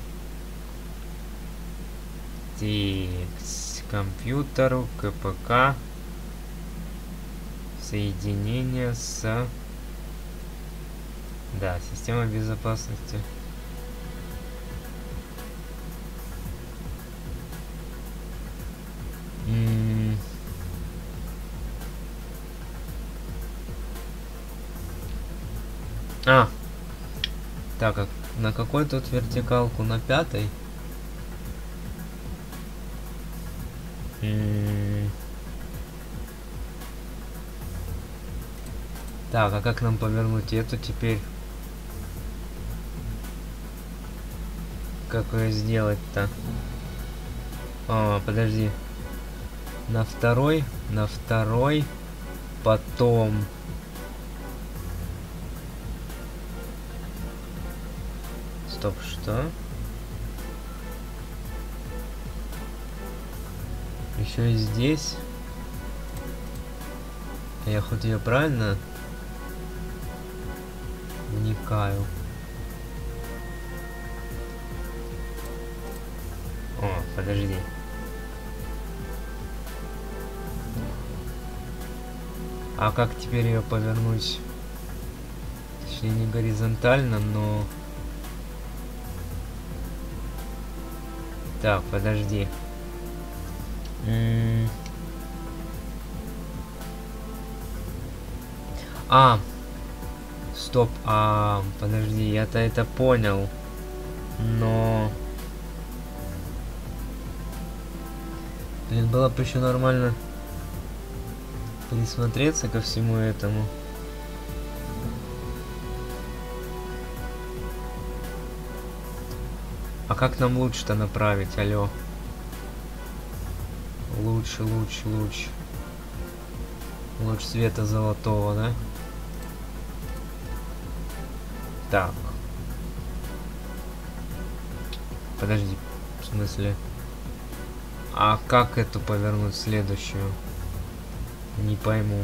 Текст. Компьютеру, КПК. Соединение с... Да, система безопасности. А, так, а на какой тут вертикалку? На 5-й? Так, а как нам повернуть эту теперь? Как ее сделать-то? А, подожди. На второй, потом... Стоп, что? Еще и здесь. Я хоть ее правильно вникаю. О, подожди. А как теперь ее повернуть? Точнее, не горизонтально, но... Так, подожди. А, стоп, подожди, я-то это понял, но... Блин, было бы еще нормально присмотреться ко всему этому. А как нам луч-то направить, алло? Луч. Луч света золотого, да? Так. Подожди, в смысле? А как эту повернуть следующую? Не пойму.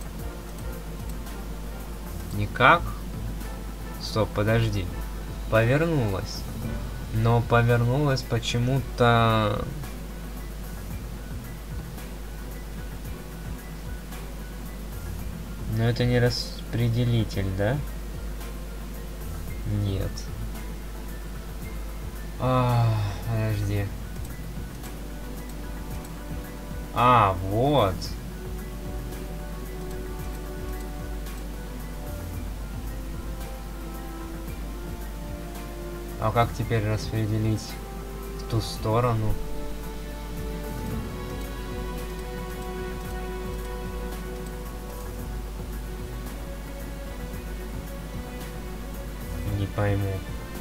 Никак? Стоп, подожди. Повернулась. Но повернулась почему-то... Но это не распределитель, да? Нет. Подожди. Вот. А как теперь распределить в ту сторону? Не пойму.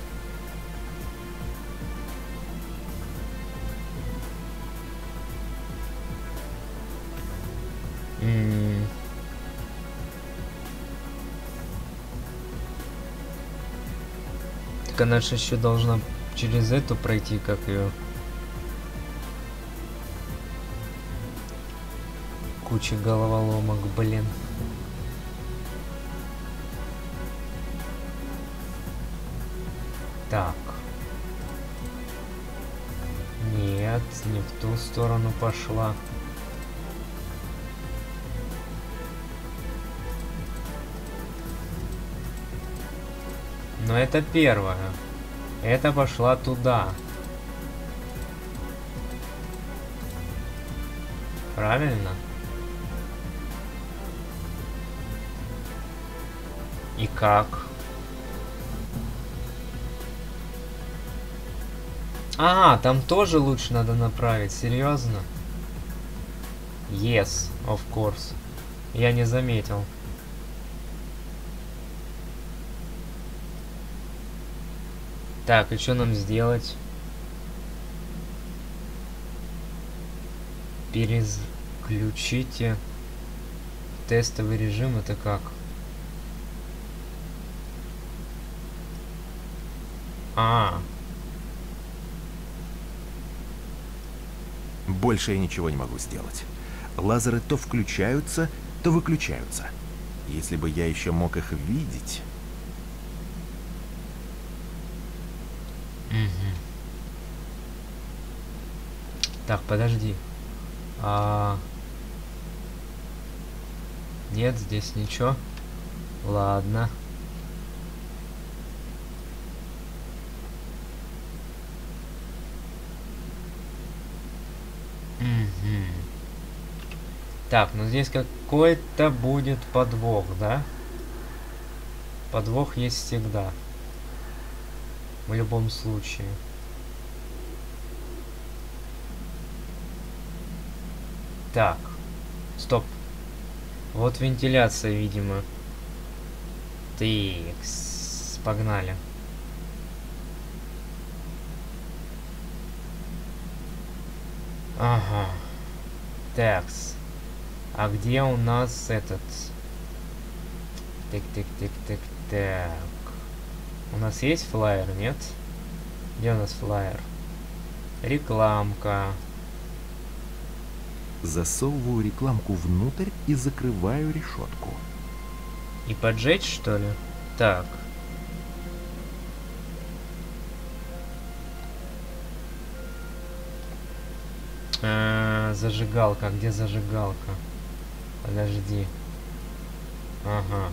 Так она же еще должна через эту пройти, как ее. Куча головоломок, блин. Так. Нет, не в ту сторону пошла. Но это первое. Это пошла туда. Правильно? И как? А, там тоже лучше надо направить, серьезно? Yes, of course. Я не заметил. Так, и что нам сделать? Переключите тестовый режим, это как? Больше я ничего не могу сделать. Лазеры то включаются, то выключаются. Если бы я еще мог их видеть... Так, подожди. Нет, здесь ничего. Ладно. Так, ну здесь какой-то будет подвох, да? Подвох есть всегда. В любом случае. Так. Стоп. Вот вентиляция, видимо. Тикс. Погнали. Ага. Такс. А где у нас этот? Так. У нас есть флаер, нет? Где у нас флаер? Рекламка. Засовываю рекламку внутрь и закрываю решетку. И поджечь, что ли? Так. Зажигалка. Где зажигалка? Подожди. Ага.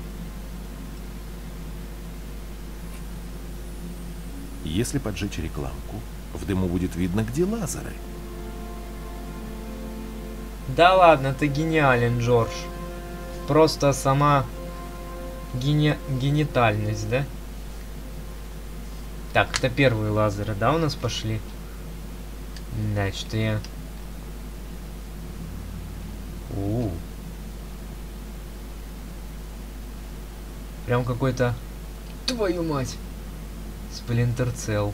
Если поджечь рекламку, в дыму будет видно, где лазеры. Да ладно, ты гениален, Джордж. Просто сама генитальность, да? Так, это первые лазеры, да, у нас пошли? Да, что я... Прям какой-то... Твою мать! Splinter Cell.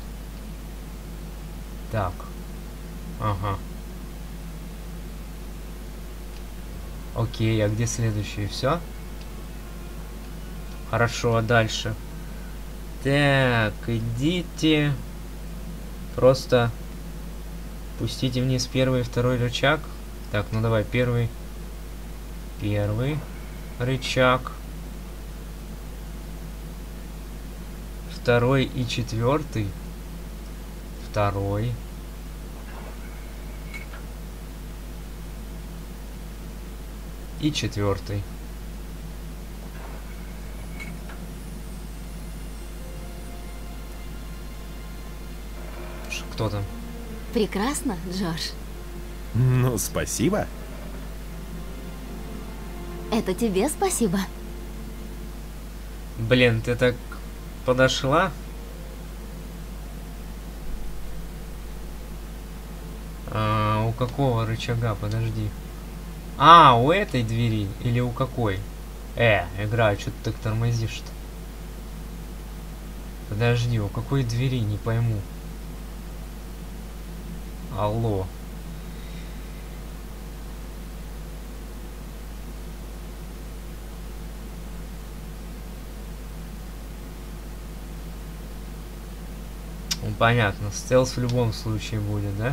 Так. Ага. Окей, а где следующий? Все? Хорошо, а дальше? Так, идите. Просто пустите вниз первый и второй рычаг. Так, ну давай, первый рычаг. Второй и четвертый. Второй. И четвертый. Кто там? Прекрасно, Джордж. Ну, спасибо. Это тебе спасибо. Блин, ты так подошла? У какого рычага? Подожди. У этой двери? Или у какой? Игра, что ты так тормозишь-то? Подожди, у какой двери? Не пойму. Алло. Ну, понятно, стелс в любом случае будет, да?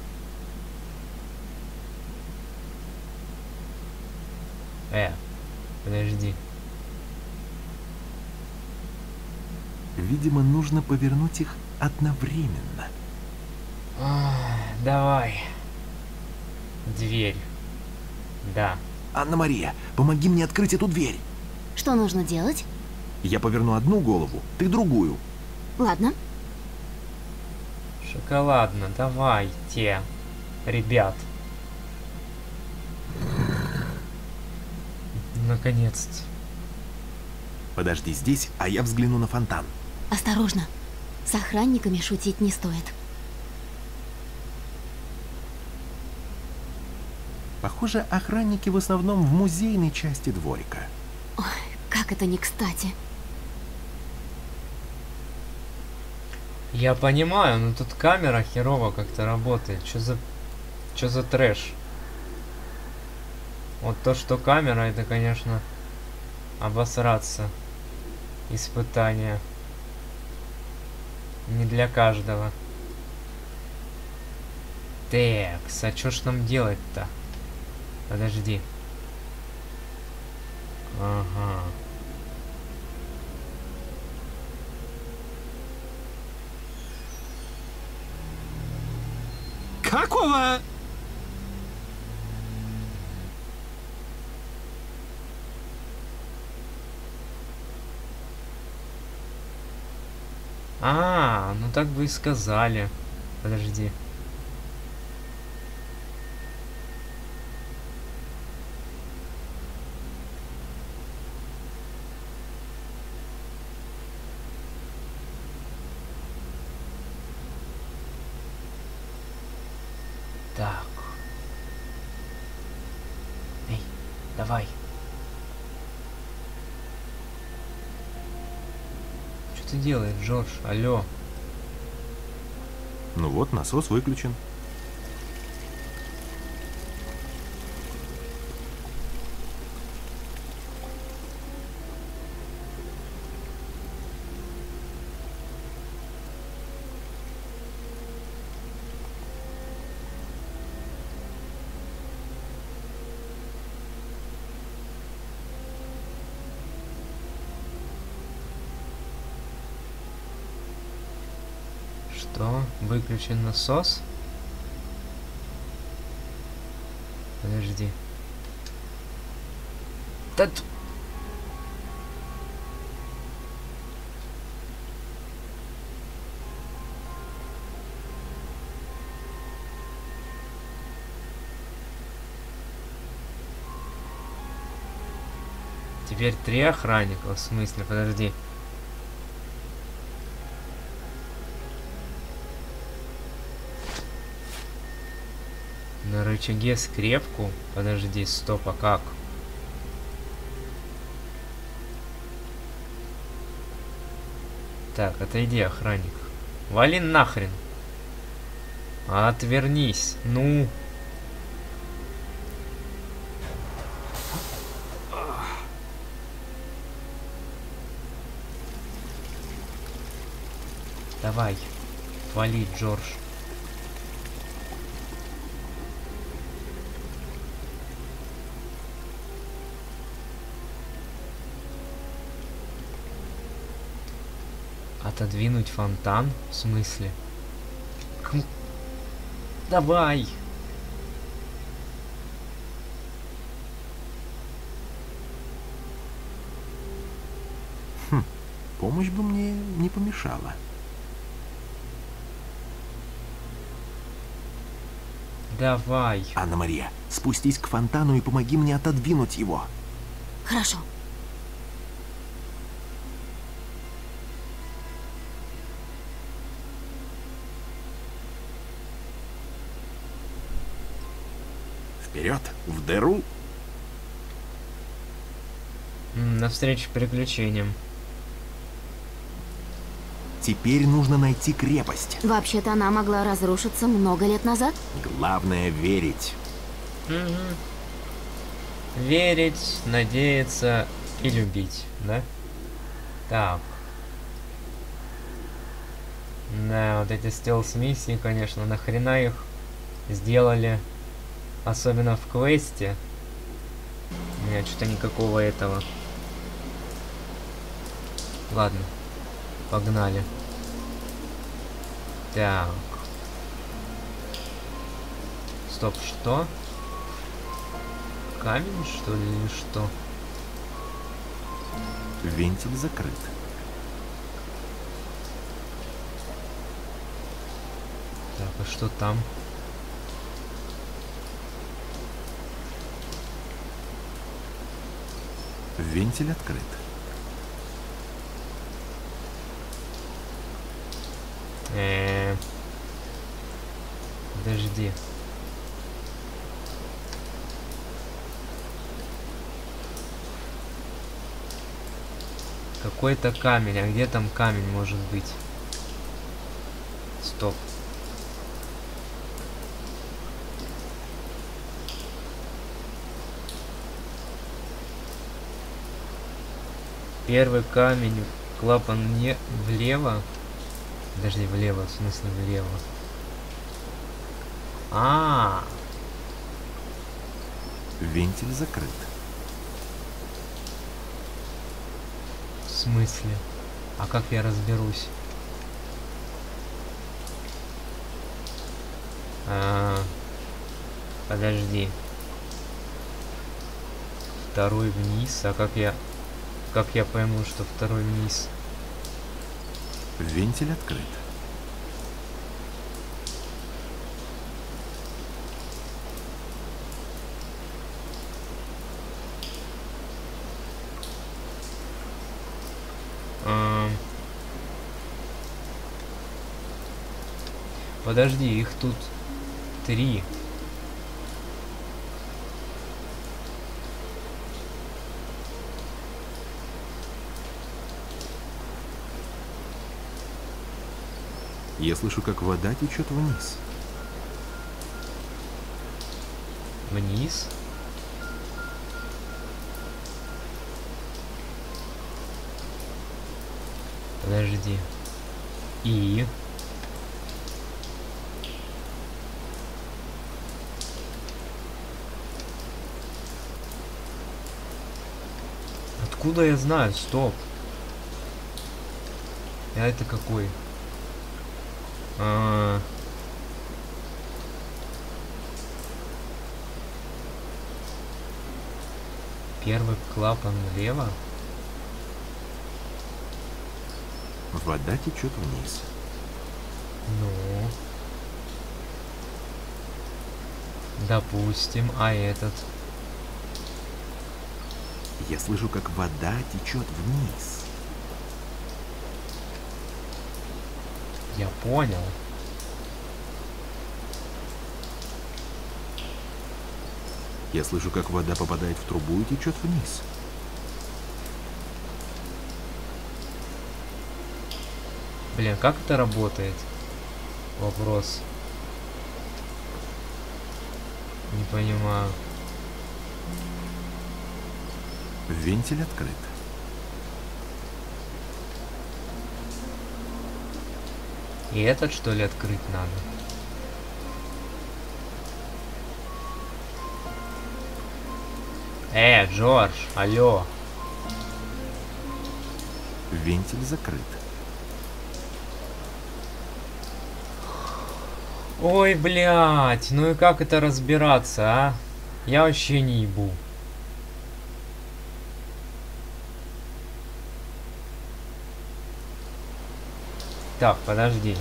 Подожди. Видимо, нужно повернуть их одновременно. Давай. Дверь. Да. Анна-Мария, помоги мне открыть эту дверь. Что нужно делать? Я поверну одну голову, ты другую. Ладно. Шоколадно, давайте, ребят. Наконец-то. Подожди здесь, а я взгляну на фонтан. Осторожно. С охранниками шутить не стоит. Похоже, охранники в основном в музейной части дворика. Ой, как это не кстати. Я понимаю, но тут камера херово как-то работает. Чё за трэш? Вот то, что камера, это, конечно, обосраться. Испытание. Не для каждого. Такс, а чё ж нам делать-то? Подожди. Ага. Какого? Ну так бы и сказали. Подожди. Так. Эй, давай. Что ты делаешь, Джордж? Алло. Ну вот, насос выключен. Что? Выключен насос? Подожди. Теперь 3 охранника, в смысле, подожди. На рычаге скрепку? Подожди, стоп, а как? Так, отойди, охранник. Вали нахрен. Отвернись. Ну. Давай. Вали, Джордж. Отодвинуть фонтан? В смысле? Давай! Помощь бы мне не помешала. Давай. Анна-Мария, спустись к фонтану и помоги мне отодвинуть его. Хорошо. Вперед, в дыру. Навстречу приключениям. Теперь нужно найти крепость. Вообще-то она могла разрушиться много лет назад. Главное верить. Верить, надеяться и любить, да? Так. Да, вот эти стелс-миссии, конечно, нахрена их сделали. Особенно в квесте. У меня что-то никакого этого. Ладно. Погнали. Так. Стоп, что? Камень, что ли, или что? Вентиль закрыт. Так, а что там? Вентиль открыт. Подожди. Какой-то камень. А где там камень может быть? Стоп. Первый камень. Клапан не влево. Подожди, влево. В смысле влево? Вентиль закрыт. В смысле? А как я разберусь? Подожди. Второй вниз. А как я пойму, что второй вниз? Вентиль открыт. Подожди, их тут 3. Я слышу, как вода течет вниз. Вниз? Подожди. И... Откуда я знаю? Стоп. А это какой? Первый клапан влево. Вода течет вниз. Ну. Допустим, а этот? Я слышу, как вода течет вниз. Я понял. Я слышу, как вода попадает в трубу и течет вниз. Блин, как это работает? Вопрос. Не понимаю. Вентиль открыт. И этот, что ли, открыть надо? Джордж, алло. Вентиль закрыт. Ой, блядь, ну и как это разбираться, а? Я вообще не ебу. Так, подожди.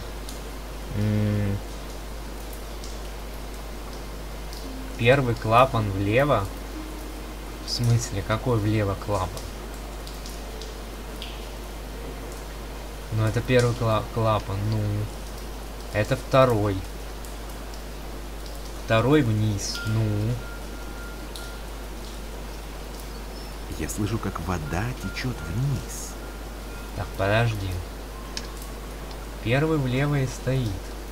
Первый клапан влево. В смысле, какой влево клапан? Ну, это первый клапан, ну. Это второй. Второй вниз, ну. Я слышу, как вода течет вниз. Так, подожди. Первый влево и стоит.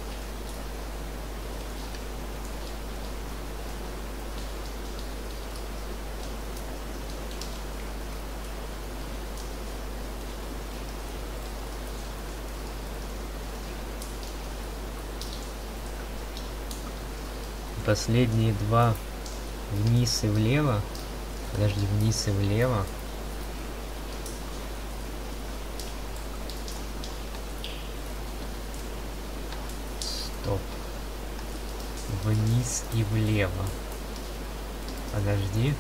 Последние два вниз и влево. Подожди, вниз и влево. Стоп. Вниз и влево. Подожди.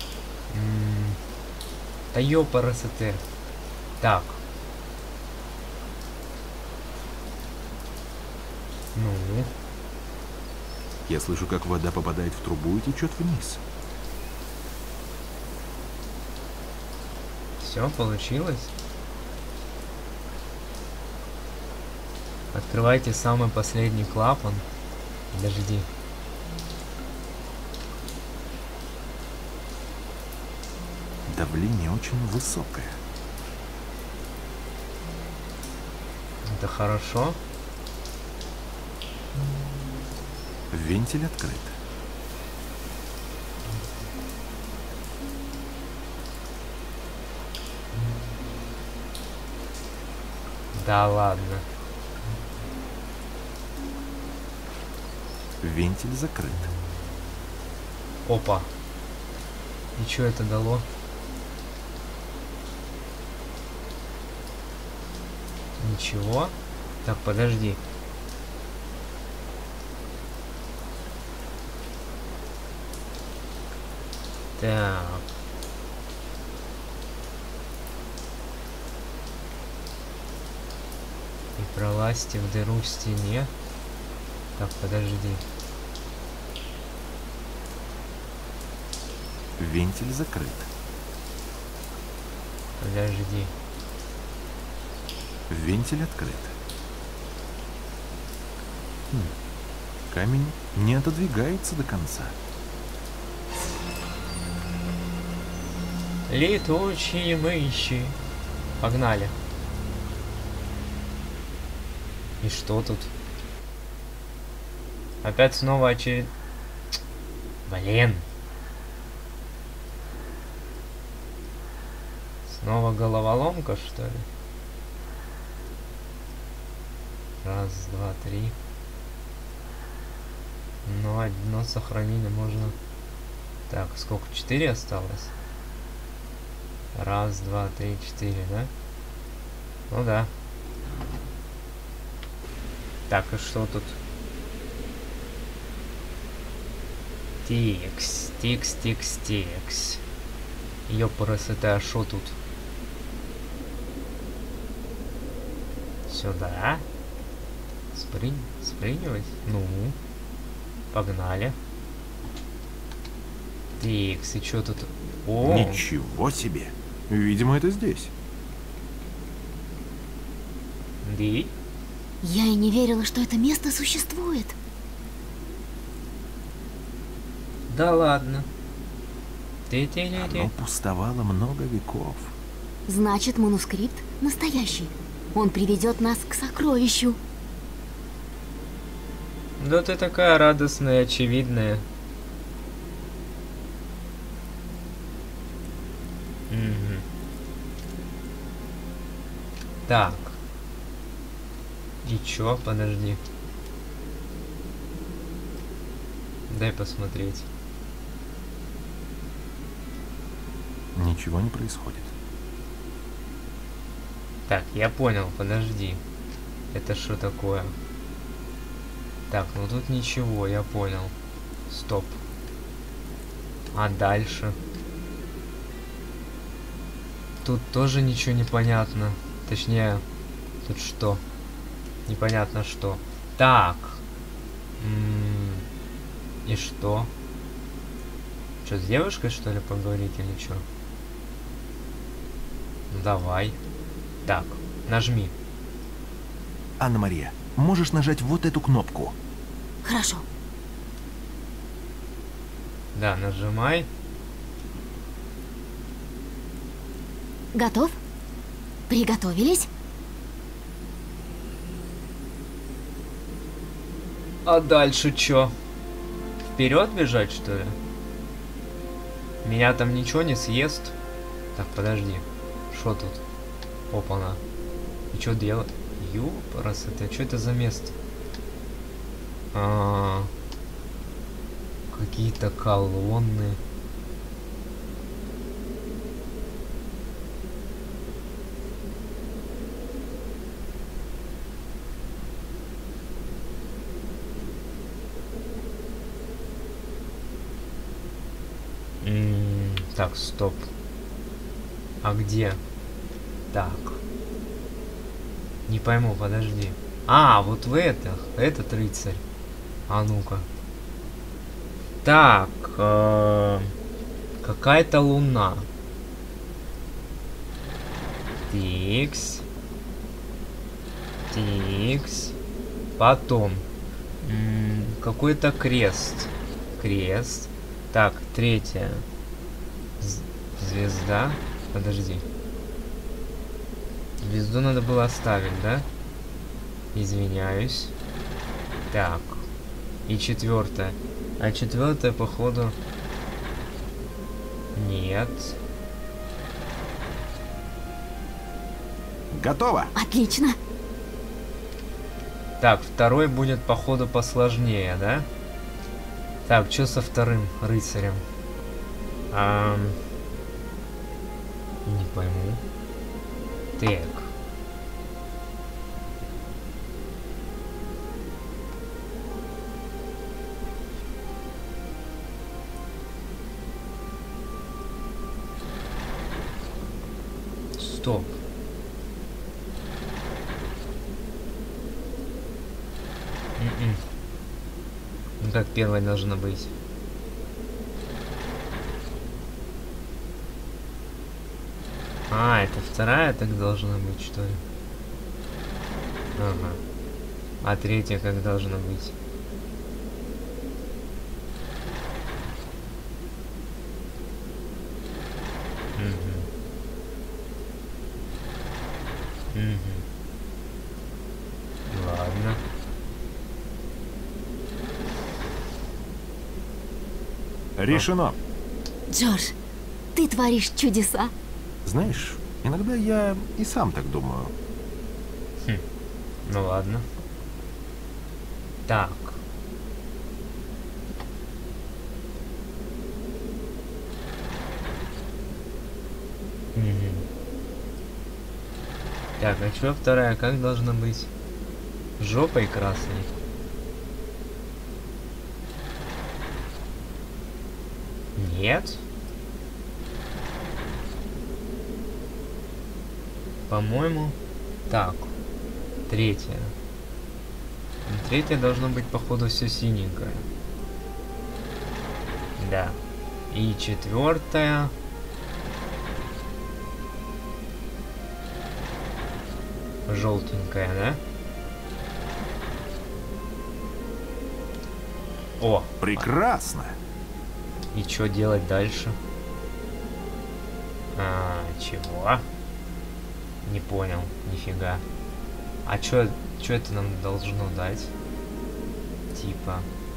Да ёпарасоте. Так. Ну. Я слышу, как вода попадает в трубу и течет вниз. Все получилось. Открывайте самый последний клапан. Подожди. Давление очень высокое. Это хорошо. Вентиль открыт. Да ладно. Вентиль закрыт. Опа. И что это дало? Ничего. Так, подожди. Так. И пролазьте в дыру в стене. Так, подожди. Вентиль закрыт. Подожди. Вентиль открыт. Камень не отодвигается до конца. Летучие мыши. Погнали. И что тут? Опять снова очередь. Блин. Снова головоломка, что ли? Раз, два, три. Но одно сохранение можно... Так, сколько? 4 осталось? Раз, два, три, 4, да? Ну да. Так, и что тут? Тикс, тикс, тикс, тикс. Ёпрс, это шо тут? Сюда. Спрыгивать? Ну. Погнали. Тикс, и чё тут? О! Ничего себе! Видимо, это здесь. Ди? Я и не верила, что это место существует. Да ладно. Оно пустовало много веков. Значит, манускрипт настоящий. Он приведет нас к сокровищу. Да ты такая радостная, очевидная. Угу. Так. И чё? Подожди. Дай посмотреть. Ничего не происходит. Так, я понял, подожди. Это что такое? Так, ну тут ничего, я понял. Стоп. А дальше? Тут тоже ничего не понятно. Точнее, тут что? Непонятно что. Так. И что? Что, с девушкой, что ли, поговорить или что? Ну, давай. Так, нажми. Анна-Мария, можешь нажать вот эту кнопку? Хорошо. Да, нажимай. Готов? Приготовились? А дальше чё? Вперед бежать, что ли? Меня там ничего не съест? Так, подожди. Что тут? Опа-на. И что делать? Ёпрс, это что это за место? Какие-то колонны. Так, стоп. А где? Так. Не пойму, подожди. А, вот в это. Этот рыцарь. А ну-ка. Так, какая-то луна. Тикс. Тикс. Потом. Какой-то крест. Крест. Так, третья. Звезда. Подожди. Звезду надо было оставить, да? Извиняюсь. Так. И четвертая. А четвертая, походу... Нет. Готово. Отлично. Так, второй будет, походу, посложнее, да? Так, что со вторым рыцарем? Не пойму. Так. Стоп. Ну как первая должна быть? А, это вторая так должна быть, что ли? Ага. А третья как должна быть? Ладно. Решено. Джордж, ты творишь чудеса. Знаешь, иногда я и сам так думаю. Ну ладно. Так. Так, а что вторая? Как должна быть? Жопой красной. Нет. По-моему, так. Третья. Третья должна быть, походу, все синенькое. Да. И четвертая. Желтенькая, да? О! Прекрасно. И что делать дальше? Чего? Не понял, нифига. А чё это нам должно дать? Типа...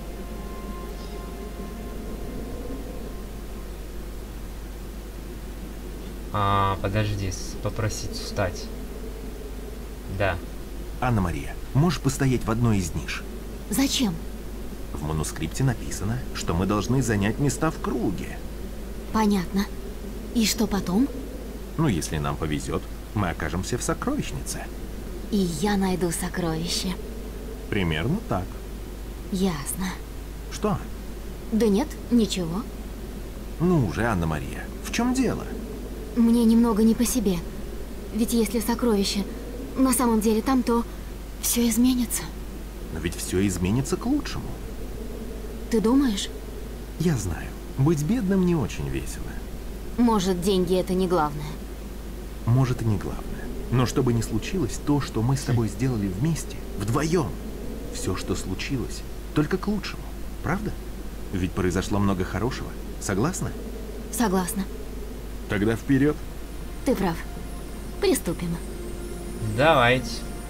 подожди, попросить встать. Да. Анна-Мария, можешь постоять в одной из ниш? Зачем? В манускрипте написано, что мы должны занять места в круге. Понятно. И что потом? Ну, если нам повезет, мы окажемся в сокровищнице. И я найду сокровище. Примерно так. Ясно. Что? Да нет, ничего. Ну уже, Анна-Мария, в чем дело? Мне немного не по себе. Ведь если сокровище на самом деле там, то все изменится. Но ведь все изменится к лучшему. Ты думаешь? Я знаю, быть бедным не очень весело. Может, деньги это не главное. Может и не главное. Но что бы ни случилось, то, что мы с тобой сделали вместе, вдвоем, все, что случилось, только к лучшему. Правда? Ведь произошло много хорошего. Согласна? Согласна. Тогда вперед. Ты прав. Приступим. Давайте.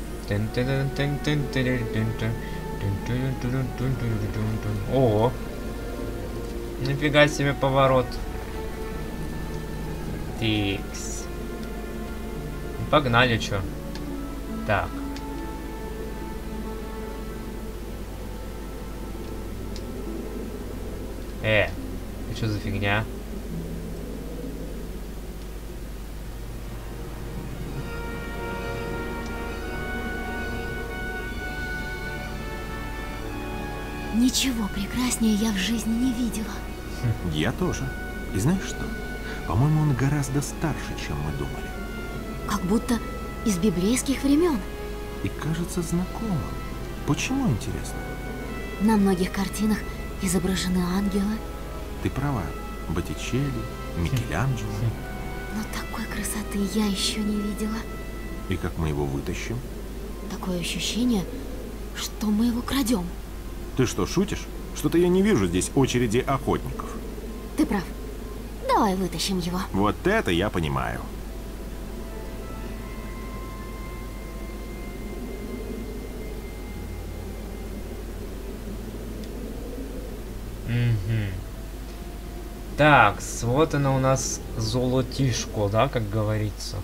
Ого. Нифига себе поворот. Тикс. Погнали, чё. Так. Что за фигня? Ничего прекраснее я в жизни не видела. Я тоже. И знаешь что? По-моему, он гораздо старше, чем мы думали. Как будто из библейских времен. И кажется знакомым. Почему, интересно? На многих картинах изображены ангелы. Ты права. Боттичелли, Микеланджело. Но такой красоты я еще не видела. И как мы его вытащим? Такое ощущение, что мы его крадем. Ты что, шутишь? Что-то я не вижу здесь очереди охотников. Ты прав. Давай вытащим его. Вот это я понимаю. Так, вот она у нас золотишко, да, как говорится.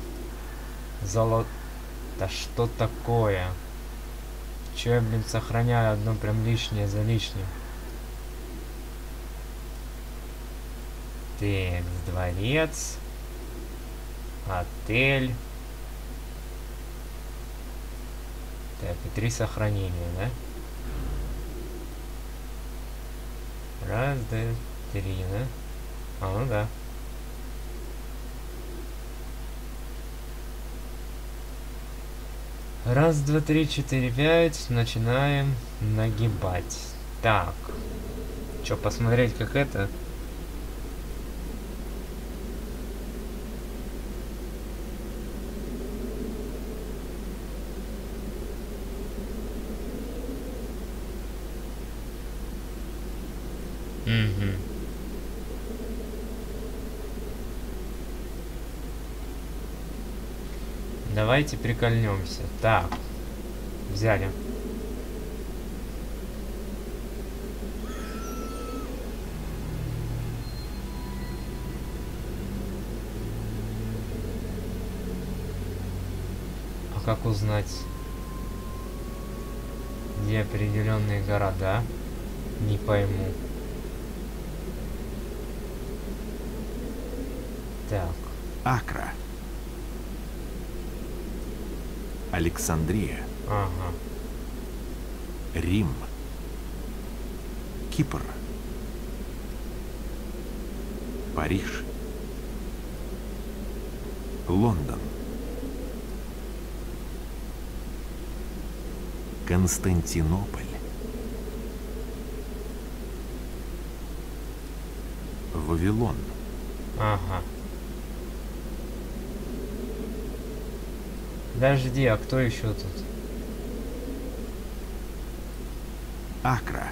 Да что такое? Че я, блин, сохраняю одно прям лишнее за лишним? Так, дворец. Отель. Так, и 3 сохранения, да? Раз, два, 3, да? А, ну да. Раз, два, 3, 4, 5. Начинаем нагибать. Так. Чё, посмотреть, как это? Угу. Давайте прикольнемся. Так. Взяли. А как узнать, где определенные города? Не пойму. Так. Акра. Александрия. Ага. Рим. Кипр. Париж. Лондон. Константинополь. Вавилон. Ага. Подожди, а кто еще тут? Акра.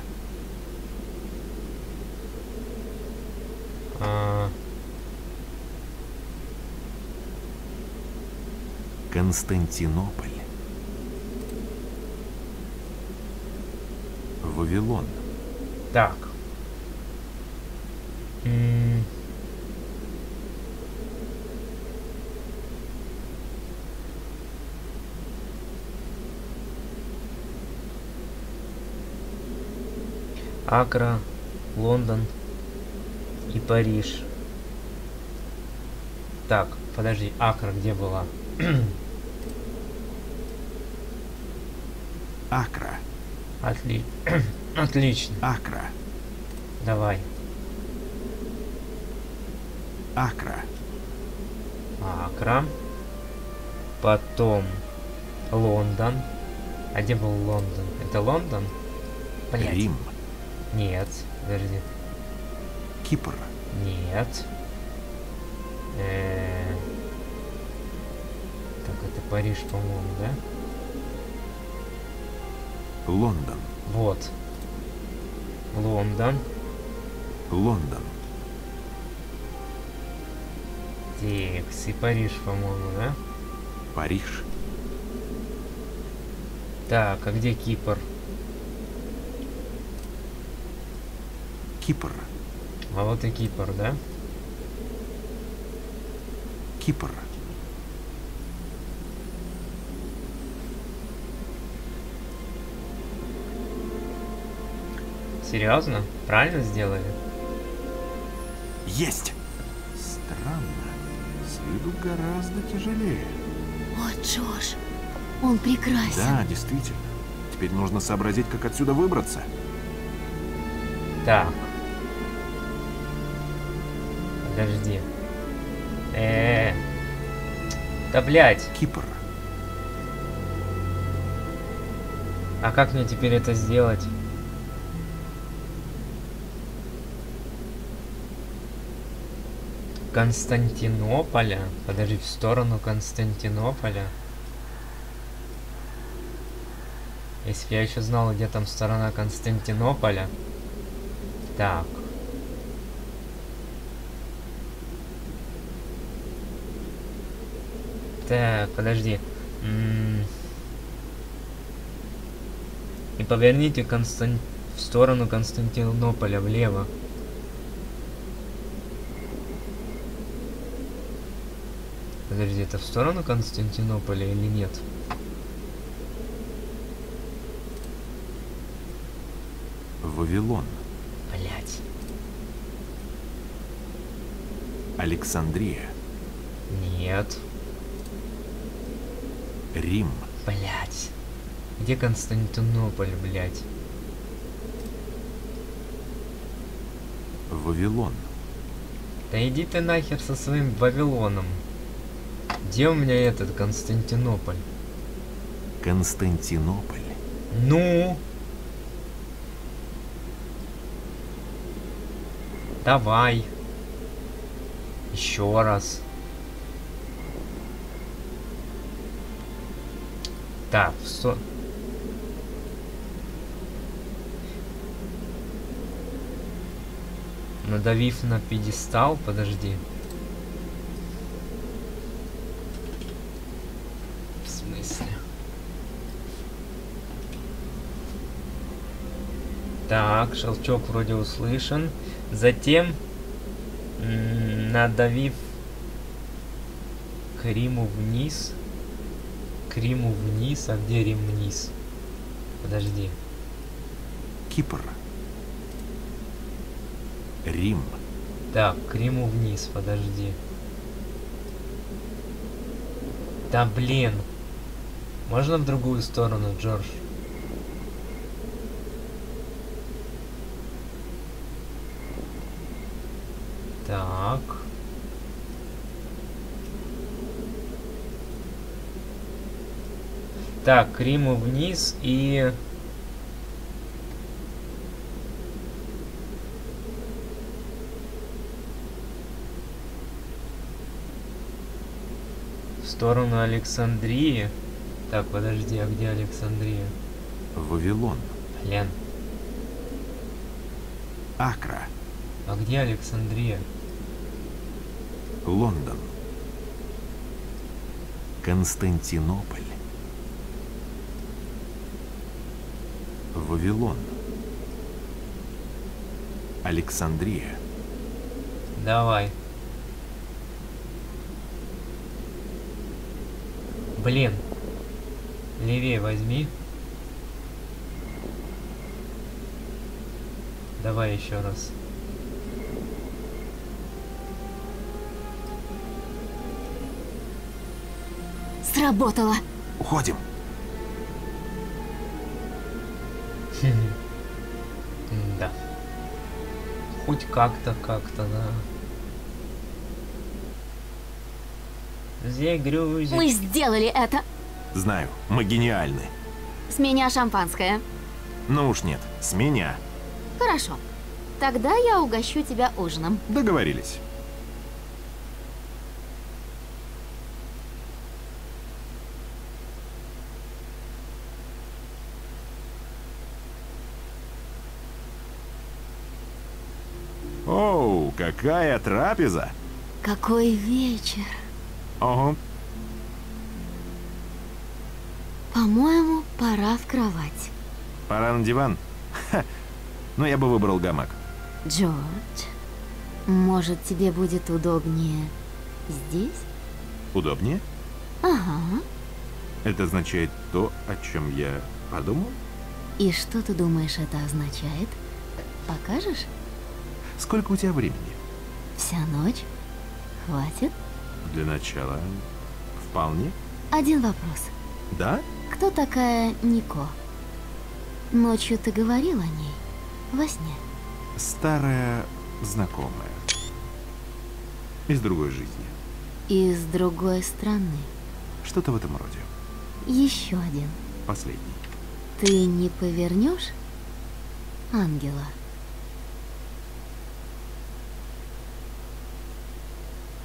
Константинополь. Вавилон. Так. Акра, Лондон и Париж. Так, подожди, Акра где была? Акра. Отлично. Акра. Давай. Акра. Акра. Потом Лондон. А где был Лондон? Это Лондон? Блядь. Рим. Нет, подожди. Кипр. Нет. Так, это Париж, по-моему, да? Лондон. Вот. Лондон. Лондон. Текс и Париж, по-моему, да? Париж. Так, а где Кипр? Кипр. А вот и Кипр, да? Кипр. Серьезно? Правильно сделали? Есть! Странно. С виду гораздо тяжелее. О, Джош, он прекрасен. Да, действительно. Теперь нужно сообразить, как отсюда выбраться. Так. Подожди. Да блять. Кипр. А как мне теперь это сделать? Константинополя. Подожди, в сторону Константинополя. Если бы я еще знал, где там сторона Константинополя. Так. Так, подожди. И поверните в сторону Константинополя влево. Подожди, это в сторону Константинополя или нет? Вавилон. Блять. Александрия. Нет. Рим. Блять. Где Константинополь, блять? Вавилон. Да иди ты нахер со своим Вавилоном. Где у меня этот Константинополь? Константинополь. Ну? Давай. Еще раз. Так, надавив на пьедестал, подожди. В смысле? Так, щелчок вроде услышан. Затем, надавив к Риму вниз. К Риму вниз, а где Рим вниз? Подожди. Кипр. Рим. Так, к Риму вниз, подожди. Да блин. Можно в другую сторону, Джордж? Так. Так, к Риму вниз и... в сторону Александрии. Так, подожди, а где Александрия? Вавилон. Блин. Акра. А где Александрия? Лондон. Константинополь. Вавилон. Александрия. Давай. Блин. Левее возьми. Давай еще раз. Сработало. Уходим. Да. Хоть как-то, да. Грузик. Мы сделали это. Знаю, мы гениальны. С меня шампанское. Ну уж нет, с меня. Хорошо. Тогда я угощу тебя ужином. Договорились. Оу, какая трапеза! Какой вечер. Ого. По-моему, пора в кровать. Пора на диван? Ха. Но я бы выбрал гамак. Джордж, может, тебе будет удобнее здесь? Удобнее? Ага. Это означает то, о чем я подумал? И что ты думаешь, это означает? Покажешь? Сколько у тебя времени? Вся ночь? Хватит? Для начала, вполне. Один вопрос. Да? Кто такая Нико? Ночью ты говорил о ней? Во сне? Старая знакомая. Из другой жизни. Из другой страны. Что-то в этом роде. Еще один. Последний. Ты не повернешь ангела?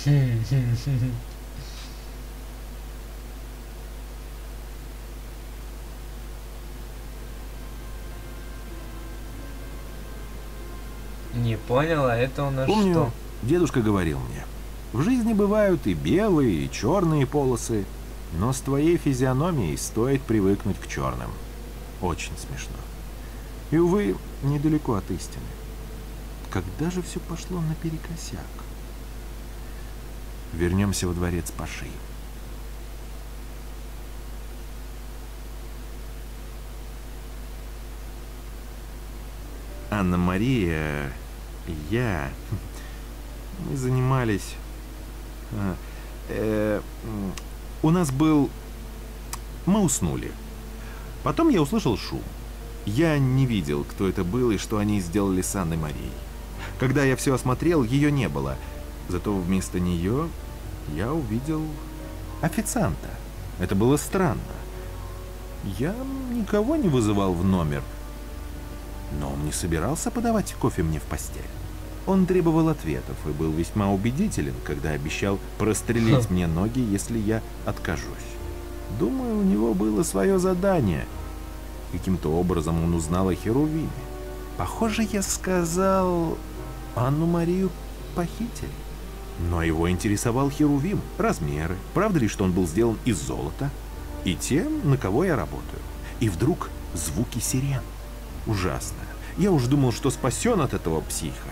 Не понял, а это у нас Помню, что? дедушка говорил мне, в жизни бывают и белые, и черные полосы, но с твоей физиономией стоит привыкнуть к черным. Очень смешно. И, увы, недалеко от истины. Когда же все пошло наперекосяк? Вернемся во дворец Паши. Анна-Мария, мы занимались... у нас был... Мы уснули. Потом я услышал шум. Я не видел, кто это был и что они сделали с Анной-Марией. Когда я все осмотрел, ее не было. Зато вместо нее я увидел официанта. Это было странно. Я никого не вызывал в номер. Но он не собирался подавать кофе мне в постель. Он требовал ответов и был весьма убедителен, когда обещал прострелить мне ноги, если я откажусь. Думаю, у него было свое задание. Каким-то образом он узнал о Херувиме. Похоже, я сказал, Анну-Марию похитили. Но его интересовал Херувим, размеры, правда ли, что он был сделан из золота, и тем, на кого я работаю. И вдруг звуки сирен. Ужасно. Я уж думал, что спасен от этого психа.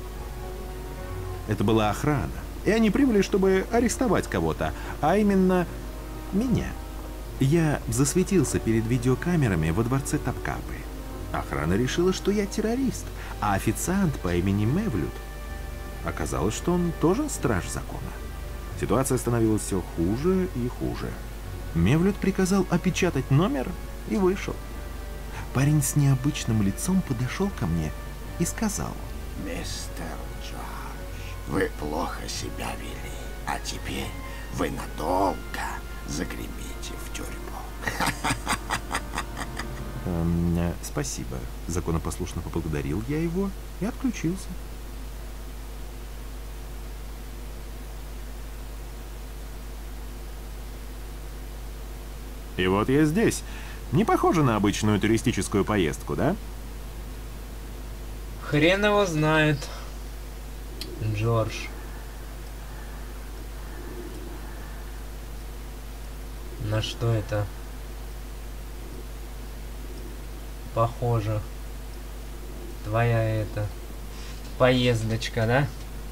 Это была охрана. И они прибыли, чтобы арестовать кого-то, а именно меня. Я засветился перед видеокамерами во дворце Топкапы. Охрана решила, что я террорист, а официант по имени Мевлюд. Оказалось, что он тоже страж закона. Ситуация становилась все хуже и хуже. Мевлюд приказал опечатать номер и вышел. Парень с необычным лицом подошел ко мне и сказал: «Мистер Джордж, вы плохо себя вели, а теперь вы надолго загремите в тюрьму». Спасибо. Законопослушно поблагодарил я его и отключился. И вот я здесь. Не похоже на обычную туристическую поездку, да? Хрен его знает, Джордж. На что это похоже? Твоя это поездочка, да?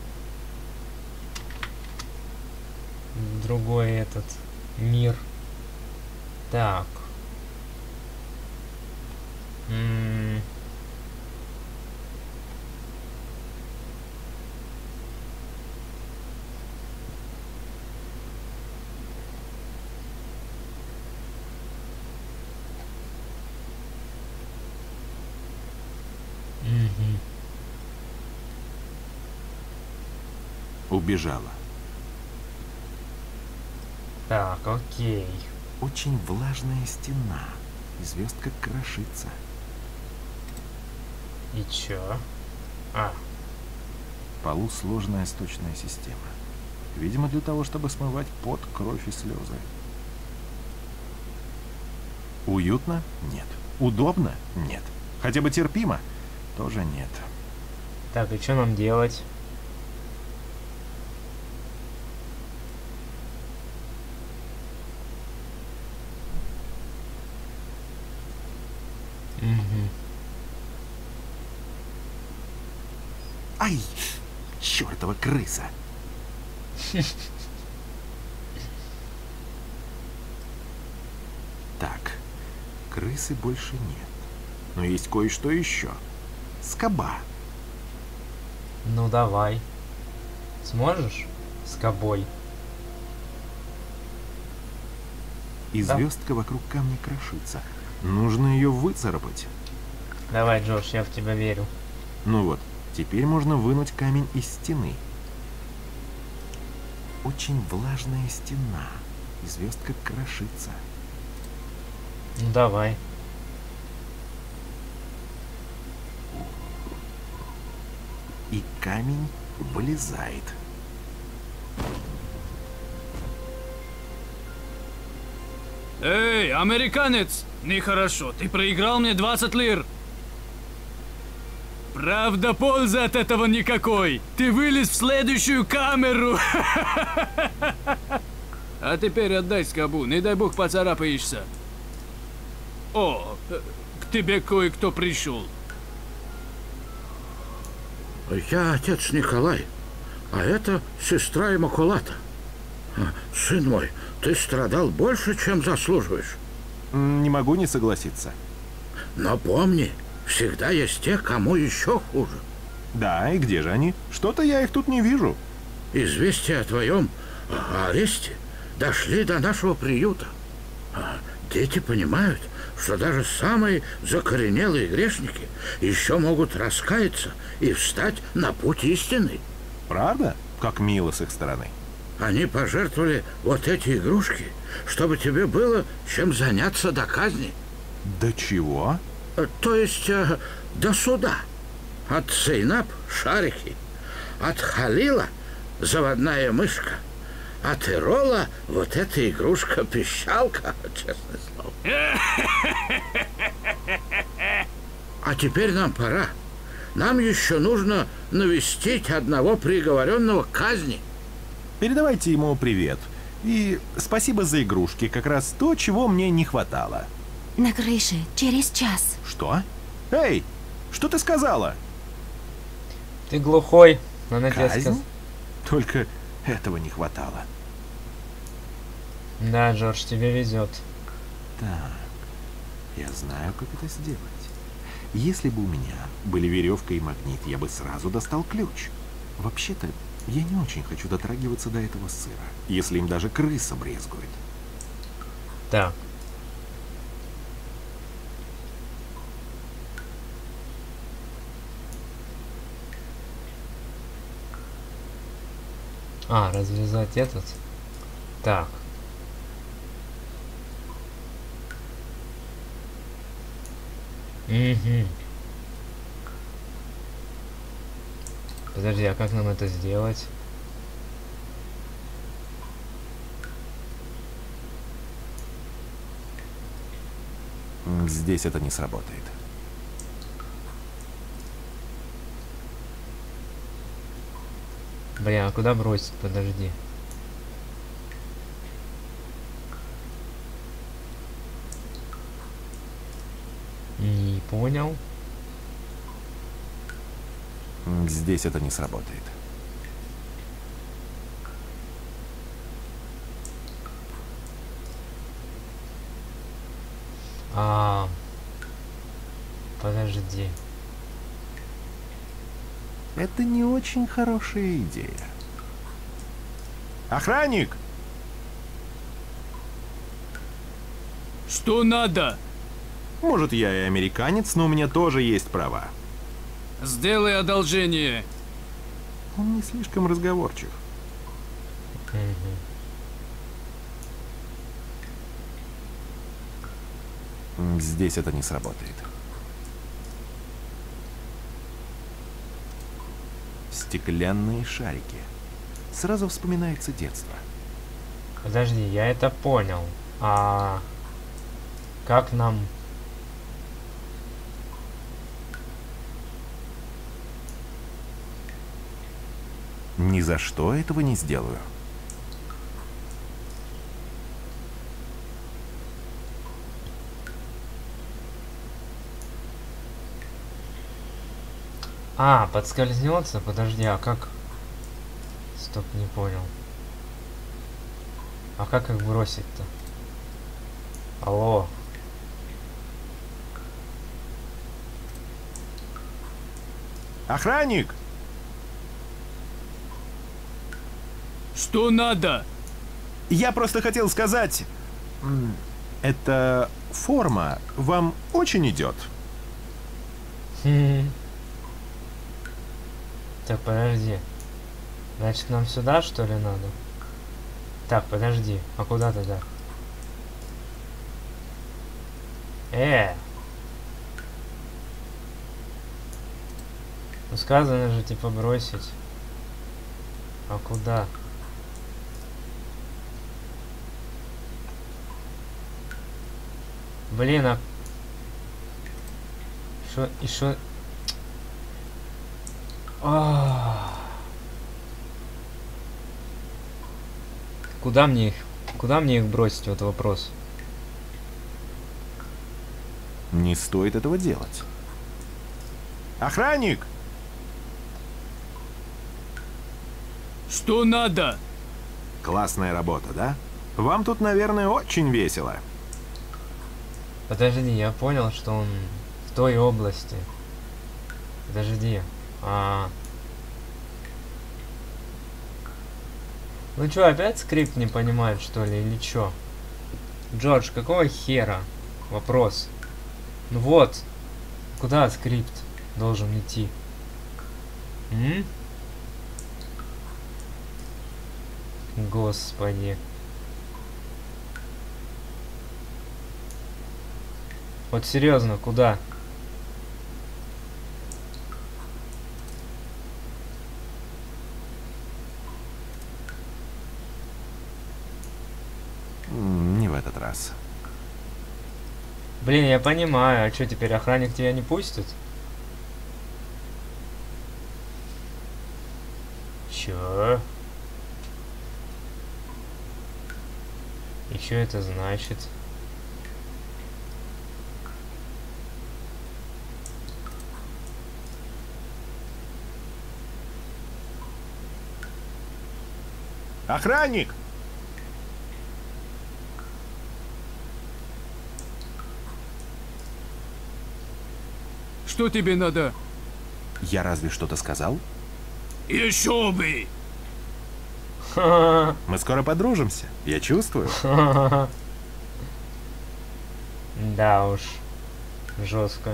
В другой этот мир. Так. Убежала. Так, окей. Очень влажная стена. И звездка крошится. И чё? А. В полу сложная сточная система. Видимо, для того, чтобы смывать пот, кровь и слезы. Уютно? Нет. Удобно? Нет. Хотя бы терпимо? Тоже нет. Так, и что нам делать? Ай! Чёртова крыса! Так, крысы больше нет. Но есть кое-что еще. Скоба. Ну давай. Сможешь? Скобой. И звездка вокруг камня крошится. Нужно ее выцарапать. Давай, Джош, я в тебя верю. Ну вот, теперь можно вынуть камень из стены. Очень влажная стена. И звездка крошится. Ну давай. И камень вылезает. Эй, американец! Нехорошо, ты проиграл мне 20 лир. Правда, пользы от этого никакой. Ты вылез в следующую камеру. А теперь отдай скобу, не дай бог поцарапаешься. О, к тебе кое-кто пришел. Я отец Николай, а это сестра Иммакулата. Сын мой, ты страдал больше, чем заслуживаешь. Не могу не согласиться. Но помни, всегда есть те, кому еще хуже. Да, и где же они? Что-то я их тут не вижу. Известия о твоем аресте дошли до нашего приюта. Дети понимают, что даже самые закоренелые грешники еще могут раскаяться и встать на путь истины. Правда? Как мило с их стороны. Они пожертвовали вот эти игрушки, чтобы тебе было чем заняться до казни. До чего? То есть до суда. От Сейнаб шарики, от Халила заводная мышка, от Ирола вот эта игрушка-пищалка, честное слово. А теперь нам пора. Нам еще нужно навестить одного приговоренного к казни. Передавайте ему привет. И спасибо за игрушки, как раз то, чего мне не хватало. На крыше, через час. Что? Эй, что ты сказала? Ты глухой, она тебе Казнь? сказала. Только этого не хватало. Да, Джордж, тебе везет. Так, я знаю, как это сделать. Если бы у меня были веревка и магнит, я бы сразу достал ключ. Вообще-то, я не очень хочу дотрагиваться до этого сыра, если им даже крыса брезгует. Так. А, развязать этот. Так. Угу. Подожди, а как нам это сделать? Здесь это не сработает. Блин, а куда бросить? Подожди. Не понял. Здесь это не сработает. Подожди. Это не очень хорошая идея. Охранник! Что надо? Может, я и американец, но у меня тоже есть права. Сделай одолжение. Он не слишком разговорчив. Здесь это не сработает. Стеклянные шарики. Сразу вспоминается детство. Подожди, я это понял. А как нам... Ни за что этого не сделаю. А, подскользнется? Подожди, а как... Стоп, не понял. А как их бросить-то? Алло. Охранник! Что надо? Я просто хотел сказать... Эта форма вам очень идет. Так, подожди. Значит, нам сюда, что ли, надо? Так, подожди. А куда тогда? Ну, сказано же, типа, бросить. А куда? Блин, а... Шо... И шо... Куда мне их бросить, вот вопрос. Не стоит этого делать. Охранник! Что надо? Классная работа, да? Вам тут, наверное, очень весело. Подожди, я понял, что он в той области. Подожди. Ну чё, опять скрипт не понимает, что ли, или чё? Джордж, какого хера? Вопрос. Ну вот. Куда скрипт должен идти? Господи. Вот серьезно, куда? Не в этот раз. Блин, я понимаю. А что, теперь охранник тебя не пустит? Чё? И что это значит? Охранник! Что тебе надо? Я разве что-то сказал? Еще бы! Мы скоро подружимся, я чувствую. Да уж. Жестко.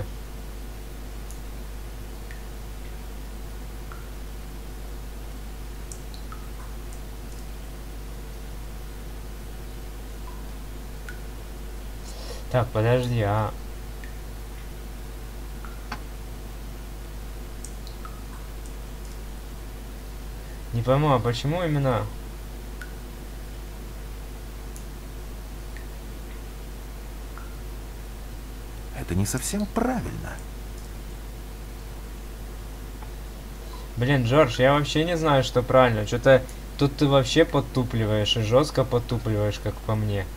Так, подожди, Не пойму, а почему именно... Это не совсем правильно. Блин, Джордж, я вообще не знаю, что правильно. Что-то тут ты вообще подтупливаешь и жестко подтупливаешь, как по мне.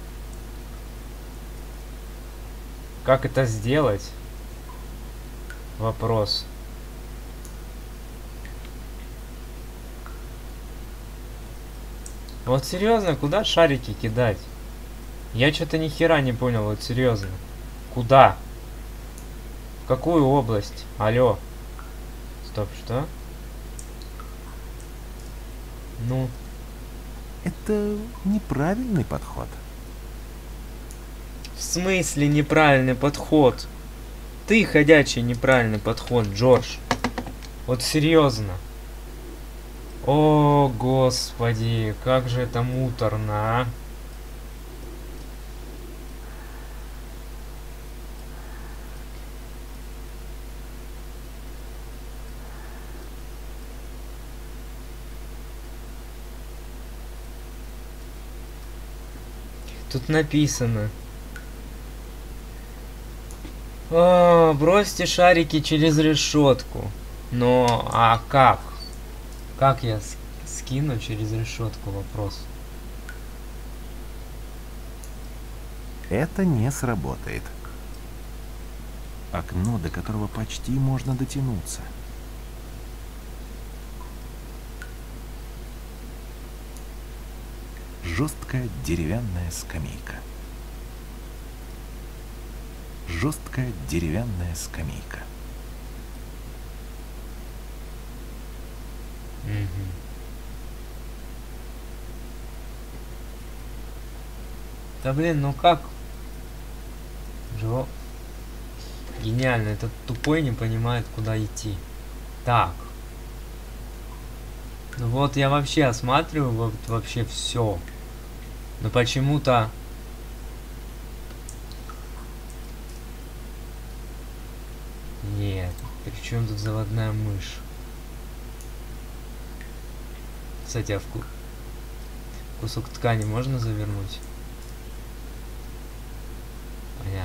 Как это сделать? Вопрос. Вот серьезно, куда шарики кидать? Я что-то ни хера не понял, вот серьезно. Куда? В какую область? Алло. Стоп, что? Ну. Это неправильный подход. В смысле неправильный подход? Ты ходячий неправильный подход, Джордж. Вот серьезно. О, господи, как же это муторно, а? Тут написано. Бросьте шарики через решетку. Но, а как? Как я скину через решетку? Вопрос. Это не сработает. Окно, до которого почти можно дотянуться. Жесткая деревянная скамейка. Жесткая деревянная скамейка. Да блин, ну как? Гениально, этот тупой не понимает, куда идти. Так. Ну вот я вообще осматриваю вот вообще все. Но почему-то... Нет, при чем тут заводная мышь? Кстати, а кусок ткани можно завернуть?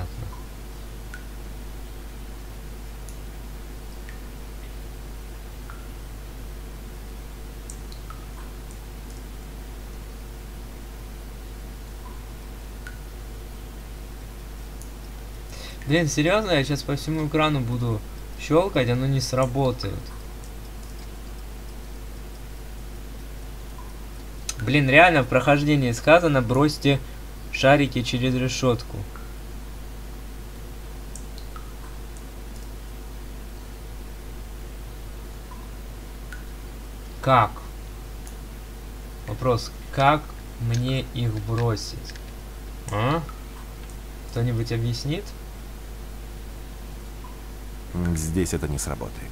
Блин, серьезно, я сейчас по всему экрану буду щелкать, оно не сработает. Блин, реально в прохождении сказано, бросьте шарики через решетку. Как? Вопрос, как мне их бросить? А? Кто-нибудь объяснит? Здесь это не сработает.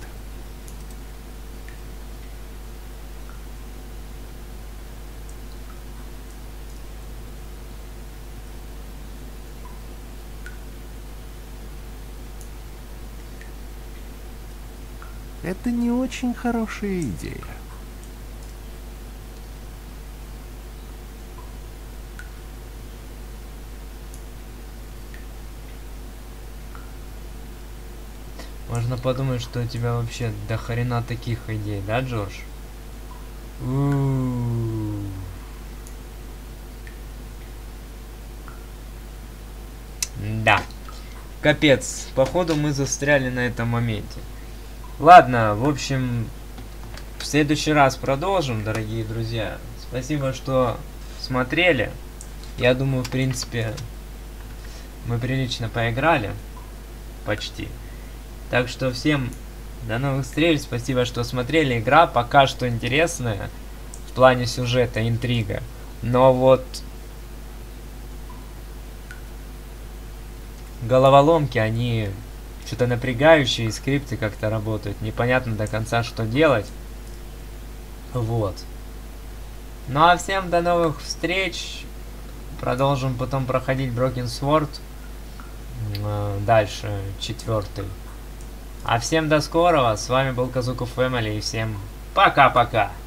Это не очень хорошая идея. Можно подумать, что у тебя вообще до хрена таких идей, да, Джордж? Да. Капец, походу мы застряли на этом моменте. Ладно, в общем, в следующий раз продолжим, дорогие друзья. Спасибо, что смотрели. Я думаю, в принципе, мы прилично поиграли. Почти. Так что всем до новых встреч. Спасибо, что смотрели. Игра пока что интересная. В плане сюжета, интрига. Но вот головоломки, они что-то напрягающие, и скрипты как-то работают. Непонятно до конца, что делать. Вот. Ну а всем до новых встреч. Продолжим потом проходить Broken Sword. Дальше, 4-й. А всем до скорого. С вами был Казуко Family. И всем пока-пока.